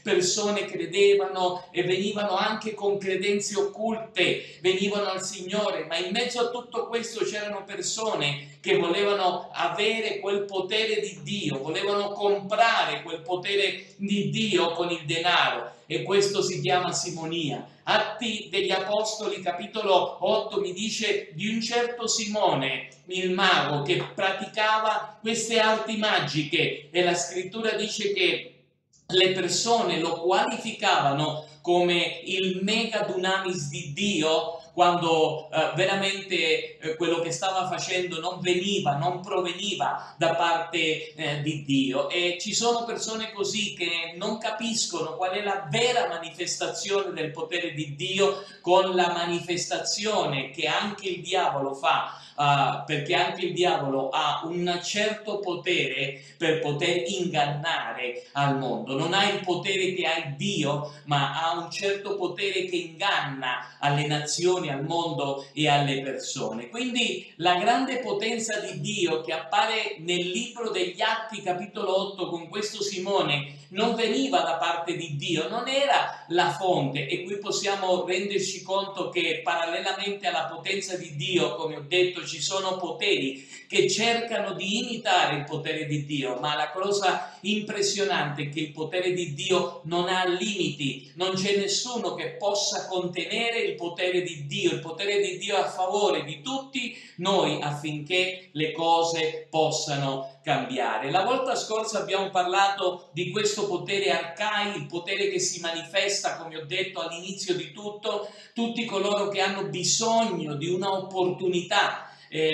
Speaker 8: persone credevano e venivano anche con credenze occulte, venivano al Signore, ma in mezzo a tutto questo c'erano persone che volevano avere quel potere di Dio, volevano comprare quel potere di Dio con il denaro, e questo si chiama simonia. Atti degli Apostoli capitolo otto mi dice di un certo Simone, il mago, che praticava queste arti magiche, e la scrittura dice che le persone lo qualificavano come il mega dunamis di Dio, quando eh, veramente eh, quello che stava facendo non veniva, non proveniva da parte eh, di Dio. E ci sono persone così che non capiscono qual è la vera manifestazione del potere di Dio con la manifestazione che anche il diavolo fa, uh, perché anche il diavolo ha un certo potere per poter ingannare al mondo. Non ha il potere che ha il Dio, ma ha un certo potere che inganna alle nazioni, al mondo e alle persone. Quindi la grande potenza di Dio che appare nel libro degli Atti capitolo otto con questo Simone non veniva da parte di Dio, non era la fonte. E qui possiamo renderci conto che parallelamente alla potenza di Dio, come ho detto, ci sono poteri che cercano di imitare il potere di Dio, ma la cosa impressionante è che il potere di Dio non ha limiti, non c'è nessuno che possa contenere il potere di Dio. Il potere di Dio è a favore di tutti noi affinché le cose possano cambiare. La volta scorsa abbiamo parlato di questo potere arcai, il potere che si manifesta, come ho detto all'inizio di tutto, tutti coloro che hanno bisogno di una opportunità,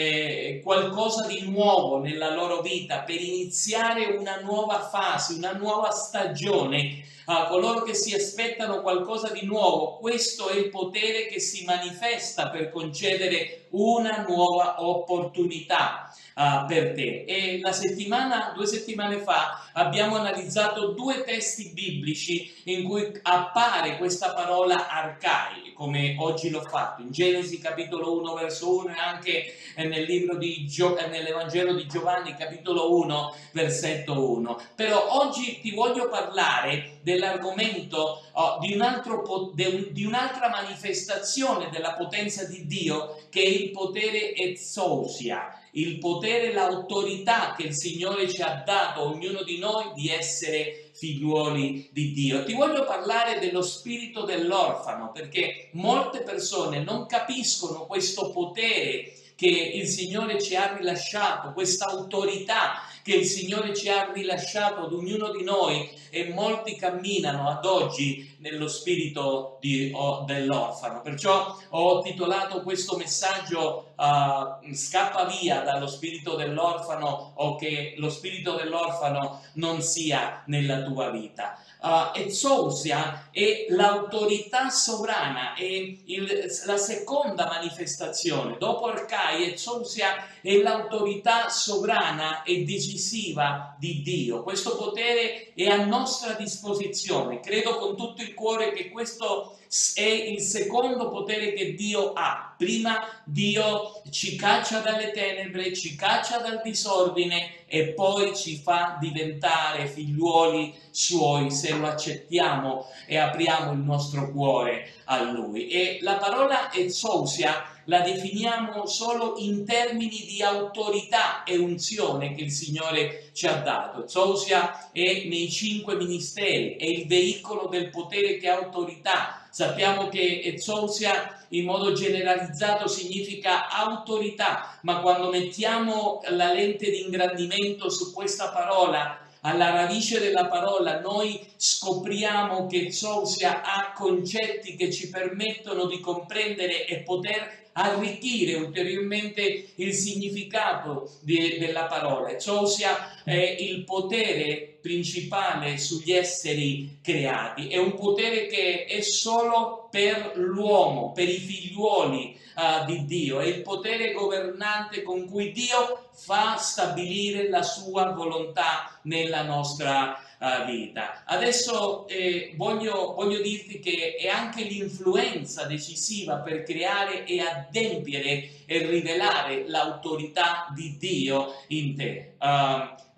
Speaker 8: Eh, qualcosa di nuovo nella loro vita per iniziare una nuova fase, una nuova stagione. A coloro che si aspettano qualcosa di nuovo, questo è il potere che si manifesta per concedere una nuova opportunità uh, per te. E la settimana, due settimane fa abbiamo analizzato due testi biblici in cui appare questa parola arcai, come oggi l'ho fatto, in Genesi capitolo uno verso uno e anche nel libro di Gio- nell'Evangelo di Giovanni capitolo uno versetto uno. Però oggi ti voglio parlare dell'argomento oh, di, un altro po- de un, di un'altra manifestazione della potenza di Dio, che è il potere exousia, il potere, l'autorità che il Signore ci ha dato a ognuno di noi di essere figliuoli di Dio. Ti voglio parlare dello spirito dell'orfano, perché molte persone non capiscono questo potere che il Signore ci ha rilasciato, questa autorità che il Signore ci ha rilasciato ad ognuno di noi, e molti camminano ad oggi nello spirito di, oh, dell'orfano. Perciò ho titolato questo messaggio uh, scappa via dallo spirito dell'orfano, o che lo spirito dell'orfano non sia nella tua vita. Uh, exousia è l'autorità sovrana, è il, la seconda manifestazione. Dopo arcai, exousia è l'autorità sovrana e decisiva di Dio. Questo potere è a nostra disposizione. Credo con tutto il cuore che questo è il secondo potere che Dio ha. Prima Dio ci caccia dalle tenebre, ci caccia dal disordine, e poi ci fa diventare figliuoli suoi se lo accettiamo e apriamo il nostro cuore a Lui. E la parola exousia la definiamo solo in termini di autorità e unzione che il Signore ci ha dato. Exousia è nei cinque ministeri, è il veicolo del potere che ha autorità. Sappiamo che exousia in modo generalizzato significa autorità, ma quando mettiamo la lente di ingrandimento su questa parola, alla radice della parola, noi scopriamo che exousia ha concetti che ci permettono di comprendere e poter arricchire ulteriormente il significato di, della parola. Exousia è il potere principale sugli esseri creati, è un potere che è solo per l'uomo, per i figliuoli uh, di Dio, è il potere governante con cui Dio fa stabilire la sua volontà nella nostra uh, vita. Adesso eh, voglio, voglio dirti che è anche l'influenza decisiva per creare e adempiere e rivelare l'autorità di Dio in te. Uh,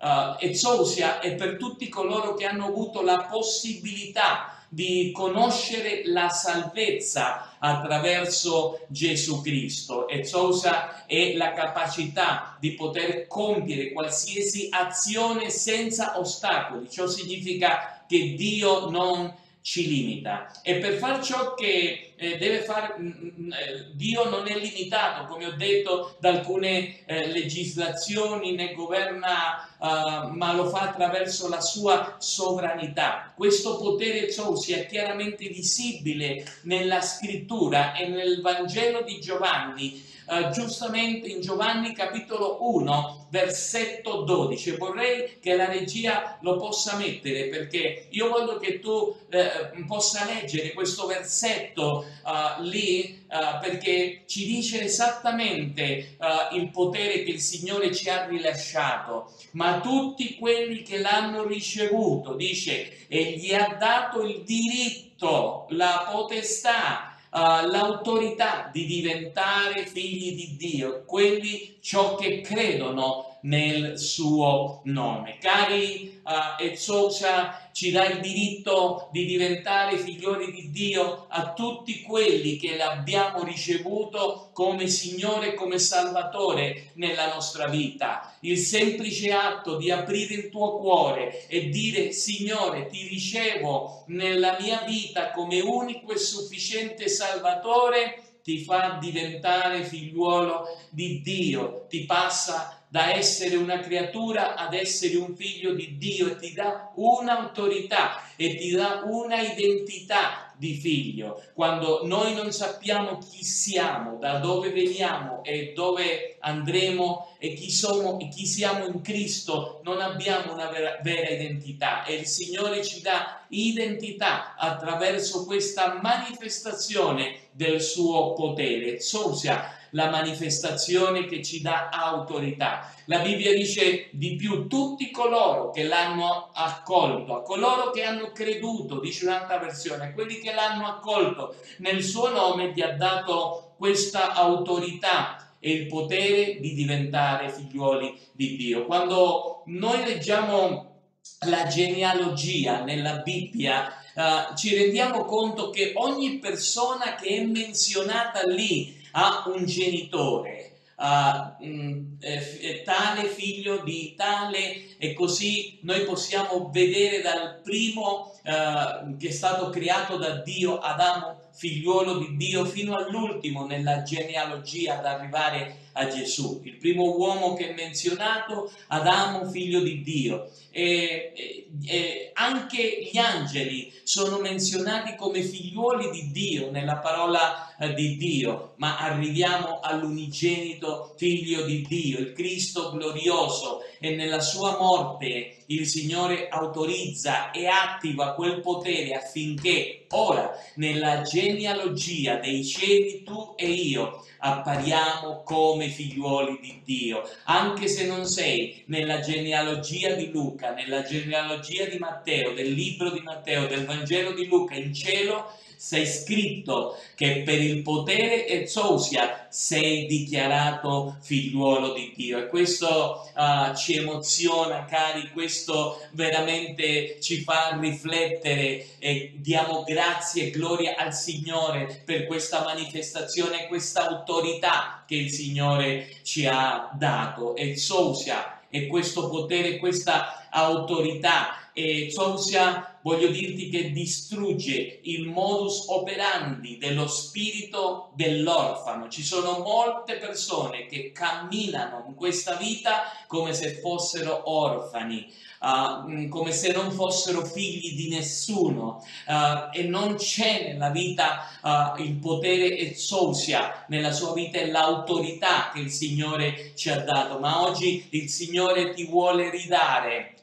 Speaker 8: uh, exousia è per tutti coloro che hanno avuto la possibilità di conoscere la salvezza attraverso Gesù Cristo. Exousia è la capacità di poter compiere qualsiasi azione senza ostacoli. Ciò significa che Dio non ci limita, e per far ciò che eh, deve fare eh, Dio non è limitato, come ho detto, da alcune eh, legislazioni, né governa, uh, ma lo fa attraverso la sua sovranità. Questo potere exousia è chiaramente visibile nella scrittura e nel Vangelo di Giovanni. Uh, giustamente in Giovanni capitolo uno versetto dodici, vorrei che la regia lo possa mettere, perché io voglio che tu eh, possa leggere questo versetto uh, lì, uh, perché ci dice esattamente uh, il potere che il Signore ci ha rilasciato. Ma tutti quelli che l'hanno ricevuto, dice, e gli ha dato il diritto, la potestà, Uh, l'autorità di diventare figli di Dio, quelli ciò che credono nel suo nome. Cari, uh, exousia ci dà il diritto di diventare figlioli di Dio a tutti quelli che l'abbiamo ricevuto come Signore e come Salvatore nella nostra vita. Il semplice atto di aprire il tuo cuore e dire: Signore, ti ricevo nella mia vita come unico e sufficiente Salvatore, ti fa diventare figliuolo di Dio, ti passa da essere una creatura ad essere un figlio di Dio, e ti dà un'autorità e ti dà una identità di figlio. Quando noi non sappiamo chi siamo, da dove veniamo e dove andremo e chi siamo, e chi siamo in Cristo, non abbiamo una vera, vera identità, e il Signore ci dà identità attraverso questa manifestazione del suo potere. Exousia, la manifestazione che ci dà autorità. La Bibbia dice di più: tutti coloro che l'hanno accolto, a coloro che hanno creduto, dice un'altra versione, quelli che l'hanno accolto nel suo nome, gli ha dato questa autorità e il potere di diventare figliuoli di Dio. Quando noi leggiamo la genealogia nella Bibbia, uh, ci rendiamo conto che ogni persona che è menzionata lì ha un genitore, uh, mh, eh, tale figlio di tale, e così noi possiamo vedere dal primo uh, che è stato creato da Dio, Adamo, figliuolo di Dio, fino all'ultimo nella genealogia ad arrivare a Gesù, il primo uomo che è menzionato, Adamo, figlio di Dio. E, e, e anche gli angeli sono menzionati come figliuoli di Dio nella parola eh, di Dio, ma arriviamo all'unigenito figlio di Dio, il Cristo glorioso, e nella sua morte il Signore autorizza e attiva quel potere affinché ora nella genealogia dei cieli tu e io appariamo come figliuoli di Dio, anche se non sei nella genealogia di Luca, nella genealogia di Matteo, del libro di Matteo, del Vangelo di Luca. In cielo sei scritto che per il potere exousia sei dichiarato figliuolo di Dio, e questo uh, ci emoziona, cari, questo veramente ci fa riflettere, e diamo grazie e gloria al Signore per questa manifestazione, questa autorità che il Signore ci ha dato. Exousia e questo potere, questa autorità. E exousia, voglio dirti che distrugge il modus operandi dello spirito dell'orfano. Ci sono molte persone che camminano in questa vita come se fossero orfani, uh, come se non fossero figli di nessuno, uh, e non c'è nella vita uh, il potere exousia, nella sua vita è l'autorità che il Signore ci ha dato. Ma oggi il Signore ti vuole ridare,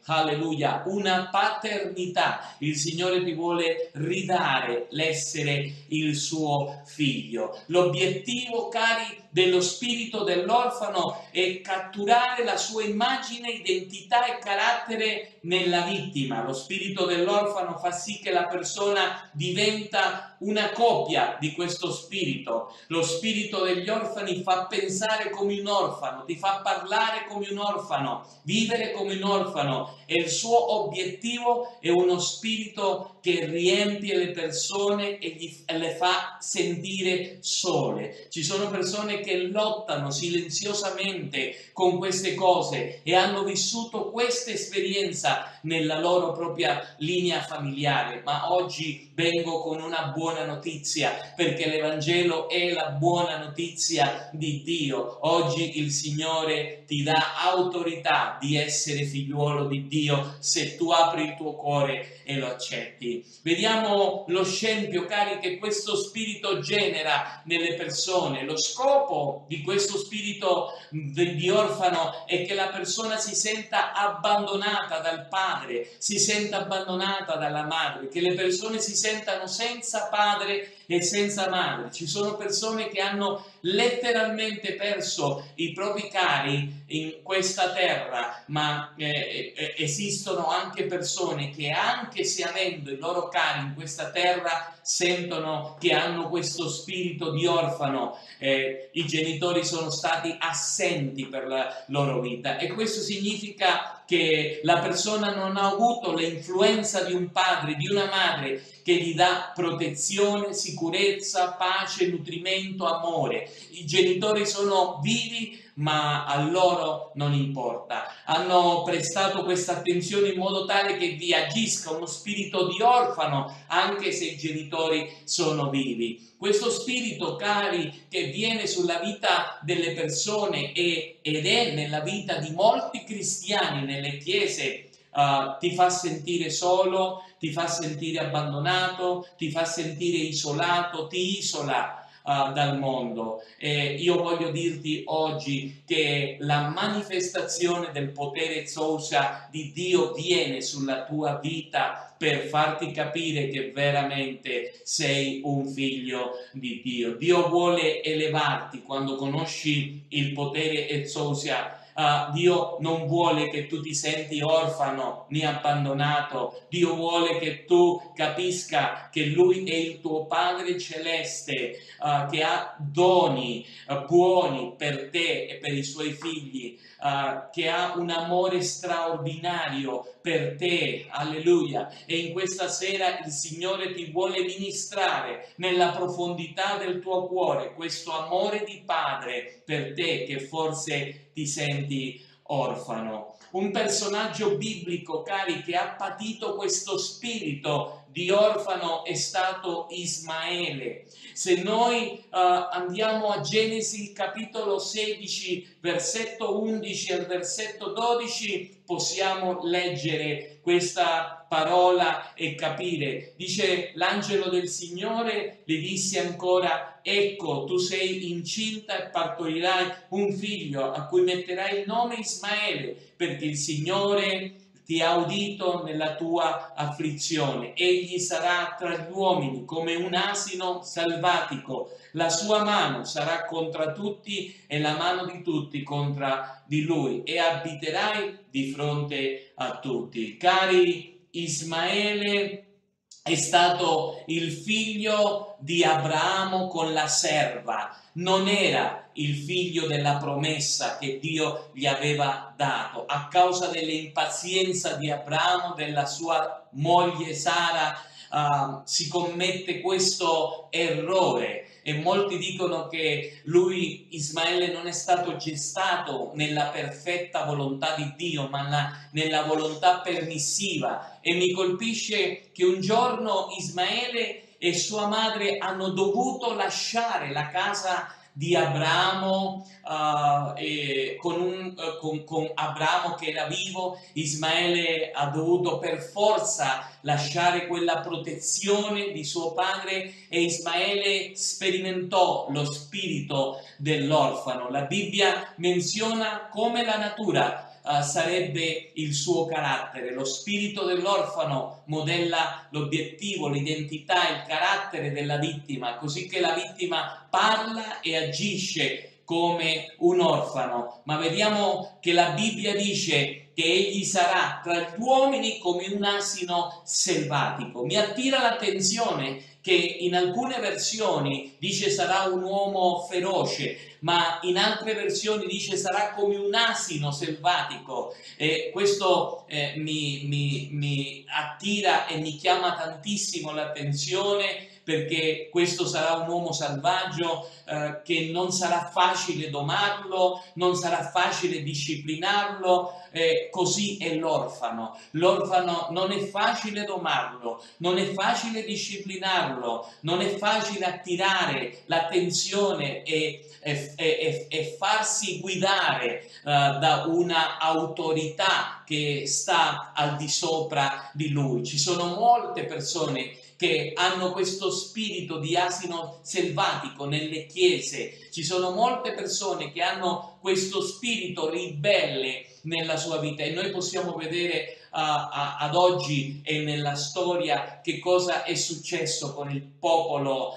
Speaker 8: alleluia, una paternità. Il Signore ti vuole ridare l'essere il suo figlio. L'obiettivo, cari, dello spirito dell'orfano è catturare la sua immagine, identità e carattere nella vittima. Lo spirito dell'orfano fa sì che la persona diventa una copia di questo spirito. Lo spirito degli orfani fa pensare come un orfano, ti fa parlare come un orfano, vivere come un orfano, e il suo obiettivo è uno spirito che riempie le persone e, gli, e le fa sentire sole. Ci sono persone che lottano silenziosamente con queste cose e hanno vissuto questa esperienza nella loro propria linea familiare, ma oggi vengo con una buona notizia, perché l'Evangelo è la buona notizia di Dio. Oggi il Signore ti dà autorità di essere figliuolo di Dio se tu apri il tuo cuore e lo accetti. Vediamo lo scempio, cari, che questo spirito genera nelle persone. Lo scopo di questo spirito di orfano è che la persona si senta abbandonata dal padre, si senta abbandonata dalla madre, che le persone si sentano senza padre e senza madre. Ci sono persone che hanno letteralmente perso i propri cari in questa terra, ma eh, eh, esistono anche persone che, anche se avendo i loro cari in questa terra, sentono che hanno questo spirito di orfano. Eh, i genitori sono stati assenti per la loro vita, e questo significa che la persona non ha avuto l'influenza di un padre, di una madre che gli dà protezione, sicurezza, pace, nutrimento, amore. I genitori sono vivi, ma a loro non importa. Hanno prestato questa attenzione in modo tale che vi agisca uno spirito di orfano, anche se i genitori sono vivi. Questo spirito, cari, che viene sulla vita delle persone e, ed è nella vita di molti cristiani nelle chiese, Uh, ti fa sentire solo, ti fa sentire abbandonato, ti fa sentire isolato, ti isola uh, dal mondo. E io voglio dirti oggi che la manifestazione del potere Zousa di Dio viene sulla tua vita per farti capire che veramente sei un figlio di Dio. Dio vuole elevarti quando conosci il potere Zousa. Uh, Dio non vuole che tu ti senti orfano né abbandonato. Dio vuole che tu capisca che Lui è il tuo Padre Celeste, uh, che ha doni uh, buoni per te e per i Suoi figli, uh, che ha un amore straordinario per te. Alleluia. E in questa sera il Signore ti vuole ministrare nella profondità del tuo cuore questo amore di Padre per te, che forse ti senti orfano. Un personaggio biblico, cari, che ha patito questo spirito di orfano è stato Ismaele. Se noi uh, andiamo a Genesi capitolo sedici, versetto undici al versetto dodici, possiamo leggere questa parola e capire. Dice: l'angelo del Signore le disse ancora: ecco, tu sei incinta e partorirai un figlio a cui metterai il nome Ismaele, perché il Signore ti ha udito nella tua afflizione. Egli sarà tra gli uomini come un asino salvatico, la sua mano sarà contro tutti e la mano di tutti contro di lui, e abiterai di fronte a tutti. Cari, Ismaele è stato il figlio di Abramo con la serva, non era il figlio della promessa che Dio gli aveva dato. A causa dell'impazienza di Abramo, della sua moglie Sara, uh, si commette questo errore. E molti dicono che lui, Ismaele, non è stato gestato nella perfetta volontà di Dio, ma la, nella volontà permissiva. E mi colpisce che un giorno Ismaele e sua madre hanno dovuto lasciare la casa di Abramo, uh, e con, un, uh, con, con Abramo che era vivo. Ismaele ha dovuto per forza lasciare quella protezione di suo padre, e Ismaele sperimentò lo spirito dell'orfano. La Bibbia menziona come la natura uh, sarebbe il suo carattere. Lo spirito dell'orfano modella l'obiettivo, l'identità, il carattere della vittima, così che la vittima parla e agisce come un orfano. Ma vediamo che la Bibbia dice che egli sarà tra gli uomini come un asino selvatico. Mi attira l'attenzione che in alcune versioni dice sarà un uomo feroce, ma in altre versioni dice sarà come un asino selvatico. E questo eh, mi, mi, mi attira e mi chiama tantissimo l'attenzione, perché questo sarà un uomo selvaggio eh, che non sarà facile domarlo, non sarà facile disciplinarlo. Eh, così è l'orfano. L'orfano non è facile domarlo, non è facile disciplinarlo, non è facile attirare l'attenzione e, e, e, e farsi guidare eh, da una autorità che sta al di sopra di lui. Ci sono molte persone che hanno questo spirito di asino selvatico nelle chiese. Ci sono molte persone che hanno questo spirito ribelle nella sua vita, e noi possiamo vedere uh, uh, ad oggi e nella storia che cosa è successo con il popolo,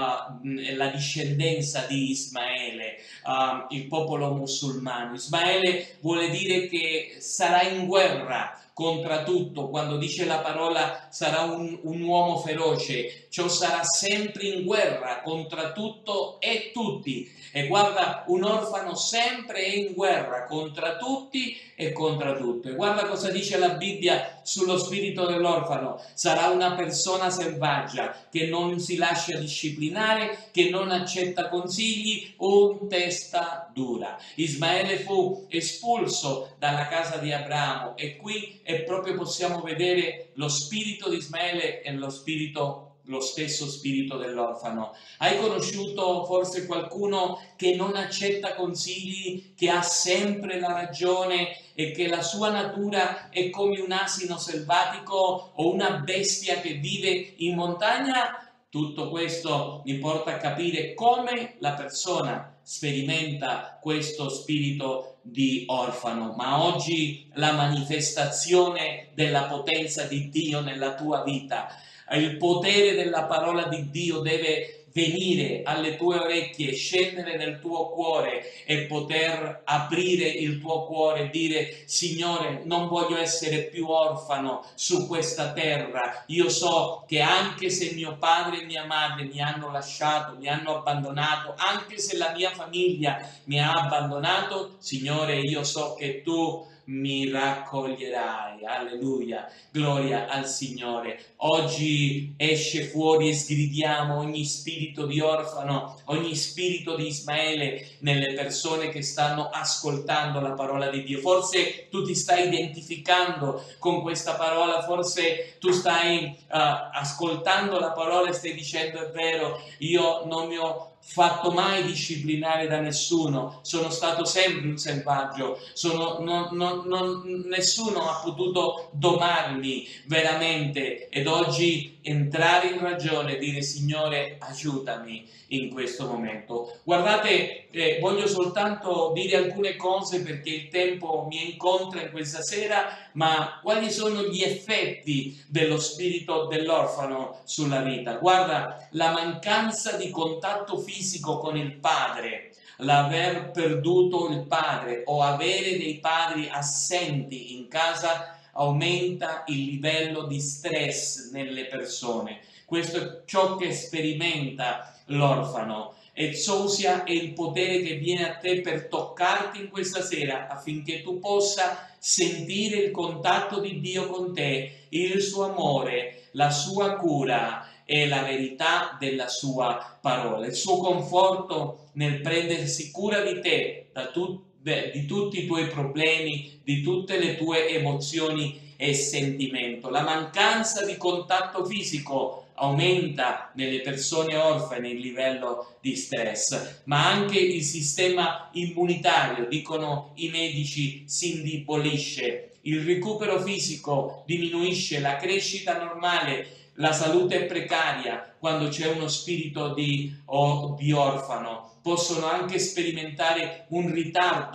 Speaker 8: uh, la discendenza di Ismaele, uh, il popolo musulmano. Ismaele vuole dire che sarà in guerra contro tutto. Quando dice la parola sarà un, un uomo feroce, ciò sarà sempre in guerra contro tutto e tutti. E guarda, un orfano sempre è in guerra contro tutti e contro tutto. E guarda cosa dice la Bibbia sullo spirito dell'orfano: sarà una persona selvaggia che non si lascia disciplinare, che non accetta consigli, un testa dura. Ismaele fu espulso dalla casa di Abramo, e qui e proprio possiamo vedere lo spirito di Ismaele e lo spirito lo stesso spirito dell'orfano. Hai conosciuto forse qualcuno che non accetta consigli, che ha sempre la ragione e che la sua natura è come un asino selvatico o una bestia che vive in montagna? Tutto questo mi porta a capire come la persona sperimenta questo spirito di orfano. Ma oggi la manifestazione della potenza di Dio nella tua vita, il potere della parola di Dio deve venire alle tue orecchie, scendere nel tuo cuore e poter aprire il tuo cuore e dire: Signore, non voglio essere più orfano su questa terra. Io so che anche se mio padre e mia madre mi hanno lasciato, mi hanno abbandonato, anche se la mia famiglia mi ha abbandonato, Signore, io so che tu mi raccoglierai. Alleluia, gloria al Signore. Oggi esce fuori e sgridiamo ogni spirito di orfano, ogni spirito di Ismaele nelle persone che stanno ascoltando la parola di Dio. Forse tu ti stai identificando con questa parola, forse tu stai uh, ascoltando la parola e stai dicendo: è vero, io non mi ho fatto mai disciplinare da nessuno, sono stato sempre un selvaggio, sono, non, non, non, nessuno ha potuto domarmi veramente. Ed oggi entrare in ragione e dire: Signore, aiutami in questo momento. Guardate, eh, voglio soltanto dire alcune cose perché il tempo mi incontra in questa sera, ma quali sono gli effetti dello spirito dell'orfano sulla vita? Guarda, la mancanza di contatto fisico con il padre, l'aver perduto il padre o avere dei padri assenti in casa aumenta il livello di stress nelle persone. Questo è ciò che sperimenta l'orfano. Exousia è il potere che viene a te per toccarti in questa sera affinché tu possa sentire il contatto di Dio con te, il suo amore, la sua cura e la verità della sua parola, il suo conforto nel prendersi cura di te, da tu, di tutti i tuoi problemi, di tutte le tue emozioni e sentimento. La mancanza di contatto fisico aumenta nelle persone orfane il livello di stress, ma anche il sistema immunitario, dicono i medici, si indebolisce, il recupero fisico diminuisce, la crescita normale, la salute è precaria quando c'è uno spirito di, o, di orfano. Possono anche sperimentare un ritardo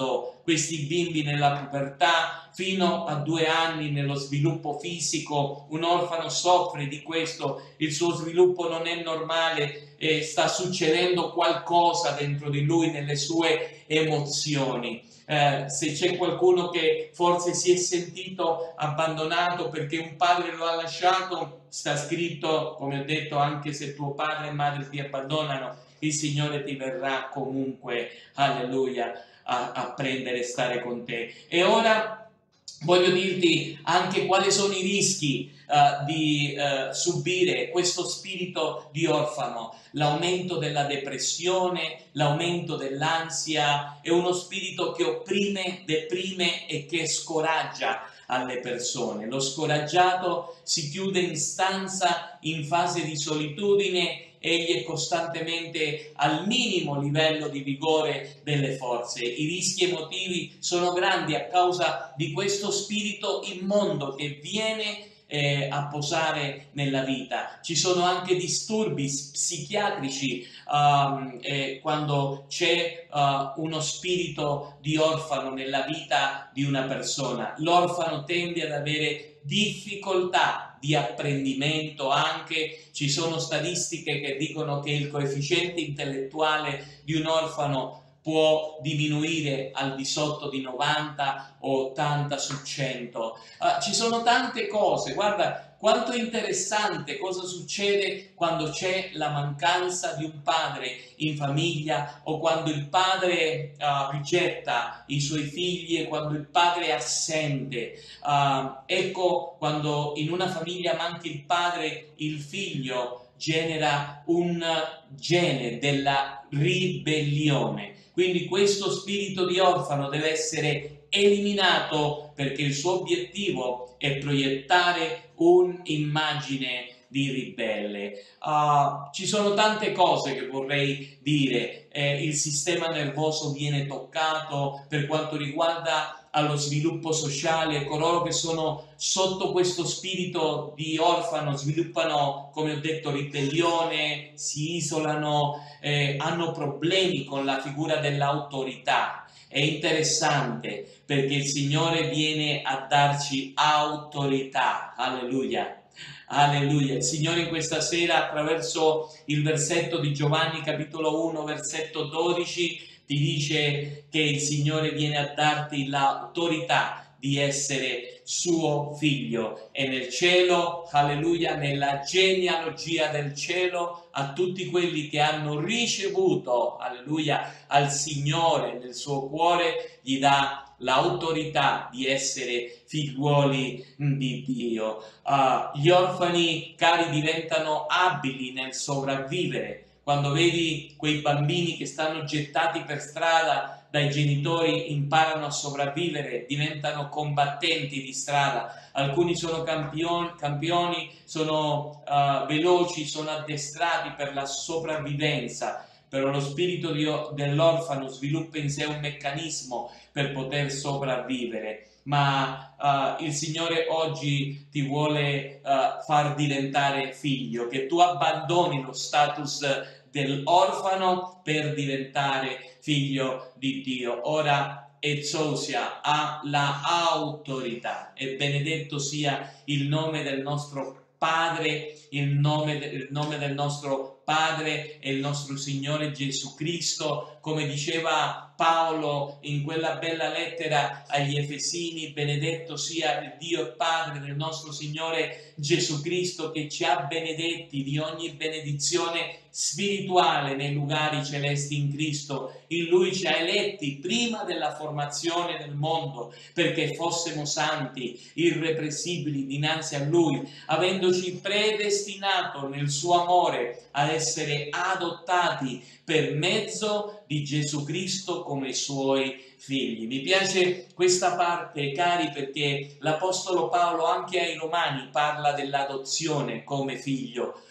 Speaker 8: questi bimbi nella pubertà, fino a due anni nello sviluppo fisico. Un orfano soffre di questo, il suo sviluppo non è normale, e sta succedendo qualcosa dentro di lui, nelle sue emozioni. Eh, se c'è qualcuno che forse si è sentito abbandonato perché un padre lo ha lasciato, sta scritto, come ho detto, anche se tuo padre e madre ti abbandonano, il Signore ti verrà comunque, alleluia, a, a prendere e stare con te. E ora voglio dirti anche quali sono i rischi uh, di uh, subire questo spirito di orfano. L'aumento della depressione, l'aumento dell'ansia, è uno spirito che opprime, deprime e che scoraggia alle persone. Lo scoraggiato si chiude in stanza in fase di solitudine, egli è costantemente al minimo livello di vigore delle forze. I rischi emotivi sono grandi a causa di questo spirito immondo che viene eh, a posare nella vita. Ci sono anche disturbi psichiatrici um, eh, quando c'è uh, uno spirito di orfano nella vita di una persona. L'orfano tende ad avere difficoltà di apprendimento, anche ci sono statistiche che dicono che il coefficiente intellettuale di un orfano può diminuire al di sotto di novanta o ottanta su cento. Uh, ci sono tante cose, guarda quanto è interessante cosa succede quando c'è la mancanza di un padre in famiglia, o quando il padre uh, rigetta i suoi figli, e quando il padre è assente. Uh, ecco, quando in una famiglia manca il padre, il figlio genera un gene della ribellione. Quindi questo spirito di orfano deve essere eliminato, perché il suo obiettivo è proiettare un'immagine di ribelle. Uh, ci sono tante cose che vorrei dire. Eh, il sistema nervoso viene toccato per quanto riguarda allo sviluppo sociale. Coloro che sono sotto questo spirito di orfano sviluppano, come ho detto, ribellione, si isolano, eh, hanno problemi con la figura dell'autorità. È interessante perché il Signore viene a darci autorità. Alleluia. Alleluia. Il Signore in questa sera, attraverso il versetto di Giovanni capitolo uno versetto dodici, ti dice che il Signore viene a darti l'autorità di essere suo figlio. E nel cielo, alleluia, nella genealogia del cielo, a tutti quelli che hanno ricevuto, alleluia, al Signore nel suo cuore, gli dà l'autorità di essere figliuoli di Dio. Uh, gli orfani, cari, diventano abili nel sopravvivere. Quando vedi quei bambini che stanno gettati per strada dai genitori, imparano a sopravvivere, diventano combattenti di strada. Alcuni sono campioni, campioni sono uh, veloci, sono addestrati per la sopravvivenza. Però lo spirito di, dell'orfano sviluppa in sé un meccanismo per poter sopravvivere. Ma uh, il Signore oggi ti vuole uh, far diventare figlio, che tu abbandoni lo status dell'orfano per diventare figlio di Dio. Ora Exousia ha la autorità, e benedetto sia il nome del nostro Padre, il nome, de, il nome del nostro Padre e il nostro Signore Gesù Cristo. Come diceva Paolo in quella bella lettera agli Efesini, benedetto sia il Dio e Padre del nostro Signore Gesù Cristo, che ci ha benedetti di ogni benedizione spirituale nei lugali celesti in Cristo. In Lui ci ha eletti prima della formazione del mondo, perché fossimo santi, irrepressibili dinanzi a Lui, avendoci predestinato nel suo amore ad essere adottati per mezzo di Gesù Cristo come suoi figli. Mi piace questa parte, cari, perché l'Apostolo Paolo anche ai Romani parla dell'adozione come figlio.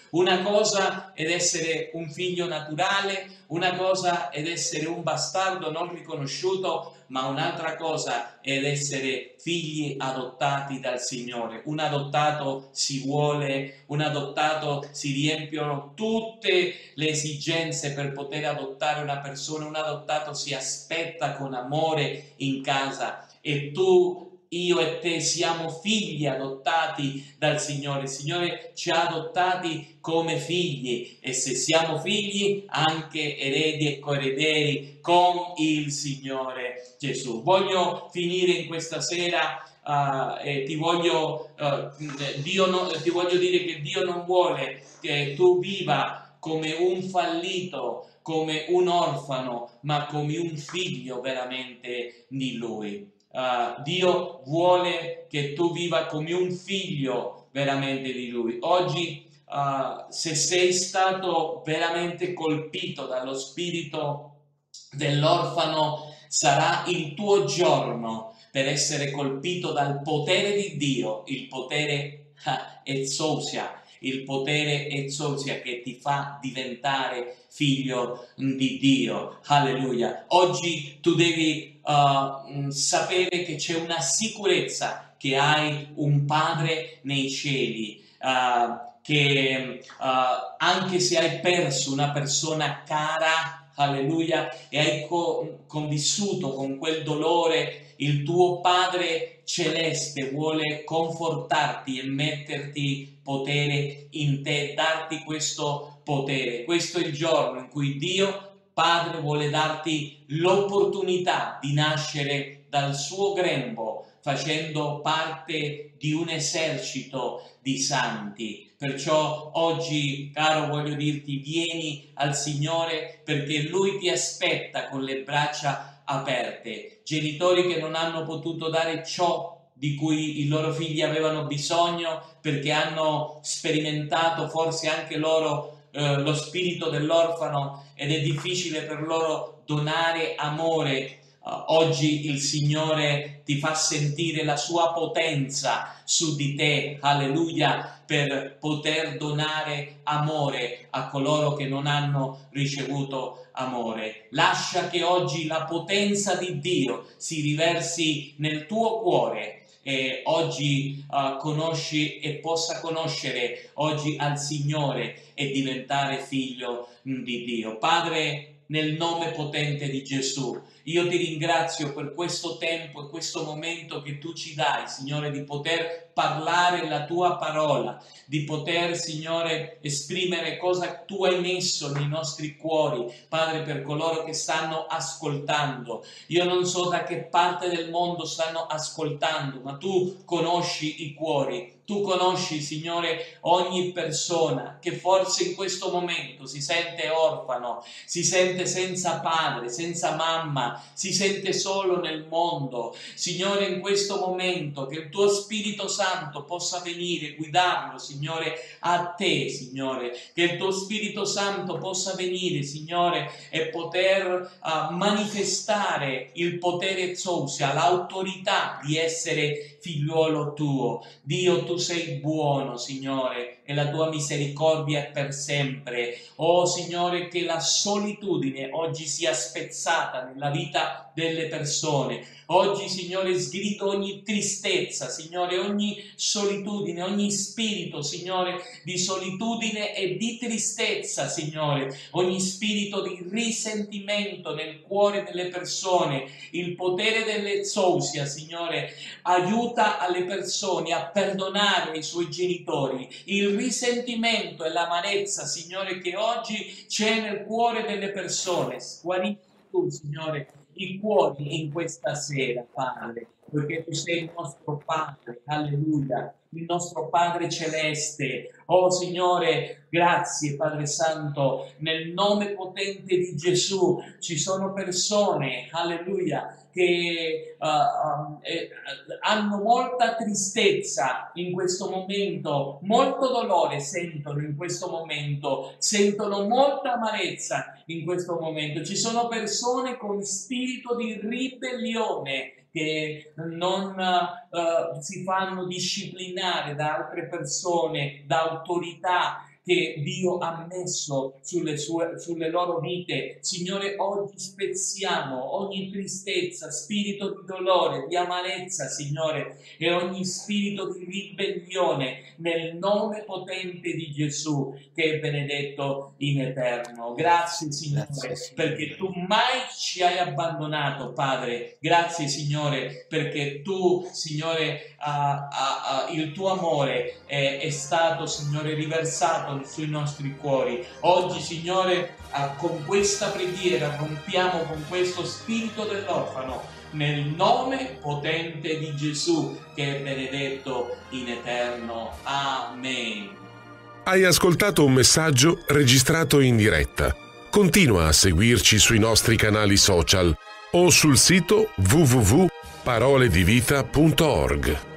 Speaker 8: Una cosa ed essere un figlio naturale, una cosa ed essere un bastardo non riconosciuto, ma un'altra cosa ed essere figli adottati dal Signore. Un adottato si vuole, un adottato si riempiono tutte le esigenze per poter adottare una persona, un adottato si aspetta con amore in casa, e tu, io e te siamo figli adottati dal Signore. Il Signore ci ha adottati come figli, e se siamo figli anche eredi e coerederi con il Signore Gesù. Voglio finire in questa sera uh, e ti voglio, uh, Dio no, ti voglio dire che Dio non vuole che tu viva come un fallito, come un orfano, ma come un figlio veramente di Lui. Uh, Dio vuole che tu viva come un figlio veramente di Lui. Oggi, uh, se sei stato veramente colpito dallo spirito dell'orfano, sarà il tuo giorno per essere colpito dal potere di Dio, il potere uh, exousia, il potere exousia che ti fa diventare figlio di Dio. Alleluia. Oggi tu devi uh, sapere che c'è una sicurezza, che hai un Padre nei cieli, uh, che uh, anche se hai perso una persona cara, alleluia, e hai co- convissuto con quel dolore, il tuo Padre celeste vuole confortarti e metterti potere in te, darti questo potere. Questo è il giorno in cui Dio Padre vuole darti l'opportunità di nascere dal suo grembo, facendo parte di un esercito di santi. Perciò oggi, caro, voglio dirti, vieni al Signore, perché Lui ti aspetta con le braccia aperte. Genitori che non hanno potuto dare ciò di cui i loro figli avevano bisogno, perché hanno sperimentato forse anche loro eh, lo spirito dell'orfano, ed è difficile per loro donare amore. Uh, oggi il Signore ti fa sentire la sua potenza su di te, alleluia, per poter donare amore a coloro che non hanno ricevuto amore. Lascia che oggi la potenza di Dio si riversi nel tuo cuore, e oggi uh, conosci e possa conoscere oggi al Signore e diventare figlio mh, di Dio. Padre, nel nome potente di Gesù, io ti ringrazio per questo tempo e questo momento che tu ci dai, Signore, di poter parlare la tua parola, di poter, Signore, esprimere cosa tu hai messo nei nostri cuori, Padre, per coloro che stanno ascoltando. Io non so da che parte del mondo stanno ascoltando, ma tu conosci i cuori. Tu conosci, Signore, ogni persona che forse in questo momento si sente orfano, si sente senza padre, senza mamma, si sente solo nel mondo. Signore, in questo momento che il tuo Spirito Santo possa venire, guidarlo, Signore, a te, Signore, che il tuo Spirito Santo possa venire, Signore, e poter uh, manifestare il potere exousia, l'autorità di essere figliuolo tuo. Dio, tu sei buono, Signore, e la tua misericordia è per sempre. Oh, Signore, che la solitudine oggi sia spezzata nella vita delle persone. Oggi, Signore, sgrido ogni tristezza, Signore, ogni solitudine, ogni spirito, Signore, di solitudine e di tristezza, Signore, ogni spirito di risentimento nel cuore delle persone. Il potere dell'exousia, Signore, aiuta alle persone a perdonare i suoi genitori. Il risentimento e l'amarezza, Signore, che oggi c'è nel cuore delle persone, guarisci tu, Signore, i cuori in questa sera, Padre, perché tu sei il nostro Padre, alleluia, il nostro Padre celeste. Oh Signore, grazie Padre Santo, nel nome potente di Gesù. Ci sono persone, alleluia, che uh, um, eh, hanno molta tristezza in questo momento, molto dolore sentono in questo momento, sentono molta amarezza in questo momento. Ci sono persone con spirito di ribellione che non uh, si fanno disciplinare da altre persone, da autorità, che Dio ha messo sulle, sue, sulle loro vite. Signore, oggi spezziamo ogni tristezza, spirito di dolore, di amarezza, Signore, e ogni spirito di ribellione nel nome potente di Gesù, che è benedetto in eterno. Grazie, Signore, Grazie, Signore, perché tu mai ci hai abbandonato, Padre. Grazie, Signore, perché tu, Signore, uh, uh, uh, il tuo amore è, è stato, Signore, riversato sui nostri cuori. Oggi, Signore, uh, con questa preghiera rompiamo con questo spirito dell'orfano nel nome potente di Gesù, che è benedetto in eterno. Amen.
Speaker 3: Hai ascoltato un messaggio registrato in diretta. Continua a seguirci sui nostri canali social o sul sito w w w punto parole di vita punto org.